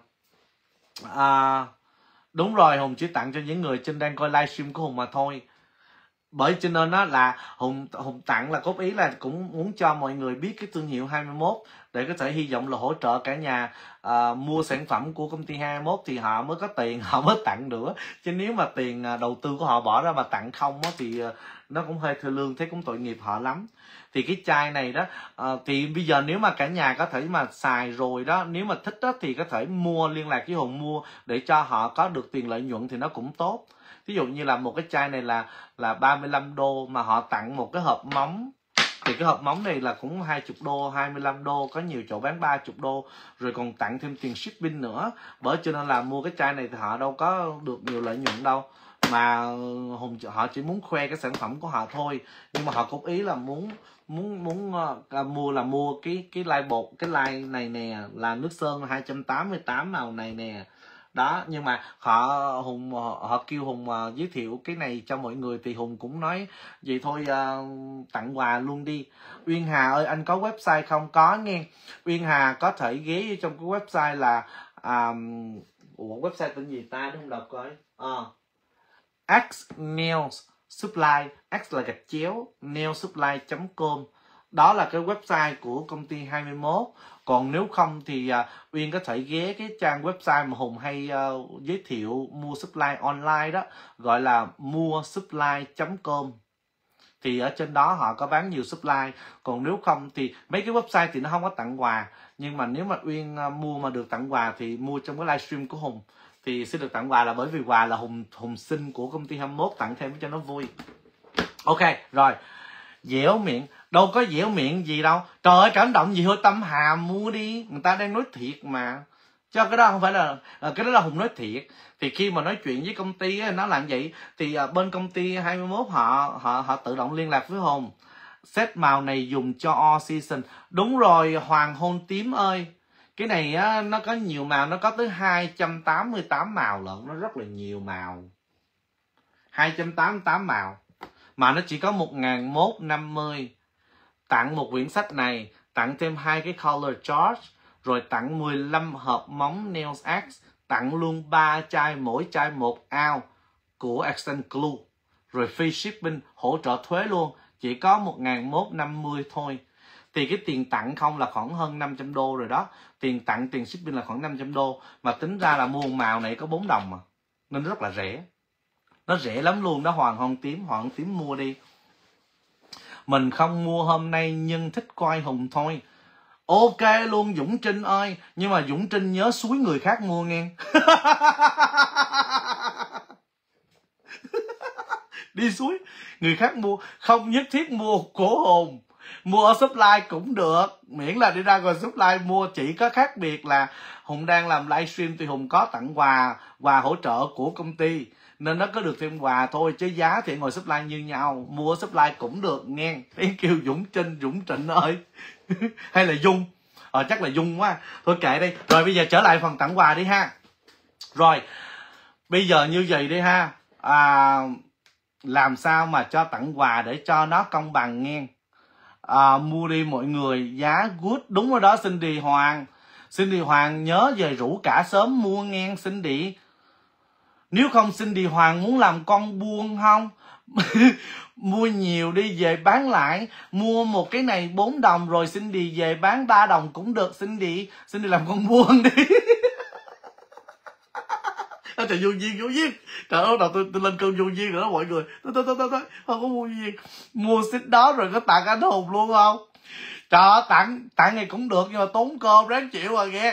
[SPEAKER 1] uh, đúng rồi, Hùng chỉ tặng cho những người trên đang coi livestream của Hùng mà thôi. Bởi cho nên đó là Hùng Hùng tặng là góp ý là cũng muốn cho mọi người biết cái thương hiệu hai mươi mốt, để có thể hy vọng là hỗ trợ cả nhà à, mua sản phẩm của công ty hai mươi mốt thì họ mới có tiền họ mới tặng nữa. Chứ nếu mà tiền đầu tư của họ bỏ ra mà tặng không á, thì nó cũng hơi thê lương, thế cũng tội nghiệp họ lắm. Thì cái chai này đó à, thì bây giờ nếu mà cả nhà có thể mà xài rồi đó, nếu mà thích đó thì có thể mua, liên lạc với Hùng mua để cho họ có được tiền lợi nhuận thì nó cũng tốt. Ví dụ như là một cái chai này là là ba mươi lăm đô mà họ tặng một cái hộp móng Thì cái hộp móng này là cũng hai mươi đô, hai mươi lăm đô, có nhiều chỗ bán ba mươi đô, rồi còn tặng thêm tiền shipping nữa. Bởi cho nên là mua cái chai này thì họ đâu có được nhiều lợi nhuận đâu, mà Hùng họ chỉ muốn khoe cái sản phẩm của họ thôi. Nhưng mà họ cũng ý là muốn muốn muốn uh, mua là mua cái cái line bột, cái line này nè, là nước sơn hai trăm tám mươi tám màu này nè đó. Nhưng mà họ Hùng họ kêu Hùng uh, giới thiệu cái này cho mọi người, thì Hùng cũng nói vậy thôi, uh, tặng quà luôn đi. Uyên Hà ơi, anh có website không? Có nghe. Uyên Hà có thể ghé trong cái website là um, ủa website tên gì ta, đúng không, đọc coi. uh, X Nails Supply, X là gạch chéo nailsupply chấm com. Đó là cái website của công ty hai mươi mốt. Còn nếu không thì uh, Uyên có thể ghé cái trang website mà Hùng hay uh, giới thiệu mua supply online đó, gọi là mua supply chấm com. Thì ở trên đó họ có bán nhiều supply. Còn nếu không thì mấy cái website thì nó không có tặng quà. Nhưng mà nếu mà Uyên uh, mua mà được tặng quà thì mua trong cái livestream của Hùng thì sẽ được tặng quà, là bởi vì quà là Hùng Hùng xin của công ty hai mươi mốt tặng thêm cho nó vui. Ok rồi, dẻo miệng đâu có dẻo miệng gì đâu. Trời ơi, cảm động gì thôi, Tâm Hà mua đi, người ta đang nói thiệt mà. Chứ cái đó không phải là, cái đó là Hùng nói thiệt. Thì khi mà nói chuyện với công ty á, nó làm vậy thì bên công ty hai mươi mốt họ họ họ tự động liên lạc với Hùng. Set màu này dùng cho all season. Đúng rồi Hoàng Hôn Tím ơi, cái này á, nó có nhiều màu, nó có tới hai trăm tám mươi tám màu lận, nó rất là nhiều màu, hai trăm tám mươi tám màu. Mà nó chỉ có một nghìn một trăm năm mươi. Tặng một quyển sách này, tặng thêm hai cái color charge, rồi tặng mười lăm hộp móng Nails X, tặng luôn ba chai, mỗi chai một ounce của Accent Glue, rồi free shipping, hỗ trợ thuế luôn, chỉ có một nghìn một trăm năm mươi thôi. Thì cái tiền tặng không là khoảng hơn năm trăm đô rồi đó. Tiền tặng, tiền shipping là khoảng năm trăm đô. Mà tính ra là mua màu này có bốn đồng mà, nên rất là rẻ. Nó rẻ lắm luôn đó. Hoàng Hôn Tím, Hoàng Hôn Tím mua đi. Mình không mua hôm nay nhưng thích coi Hùng thôi. Ok luôn Dũng Trinh ơi. Nhưng mà Dũng Trinh nhớ xúi người khác mua nghe. Đi suối người khác mua, không nhất thiết mua của Hùng. Mua ở supply cũng được, miễn là đi ra ngoài supply mua. Chỉ có khác biệt là Hùng đang làm livestream thì Hùng có tặng quà, quà hỗ trợ của công ty, nên nó có được thêm quà thôi, chứ giá thì ngồi supply như nhau. Mua ở supply cũng được nghe. Thank you Dũng Trinh, Dũng Trịnh ơi. Hay là Dung, ờ chắc là Dung quá, thôi kệ đi. Rồi bây giờ trở lại phần tặng quà đi ha. Rồi bây giờ như vậy đi ha, à, làm sao mà cho tặng quà để cho nó công bằng nghe. À, mua đi mọi người, giá good. Đúng rồi đó Cindy Hoàng. Cindy Hoàng nhớ về rủ cả sớm mua nghe Cindy. Nếu không Cindy Hoàng muốn làm con buôn không? Mua nhiều đi về bán lại. Mua một cái này bốn đồng rồi Cindy về bán ba đồng cũng được Cindy. Cindy làm con buôn đi. Trời vô duyên, vô duyên. Trời ơi, đầu tôi, tôi lên cơn vô duyên rồi đó mọi người. Thôi, thôi, thôi, thôi, thôi. Không có mua duyên. Mua xích đó rồi có tặng anh Hùng luôn không? Trời ơi, tặng, tặng này cũng được nhưng mà tốn cơm ráng chịu rồi nghe.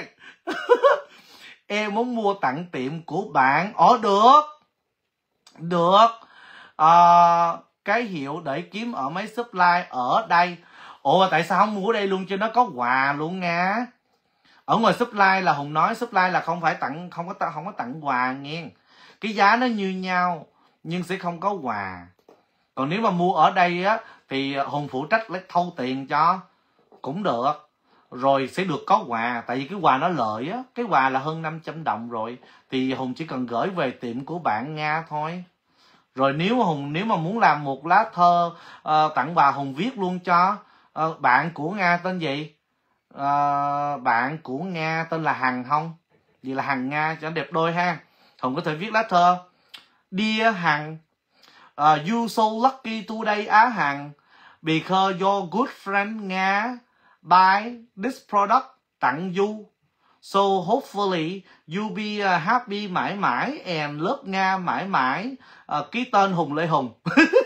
[SPEAKER 1] Em muốn mua tặng tiệm của bạn. Ồ, được. Được. À, cái hiệu để kiếm ở mấy supply ở đây. Ủa, tại sao không mua ở đây luôn cho nó có quà luôn nha. Ở ngoài supply là Hùng nói supply là không phải tặng, không có không có tặng quà nghe. Cái giá nó như nhau nhưng sẽ không có quà. Còn nếu mà mua ở đây á thì Hùng phụ trách lấy thâu tiền cho cũng được. Rồi sẽ được có quà, tại vì cái quà nó lợi á, cái quà là hơn năm trăm đồng rồi thì Hùng chỉ cần gửi về tiệm của bạn Nga thôi. Rồi nếu mà Hùng nếu mà muốn làm một lá thơ uh, tặng quà, Hùng viết luôn cho. Uh, bạn của Nga tên gì? Uh, bạn của Nga tên là Hằng không? Vì là Hằng Nga cho nó đẹp đôi ha. Hùng có thể viết lá thơ. Dear Hằng, uh, you so lucky today Á Hằng, because your good friend Nga buy this product tặng you. So hopefully you be uh, happy mãi mãi and love Nga mãi mãi. Uh, ký tên Hùng Lê Hùng.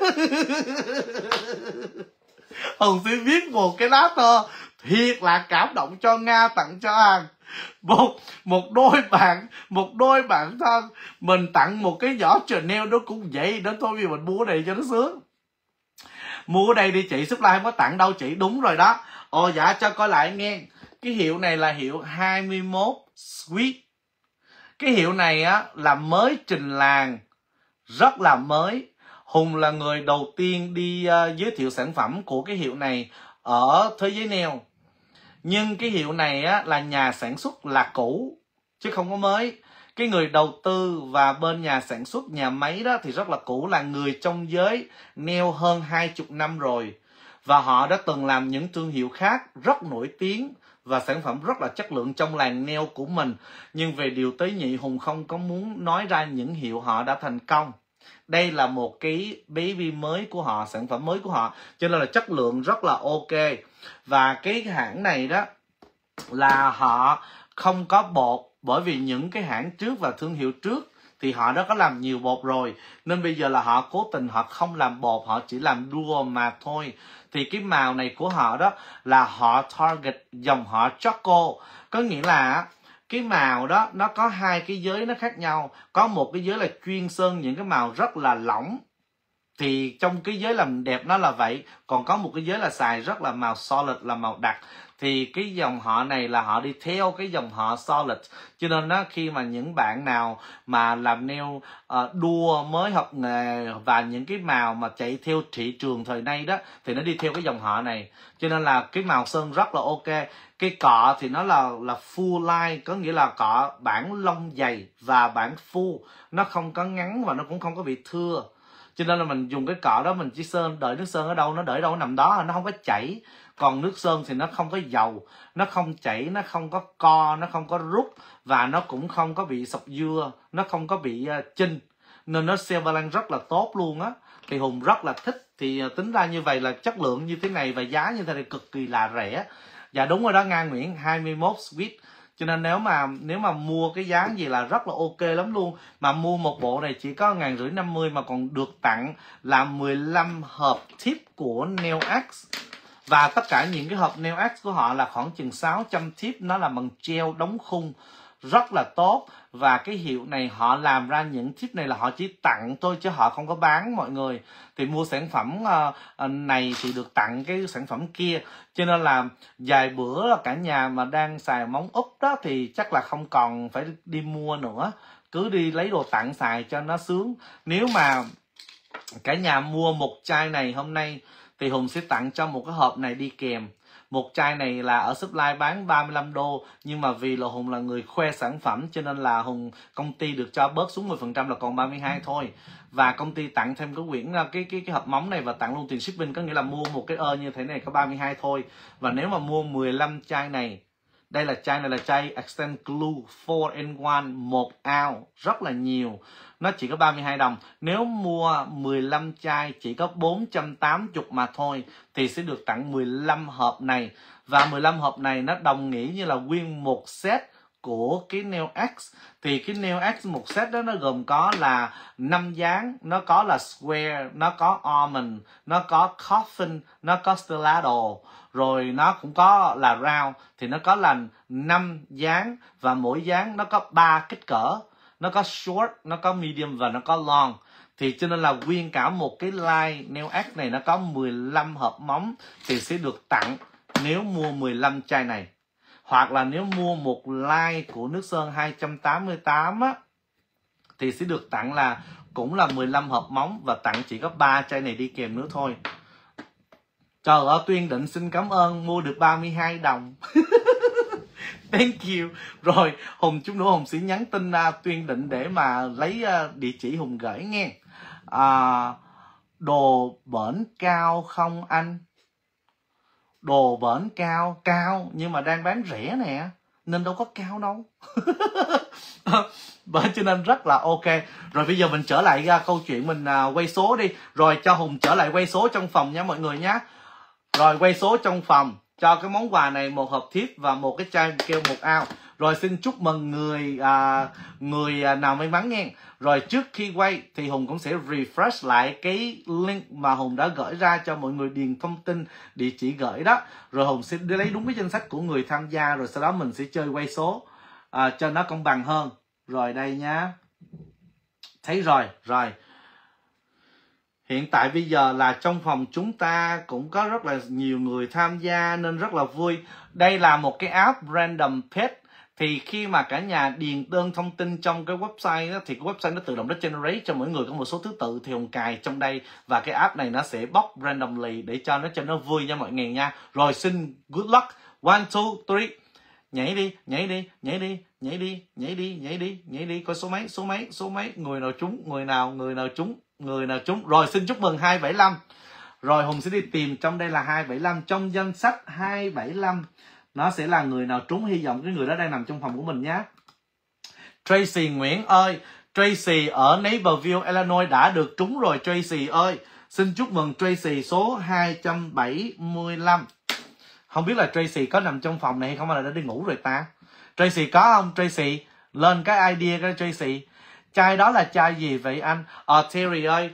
[SPEAKER 1] Hùng sẽ viết một cái lá thơ thiệt là cảm động cho Nga tặng cho Hằng. Một, một đôi bạn, một đôi bạn thân. Mình tặng một cái giỏ Chanel đó cũng vậy đó thôi, vì mình mua này cho nó sướng. Mua ở đây đi chị, supply không có tặng đâu chị. Đúng rồi đó. Ồ dạ, cho coi lại nghe. Cái hiệu này là hiệu hai mươi mốt Sweet. Cái hiệu này á là mới trình làng, rất là mới. Hùng là người đầu tiên đi uh, giới thiệu sản phẩm của cái hiệu này ở Thế Giới Nail. Nhưng cái hiệu này á là nhà sản xuất là cũ chứ không có mới. Cái người đầu tư và bên nhà sản xuất, nhà máy đó thì rất là cũ, là người trong giới nail hơn hai mươi năm rồi. Và họ đã từng làm những thương hiệu khác rất nổi tiếng và sản phẩm rất là chất lượng trong làng nail của mình. Nhưng về điều tế nhị, Hùng không có muốn nói ra những hiệu họ đã thành công. Đây là một cái baby mới của họ, sản phẩm mới của họ, cho nên là chất lượng rất là ok. Và cái hãng này đó là họ không có bột, bởi vì những cái hãng trước và thương hiệu trước thì họ đã có làm nhiều bột rồi, nên bây giờ là họ cố tình họ không làm bột, họ chỉ làm duo mà thôi. Thì cái màu này của họ đó là họ target dòng họ Choco, có nghĩa là cái màu đó nó có hai cái giới nó khác nhau. Có một cái giới là chuyên sơn những cái màu rất là lỏng, thì trong cái giới làm đẹp nó là vậy. Còn có một cái giới là xài rất là màu solid, là màu đặc. Thì cái dòng họ này là họ đi theo cái dòng họ solid. Cho nên đó, khi mà những bạn nào mà làm nail uh, đua mới học nghề và những cái màu mà chạy theo thị trường thời nay đó, thì nó đi theo cái dòng họ này. Cho nên là cái màu sơn rất là ok. Cái cọ thì nó là là full line, có nghĩa là cọ bản lông dày và bản full, nó không có ngắn và nó cũng không có bị thưa. Cho nên là mình dùng cái cọ đó, mình chỉ sơn, đợi nước sơn ở đâu nó đợi đâu nó nằm đó, nó không có chảy. Còn nước sơn thì nó không có dầu, nó không chảy, nó không có co, nó không có rút, và nó cũng không có bị sọc dưa, nó không có bị uh, chinh. Nên nó silver line rất là tốt luôn á. Thì Hùng rất là thích. Thì uh, tính ra như vậy là chất lượng như thế này và giá như thế này cực kỳ là rẻ. Dạ đúng rồi đó Nga Nguyễn, hai mươi mốt Sweet. Cho nên nếu mà nếu mà mua cái giá gì là rất là ok lắm luôn. Mà mua một bộ này chỉ có ngàn rưỡi năm mươi mà còn được tặng là mười lăm hộp tip của NailX. Và tất cả những cái hộp NailX của họ là khoảng chừng sáu trăm tip, nó là bằng gel đóng khung, rất là tốt. Và cái hiệu này họ làm ra những tip này là họ chỉ tặng thôi chứ họ không có bán mọi người. Thì mua sản phẩm uh, này thì được tặng cái sản phẩm kia. Cho nên là vài bữa cả nhà mà đang xài móng úp đó thì chắc là không còn phải đi mua nữa, cứ đi lấy đồ tặng xài cho nó sướng. Nếu mà cả nhà mua một chai này hôm nay thì Hùng sẽ tặng cho một cái hộp này đi kèm. Một chai này là ở Supply bán ba mươi lăm đô, nhưng mà vì là Hùng là người khoe sản phẩm cho nên là Hùng công ty được cho bớt xuống mười phần trăm là còn ba mươi hai thôi. Và công ty tặng thêm cái quyển cái cái cái hộp móng này và tặng luôn tiền shipping, có nghĩa là mua một cái ơ như thế này có ba mươi hai thôi. Và nếu mà mua mười lăm chai này, đây là chai này là chai Extend Glue four in one, một ounce, rất là nhiều, nó chỉ có ba mươi hai đồng. Nếu mua mười lăm chai chỉ có bốn trăm tám mươi mà thôi thì sẽ được tặng mười lăm hộp này. Và mười lăm hộp này nó đồng nghĩa như là nguyên một set của cái NailX. Thì cái NailX một set đó nó gồm có là năm dáng, nó có là square, nó có almond, nó có coffin, nó có stiletto, rồi nó cũng có là round. Thì nó có là năm dáng và mỗi dáng nó có ba kích cỡ. Nó có short, nó có medium và nó có long. Thì cho nên là nguyên cả một cái line NailX này nó có mười lăm hộp móng thì sẽ được tặng nếu mua mười lăm chai này. Hoặc là nếu mua một line của nước sơn hai trăm tám mươi tám á, thì sẽ được tặng là cũng là mười lăm hộp móng và tặng chỉ có ba chai này đi kèm nữa thôi. Trời ơi, Tuyên Định xin cảm ơn, mua được ba mươi hai đồng. Thank you. Rồi Hùng chút nữa Hùng sẽ nhắn tin uh, Tuyên Định để mà lấy uh, địa chỉ Hùng gửi nghe. uh, Đồ bển cao không anh? Đồ bển cao, cao nhưng mà đang bán rẻ nè, nên đâu có cao đâu. Bởi cho nên rất là ok. Rồi bây giờ mình trở lại ra câu chuyện mình uh, quay số đi. Rồi cho Hùng trở lại quay số trong phòng nha mọi người nhé. Rồi quay số trong phòng, cho cái món quà này một hộp thiếp và một cái chai keo một ao. Rồi xin chúc mừng người à, người à, nào may mắn nghe. Rồi trước khi quay thì Hùng cũng sẽ refresh lại cái link mà Hùng đã gửi ra cho mọi người điền thông tin địa chỉ gửi đó. Rồi Hùng sẽ đi lấy đúng cái danh sách của người tham gia, rồi sau đó mình sẽ chơi quay số à, cho nó công bằng hơn. Rồi đây nhá. Thấy rồi, rồi. Hiện tại bây giờ là trong phòng chúng ta cũng có rất là nhiều người tham gia nên rất là vui. Đây là một cái app Random Pet. Thì khi mà cả nhà điền đơn thông tin trong cái website đó, thì cái website nó tự động nó generate cho mỗi người có một số thứ tự, thì Hùng cài trong đây và cái app này nó sẽ bóc randomly để cho nó cho nó vui nha mọi người nha. Rồi xin good luck. One, two, three. Nhảy đi, nhảy đi, nhảy đi, nhảy đi, nhảy đi, nhảy đi, nhảy đi. Coi số mấy, số mấy, số mấy. Người nào trúng, người nào, người nào trúng, người nào trúng. Rồi xin chúc mừng hai bảy năm. Rồi Hùng sẽ đi tìm trong đây là hai bảy năm. Trong danh sách hai bảy năm nó sẽ là người nào trúng. Hy vọng cái người đó đang nằm trong phòng của mình nhé. Tracy Nguyễn ơi, Tracy ở Naperville, Illinois đã được trúng rồi Tracy ơi. Xin chúc mừng Tracy số hai trăm bảy mươi lăm. Không biết là Tracy có nằm trong phòng này hay không, hay là đã đi ngủ rồi ta. Tracy có không Tracy? Lên cái idea cái Tracy. Chai đó là chai gì vậy anh? Ờ uh, Terry ơi,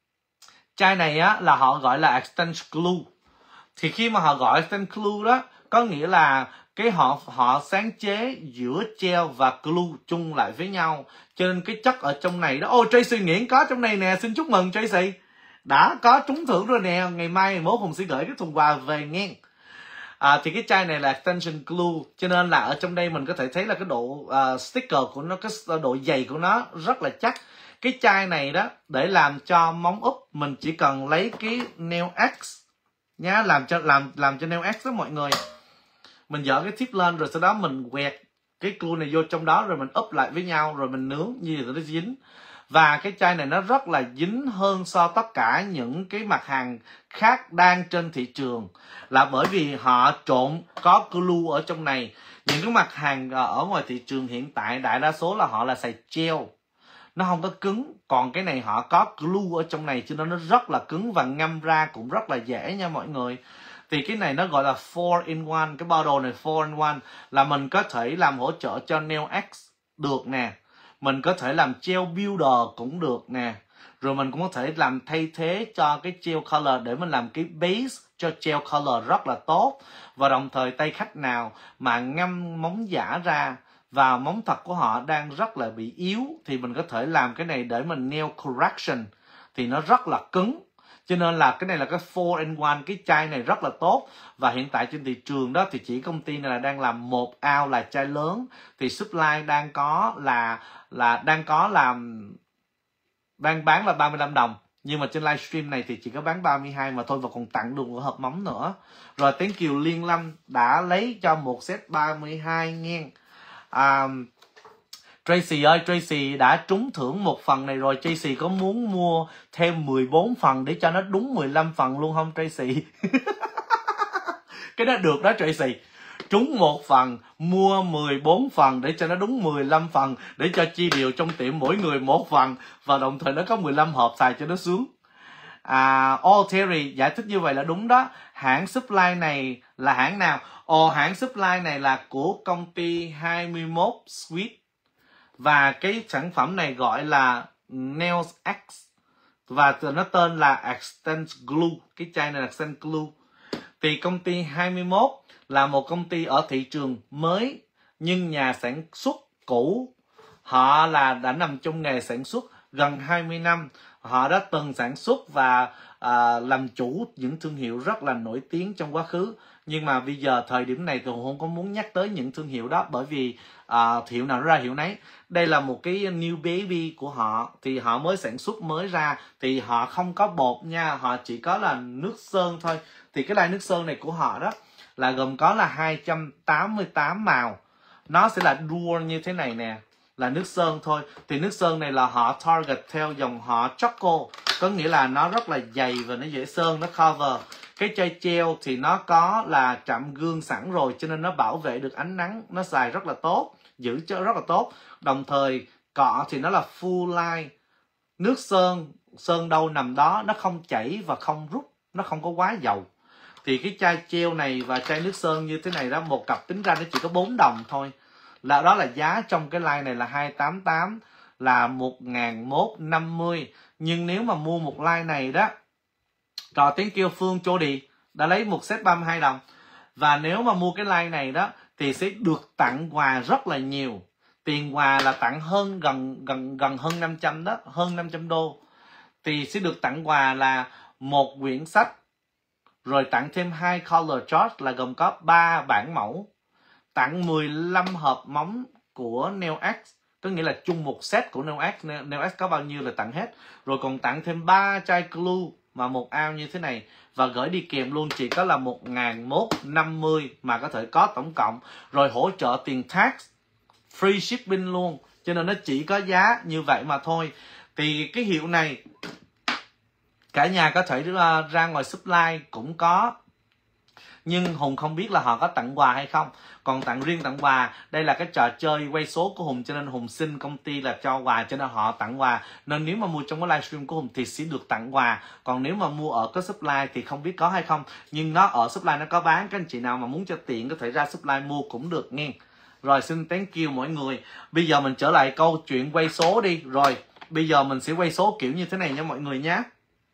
[SPEAKER 1] chai này á là họ gọi là extension glue. Thì khi mà họ gọi extension glue đó, có nghĩa là cái họ họ sáng chế giữa gel và glue chung lại với nhau. Cho nên cái chất ở trong này đó. Ô Tracy Nguyễn có trong này nè, xin chúc mừng Tracy. Đã có trúng thưởng rồi nè. Ngày mai ngày mốt Hùng sẽ gửi cái thùng quà về nghe. À, thì cái chai này là extension glue, cho nên là ở trong đây mình có thể thấy là cái độ uh, sticker của nó, cái độ dày của nó rất là chắc. Cái chai này đó để làm cho móng úp mình chỉ cần lấy cái nail X nhá, làm cho làm làm cho nail X đó mọi người. Mình dỡ cái tip lên rồi sau đó mình quẹt cái glue này vô trong đó rồi mình úp lại với nhau rồi mình nướng như vậy nó dính. Và cái chai này nó rất là dính hơn so tất cả những cái mặt hàng khác đang trên thị trường, là bởi vì họ trộn có glue ở trong này. Những cái mặt hàng ở ngoài thị trường hiện tại đại đa số là họ là xài gel, nó không có cứng. Còn cái này họ có glue ở trong này cho nên nó rất là cứng và ngâm ra cũng rất là dễ nha mọi người. Thì cái này nó gọi là four in one. Cái bottle này four in one là mình có thể làm hỗ trợ cho nail X được nè, mình có thể làm gel builder cũng được nè, rồi mình cũng có thể làm thay thế cho cái gel color để mình làm cái base cho gel color rất là tốt. Và đồng thời tay khách nào mà ngâm móng giả ra và móng thật của họ đang rất là bị yếu thì mình có thể làm cái này để mình nail correction thì nó rất là cứng. Cho nên là cái này là cái four in one, cái chai này rất là tốt. Và hiện tại trên thị trường đó thì chỉ công ty này là đang làm một ounce là chai lớn, thì supply đang có là là đang có làm đang bán là ba mươi lăm đồng, nhưng mà trên livestream này thì chỉ có bán ba mươi hai mà thôi, và còn tặng được một hộp móng nữa. Rồi thank you Liên Lâm đã lấy cho một set ba mươi hai nghe. À, Tracy ơi, Tracy đã trúng thưởng một phần này rồi. Tracy có muốn mua thêm mười bốn phần để cho nó đúng mười lăm phần luôn không Tracy? Cái đó được đó Tracy. Trúng một phần, mua mười bốn phần để cho nó đúng mười lăm phần, để cho chia đều trong tiệm mỗi người một phần, và đồng thời nó có mười lăm hộp xài cho nó sướng. À, oh Terry giải thích như vậy là đúng đó. Hãng supply này là hãng nào? Ồ, oh, hãng supply này là của công ty hai mươi mốt Sweet. Và cái sản phẩm này gọi là Nails X, và nó tên là Extend Glue. Cái chai này là Extend Glue. Thì công ty hai mươi mốt là một công ty ở thị trường mới, nhưng nhà sản xuất cũ họ là đã nằm trong nghề sản xuất gần hai mươi năm. Họ đã từng sản xuất và à, làm chủ những thương hiệu rất là nổi tiếng trong quá khứ. Nhưng mà bây giờ thời điểm này tôi không có muốn nhắc tới những thương hiệu đó, bởi vì à, hiệu nào ra hiệu nấy. Đây là một cái new baby của họ, thì họ mới sản xuất mới ra, thì họ không có bột nha, họ chỉ có là nước sơn thôi. Thì cái line nước sơn này của họ đó là gồm có là hai trăm tám mươi tám màu. Nó sẽ là dual như thế này nè, là nước sơn thôi. Thì nước sơn này là họ target theo dòng họ Choco, có nghĩa là nó rất là dày và nó dễ sơn, nó cover. Cái chai gel thì nó có là chạm gương sẵn rồi, cho nên nó bảo vệ được ánh nắng, nó xài rất là tốt, giữ cho rất là tốt. Đồng thời cọ thì nó là full line, nước sơn sơn đâu nằm đó, nó không chảy và không rút, nó không có quá dầu. Thì cái chai gel này và chai nước sơn như thế này đó, một cặp tính ra nó chỉ có bốn đồng thôi. Là đó là giá trong cái line này là hai trăm tám mươi tám, là một nghìn một trăm năm mươi. Nhưng nếu mà mua một line này đó, rồi tiếng kêu Phương Chody đã lấy một set ba mươi hai đồng. Và nếu mà mua cái line này đó thì sẽ được tặng quà rất là nhiều. Tiền quà là tặng hơn gần gần gần hơn năm trăm đó, hơn năm trăm đô. thì sẽ được tặng quà là một quyển sách, rồi tặng thêm hai color chart là gồm có ba bản mẫu, tặng mười lăm hộp móng của Nail X, có nghĩa là chung một set của Nail X. Nail X có bao nhiêu là tặng hết, rồi còn tặng thêm ba chai glue mà một ao như thế này, và gửi đi kèm luôn chỉ có là một nghìn một trăm năm mươi mà có thể có tổng cộng, rồi hỗ trợ tiền tax, free shipping luôn, cho nên nó chỉ có giá như vậy mà thôi. Thì cái hiệu này cả nhà có thể ra ngoài supply cũng có, nhưng Hùng không biết là họ có tặng quà hay không. Còn tặng riêng tặng quà, đây là cái trò chơi quay số của Hùng, cho nên Hùng xin công ty là cho quà, cho nên họ tặng quà. Nên nếu mà mua trong cái livestream của Hùng thì sẽ được tặng quà. Còn nếu mà mua ở cái supply thì không biết có hay không, nhưng nó ở supply nó có bán. Các anh chị nào mà muốn cho tiện có thể ra supply mua cũng được nghe. Rồi xin thank you mọi người. Bây giờ mình trở lại câu chuyện quay số đi. Rồi bây giờ mình sẽ quay số kiểu như thế này nha mọi người nhé.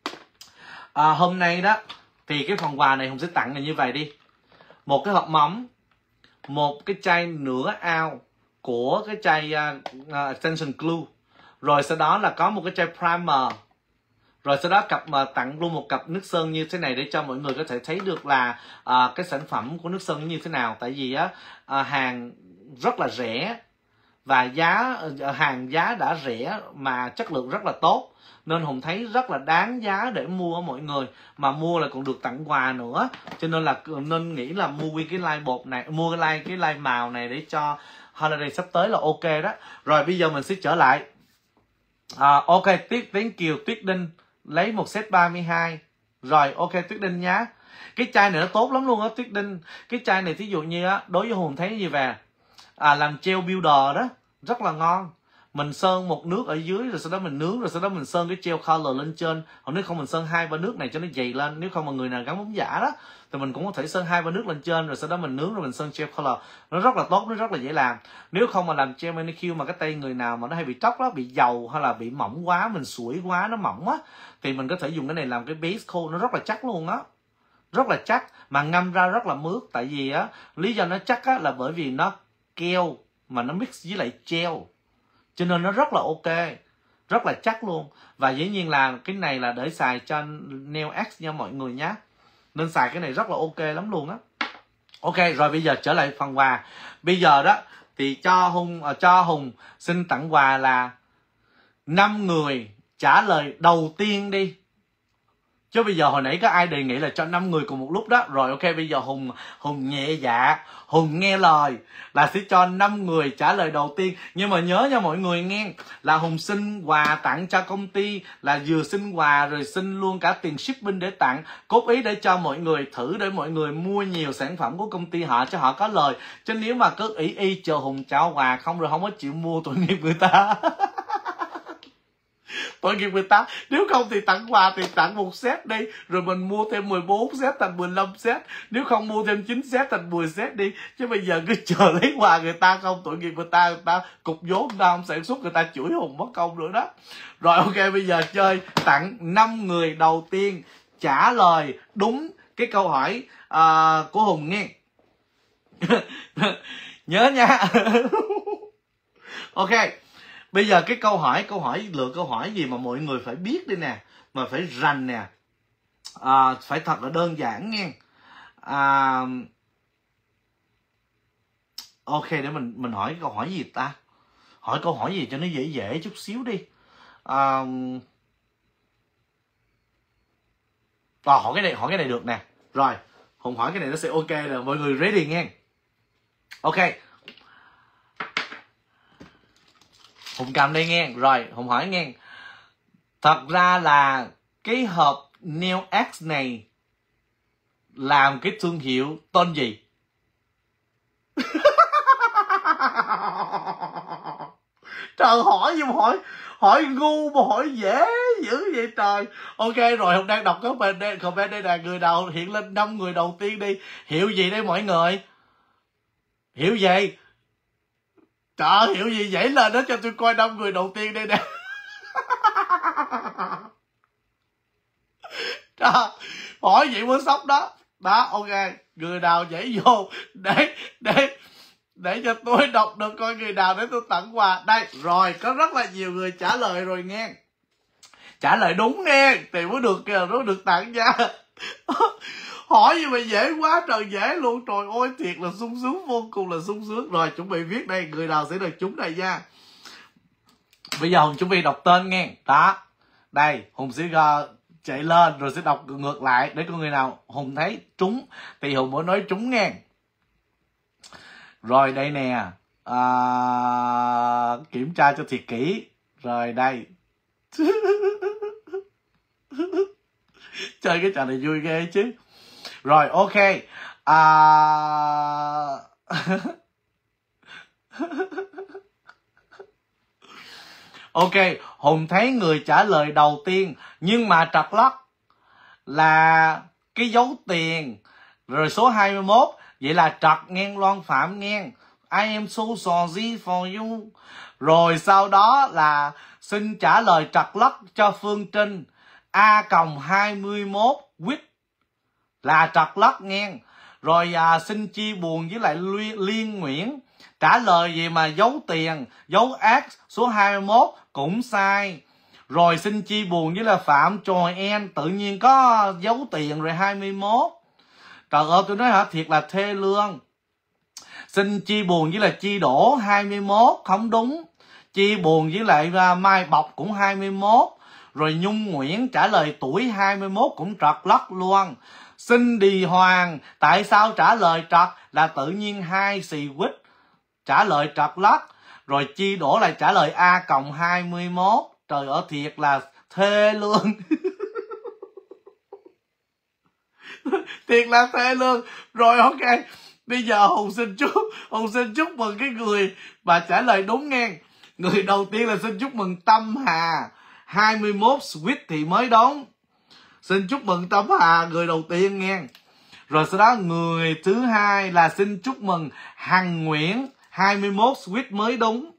[SPEAKER 1] À, hôm nay đó thì cái phần quà này Hùng sẽ tặng là như vậy đi. Một cái hộp mắm, một cái chai nửa ao của cái chai uh, uh, extension glue, rồi sau đó là có một cái chai primer, rồi sau đó cặp mà tặng luôn một cặp nước sơn như thế này để cho mọi người có thể thấy được là uh, cái sản phẩm của nước sơn như thế nào. Tại vì á uh, hàng rất là rẻ, và giá uh, hàng giá đã rẻ mà chất lượng rất là tốt, nên Hùng thấy rất là đáng giá để mua mọi người, mà mua là còn được tặng quà nữa, cho nên là nên nghĩ là mua nguyên cái line bột này, mua cái line cái line màu này để cho holiday sắp tới là ok đó. Rồi bây giờ mình sẽ trở lại. À, ok, Tuyết Tiến Kiều, Tuyết Đinh lấy một set ba mươi hai. Rồi ok Tuyết Đinh nhá. Cái chai này nó tốt lắm luôn á Tuyết Đinh. Cái chai này thí dụ như á, đối với Hùng thấy như vậy, à, làm gel builder đó rất là ngon. Mình sơn một nước ở dưới, rồi sau đó mình nướng, rồi sau đó mình sơn cái gel color lên trên. Hoặc nếu không mình sơn hai ba nước này cho nó dày lên. Nếu không mà người nào gắn bóng giả đó thì mình cũng có thể sơn hai ba nước lên trên, rồi sau đó mình nướng, rồi mình sơn gel color. Nó rất là tốt, nó rất là dễ làm. Nếu không mà làm gel manicure mà cái tay người nào mà nó hay bị tróc đó, bị dầu hay là bị mỏng quá, mình sủi quá nó mỏng á, thì mình có thể dùng cái này làm cái base coat, nó rất là chắc luôn á. Rất là chắc, mà ngâm ra rất là mướt. Tại vì á, lý do nó chắc á là bởi vì nó keo mà nó mix với lại gel, cho nên nó rất là ok, rất là chắc luôn. Và dĩ nhiên là cái này là để xài cho Nail X nha mọi người nhé, nên xài cái này rất là ok lắm luôn á. Ok rồi bây giờ trở lại phần quà. Bây giờ đó thì cho Hùng cho Hùng xin tặng quà là năm người trả lời đầu tiên đi. Chứ bây giờ hồi nãy có ai đề nghị là cho năm người cùng một lúc đó. Rồi ok bây giờ Hùng Hùng nhẹ dạ, Hùng nghe lời là sẽ cho năm người trả lời đầu tiên. Nhưng mà nhớ nha mọi người nghe, là Hùng xin quà tặng cho công ty, là vừa xin quà rồi xin luôn cả tiền shipping để tặng. Cốt ý để cho mọi người thử, để mọi người mua nhiều sản phẩm của công ty họ cho họ có lời. Chứ nếu mà cứ ý y chờ Hùng trao quà không rồi không có chịu mua, tội nghiệp người ta. Tội nghiệp người ta. Nếu không thì tặng quà thì tặng một set đi, rồi mình mua thêm mười bốn set thành mười lăm set. Nếu không mua thêm chín set thành mười set đi. Chứ bây giờ cứ chờ lấy quà người ta không, tội nghiệp người ta. Người ta cục vốn người ta không sản xuất, người ta chửi Hùng mất công nữa đó. Rồi ok bây giờ chơi tặng năm người đầu tiên trả lời đúng cái câu hỏi uh, của Hùng nghe. Nhớ nha. Ok. Bây giờ cái câu hỏi, câu hỏi lựa câu hỏi gì mà mọi người phải biết đi nè, mà phải rành nè, à, phải thật là đơn giản nghe. À, ok để mình mình hỏi câu hỏi gì ta, hỏi câu hỏi gì cho nó dễ dễ chút xíu đi. À, à, hỏi cái này hỏi cái này được nè. Rồi Hùng hỏi cái này nó sẽ ok rồi, mọi người ready nghe. Ok. Hùng cầm đây nghe. Rồi Hùng hỏi nghe, thật ra là cái hộp Nail X này làm cái thương hiệu tên gì? Trời hỏi gì mà hỏi, hỏi ngu mà hỏi dễ dữ vậy trời. Ok rồi Hùng đang đọc cái comment đây, comment đây là người đầu hiện lên năm người đầu tiên đi. Hiệu gì đây mọi người? Hiệu gì? Trời hiểu gì vậy lên đó cho tôi coi năm người đầu tiên đây nè. Trời, hỏi vậy mới sốc đó. Đó ok, người nào nhảy vô để để để cho tôi đọc được coi người nào để tôi tặng quà. Đây rồi có rất là nhiều người trả lời rồi nghe. trả lời đúng nghe thì mới được nó được tặng nha. Hỏi gì mà dễ quá trời, dễ luôn, trời ơi thiệt là sung sướng, vô cùng là sung sướng. Rồi chuẩn bị viết đây, người nào sẽ được trúng này nha. Bây giờ Hùng chuẩn bị đọc tên nghe. Đó, đây Hùng sẽ uh, chạy lên rồi sẽ đọc ngược lại để có người nào Hùng thấy trúng thì Hùng mới nói trúng nghe. Rồi đây nè, à, kiểm tra cho thiệt kỹ. Rồi đây. Chơi cái trò này vui ghê chứ. Rồi ok. À... Ok, Hùng thấy người trả lời đầu tiên nhưng mà trật lất là cái dấu tiền rồi số hai mươi mốt. Vậy là trật ngang Loan Phạm ngang. I am so sorry for you. Rồi sau đó là xin trả lời trật lất cho Phương Trinh A cộng hai mươi mốt quýt là trật lất ngang. Rồi à, xin chia buồn với lại Liên, Liên Nguyễn trả lời gì mà dấu tiền dấu ác số hai mươi mốt cũng sai. Rồi xin chia buồn với là Phạm Trồi En tự nhiên có dấu tiền rồi hai mươi mốt. Trời ơi tôi nói hả, thiệt là thê lương. Xin chia buồn với là Chi Đổ hai mươi mốt không đúng. Chia buồn với lại uh, Mai Bọc cũng hai mươi mốt. Rồi Nhung Nguyễn trả lời tuổi hai mươi mốt cũng trật lất luôn. Cindy Hoàng tại sao trả lời trật là tự nhiên hai xì quýt trả lời trật lất. Rồi Chi Đổ lại trả lời A cộng hai mươi mốt. Trời ơi thiệt là thê lương. Thiệt là thê lương. Rồi ok, bây giờ Hùng xin chúc Hùng xin chúc mừng cái người mà trả lời đúng nghe. Người đầu tiên là xin chúc mừng Tâm Hà hai mươi mốt sweet thì mới đúng. Xin chúc mừng Tâm Hà người đầu tiên nghe. Rồi sau đó người thứ hai là xin chúc mừng Hằng Nguyễn hai mươi mốt sweet mới đúng.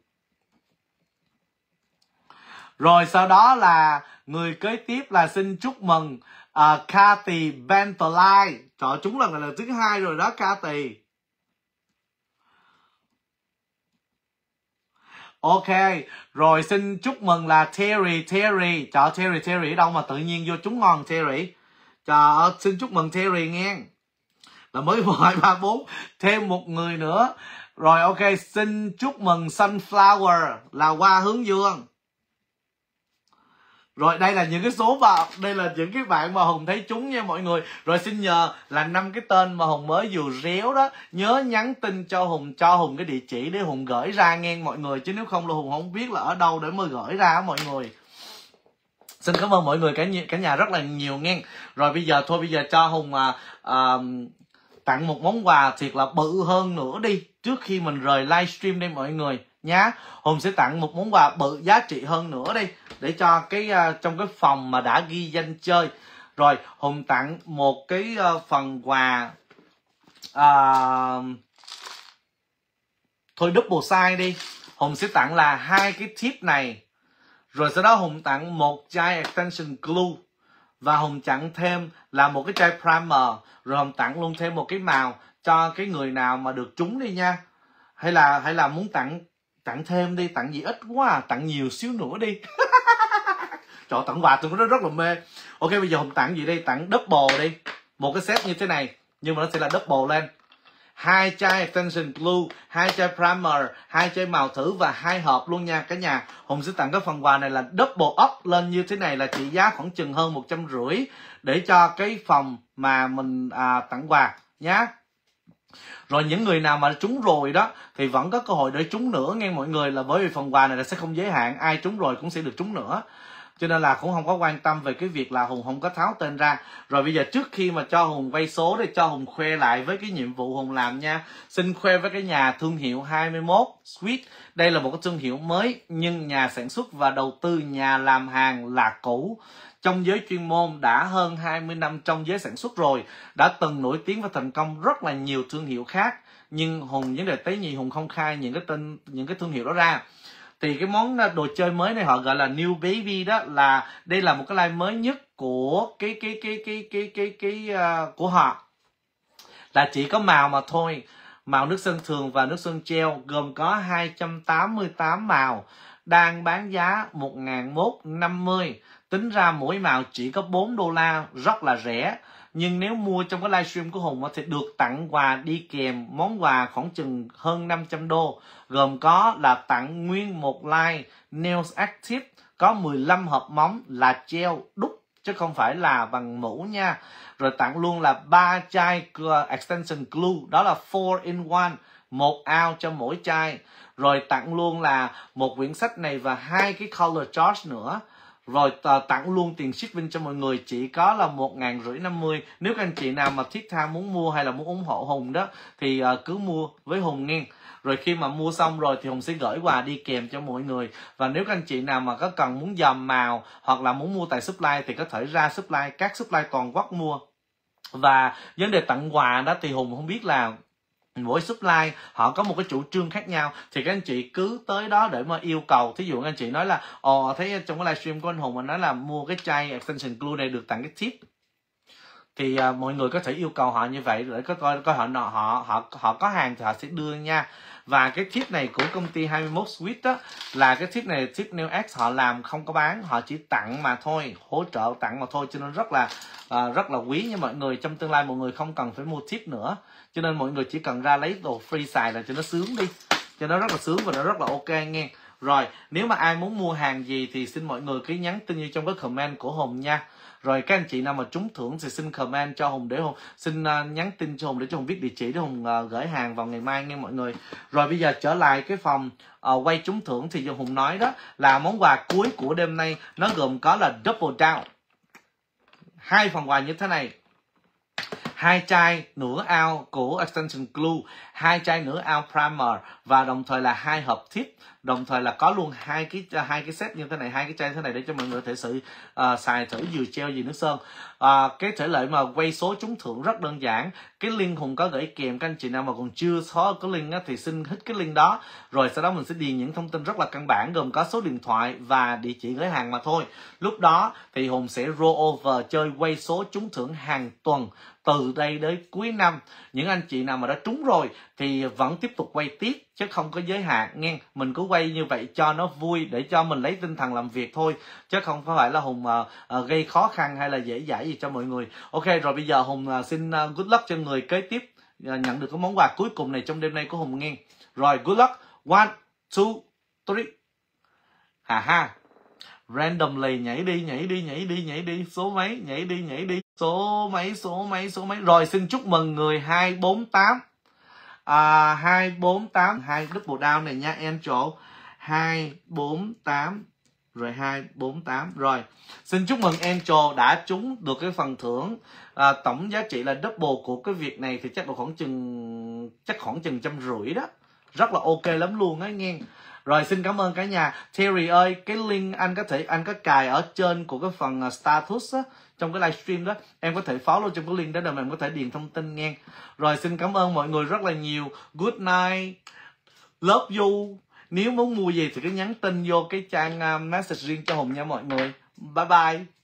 [SPEAKER 1] Rồi sau đó là người kế tiếp là xin chúc mừng uh, Cathy Bentalai. Trời, chúng lần này là thứ hai rồi đó Cathy. Ok, rồi xin chúc mừng là Terry Terry. Trời, Terry Terry ở đâu mà tự nhiên vô trúng ngon Terry. Trời ơi, xin chúc mừng Terry nghe. Là mới một, hai, ba, bốn. Thêm một người nữa. Rồi ok, xin chúc mừng Sunflower là Hoa Hướng Dương. Rồi đây là những cái số mà đây là những cái bạn mà Hùng thấy trúng nha mọi người. Rồi xin nhờ là năm cái tên mà Hùng mới vừa réo đó, nhớ nhắn tin cho Hùng, cho Hùng cái địa chỉ để Hùng gửi ra nghe mọi người, chứ nếu không là Hùng không biết là ở đâu để mới gửi ra mọi người. Xin cảm ơn mọi người cả nhà, cả nhà rất là nhiều nghe. Rồi bây giờ thôi bây giờ cho Hùng à, à, tặng một món quà thiệt là bự hơn nữa đi trước khi mình rời livestream đây mọi người nhá. Hùng sẽ tặng một món quà bự giá trị hơn nữa đi để cho cái uh, trong cái phòng mà đã ghi danh chơi. Rồi Hùng tặng một cái uh, phần quà uh, thôi double size đi. Hùng sẽ tặng là hai cái tip này. Rồi sau đó Hùng tặng một chai extension glue và Hùng tặng thêm là một cái chai primer. Rồi Hùng tặng luôn thêm một cái màu cho cái người nào mà được trúng đi nha. Hay là hay là muốn tặng tặng thêm đi, tặng gì ít quá à, tặng nhiều xíu nữa đi. Trời, tặng quà tôi rất rất là mê. Ok, bây giờ Hùng tặng gì đi, tặng double đi. Một cái set như thế này nhưng mà nó sẽ là double lên. Hai chai extension glue, hai chai primer, hai chai màu thử và hai hộp luôn nha cả nhà. Hùng sẽ tặng cái phần quà này là double up lên như thế này, là trị giá khoảng chừng hơn một trăm rưỡi để cho cái phòng mà mình à, tặng quà nhá. Rồi những người nào mà trúng rồi đó thì vẫn có cơ hội để trúng nữa nghe mọi người, là bởi vì phần quà này là sẽ không giới hạn, ai trúng rồi cũng sẽ được trúng nữa. Cho nên là cũng không có quan tâm về cái việc là Hùng không có tháo tên ra. Rồi bây giờ trước khi mà cho Hùng quay số để cho Hùng khoe lại với cái nhiệm vụ Hùng làm nha. Xin khoe với cái nhà thương hiệu hai mươi mốt Sweet. Đây là một cái thương hiệu mới nhưng nhà sản xuất và đầu tư, nhà làm hàng là cũ. Trong giới chuyên môn đã hơn hai mươi năm trong giới sản xuất rồi, đã từng nổi tiếng và thành công rất là nhiều thương hiệu khác. Nhưng Hùng vấn đề tế nhị Hùng không khai những cái tên, những cái thương hiệu đó ra. Thì cái món đồ chơi mới này họ gọi là New Baby đó, là đây là một cái line mới nhất của cái cái cái cái cái cái cái, cái uh, của họ. Là chỉ có màu mà thôi, màu nước sơn thường và nước sơn gel, gồm có hai trăm tám mươi tám màu, đang bán giá một nghìn một trăm năm mươi. Tính ra mỗi màu chỉ có bốn đô la, rất là rẻ. Nhưng nếu mua trong cái livestream của Hùng thì được tặng quà đi kèm món quà khoảng chừng hơn năm trăm đô. Gồm có là tặng nguyên một line Nails Active, có mười lăm hộp móng là gel đúc chứ không phải là bằng mũ nha. Rồi tặng luôn là ba chai extension glue, đó là four in one, một ounce cho mỗi chai. Rồi tặng luôn là một quyển sách này và hai cái color charge nữa. Rồi tặng luôn tiền shipping cho mọi người chỉ có là một nghìn năm trăm năm mươi. Nếu các anh chị nào mà thiết tha muốn mua hay là muốn ủng hộ Hùng đó thì cứ mua với Hùng nghe. Rồi khi mà mua xong rồi thì Hùng sẽ gửi quà đi kèm cho mọi người. Và nếu các anh chị nào mà có cần muốn dòm màu hoặc là muốn mua tại supply thì có thể ra supply, các supply toàn quốc mua. Và vấn đề tặng quà đó thì Hùng không biết là mỗi supply họ có một cái chủ trương khác nhau, thì các anh chị cứ tới đó để mà yêu cầu. Thí dụ các anh chị nói là ồ thấy trong cái livestream của anh Hùng mà nói là mua cái chai extension glue này được tặng cái tip, thì uh, mọi người có thể yêu cầu họ như vậy để có coi coi họ họ họ họ có hàng thì họ sẽ đưa nha. Và cái tip này của công ty hai mươi mốt Sweet đó là cái tip này tip Nail X họ làm không có bán, họ chỉ tặng mà thôi, hỗ trợ tặng mà thôi, cho nên rất là uh, rất là quý nha mọi người. Trong tương lai mọi người không cần phải mua tip nữa, cho nên mọi người chỉ cần ra lấy đồ free xài là cho nó sướng đi, cho nó rất là sướng và nó rất là ok nghe. Rồi nếu mà ai muốn mua hàng gì thì xin mọi người cứ nhắn tin như trong cái comment của Hùng nha. Rồi các anh chị nào mà trúng thưởng thì xin comment cho Hùng để Hùng xin uh, nhắn tin cho Hùng để cho Hùng biết địa chỉ để Hùng uh, gửi hàng vào ngày mai nghe mọi người. Rồi bây giờ trở lại cái phòng uh, quay trúng thưởng thì như Hùng nói đó là món quà cuối của đêm nay nó gồm có là double down, hai phần quà như thế này: hai chai nửa ounce của extension glue, hai chai nửa ounce primer và đồng thời là hai hộp tip, đồng thời là có luôn hai cái hai cái set như thế này, hai cái chai thế này để cho mọi người có thể sử uh, xài thử vừa gel vừa nước sơn. Uh, cái thể lệ mà quay số trúng thưởng rất đơn giản, cái link Hùng có gửi kèm, các anh chị nào mà còn chưa có cái link á, thì xin hit cái link đó, rồi sau đó mình sẽ điền những thông tin rất là căn bản gồm có số điện thoại và địa chỉ gửi hàng mà thôi. Lúc đó thì Hùng sẽ roll over chơi quay số trúng thưởng hàng tuần từ đây đến cuối năm. Những anh chị nào mà đã trúng rồi thì vẫn tiếp tục quay tiếp chứ không có giới hạn nghe. Mình cứ quay như vậy cho nó vui, để cho mình lấy tinh thần làm việc thôi, chứ không phải là Hùng uh, uh, gây khó khăn hay là dễ dãi gì cho mọi người. Ok, rồi bây giờ Hùng uh, xin uh, good luck cho người kế tiếp uh, nhận được cái món quà cuối cùng này trong đêm nay của Hùng nghe. Rồi good luck, one, two, three. Hà ha, randomly nhảy đi, nhảy đi, nhảy đi, nhảy đi, số mấy, nhảy đi, nhảy đi, số mấy, số mấy, số mấy. Rồi xin chúc mừng người hai bốn tám. À, hai bốn tám, hai double down này nha Angel. hai bốn tám. Rồi hai bốn tám. Rồi xin chúc mừng Angel đã trúng được cái phần thưởng. À, tổng giá trị là double của cái việc này thì chắc là khoảng chừng chắc khoảng chừng trăm rưỡi đó. Rất là ok lắm luôn á nghe. Rồi xin cảm ơn cả nhà. Terry ơi, cái link anh có thể anh có cài ở trên của cái phần status á, trong cái livestream đó, em có thể follow trong cái link đó để mà em có thể điền thông tin nghe. Rồi xin cảm ơn mọi người rất là nhiều. Good night, love you. Nếu muốn mua gì thì cứ nhắn tin vô cái trang message riêng cho Hùng nha mọi người. Bye bye.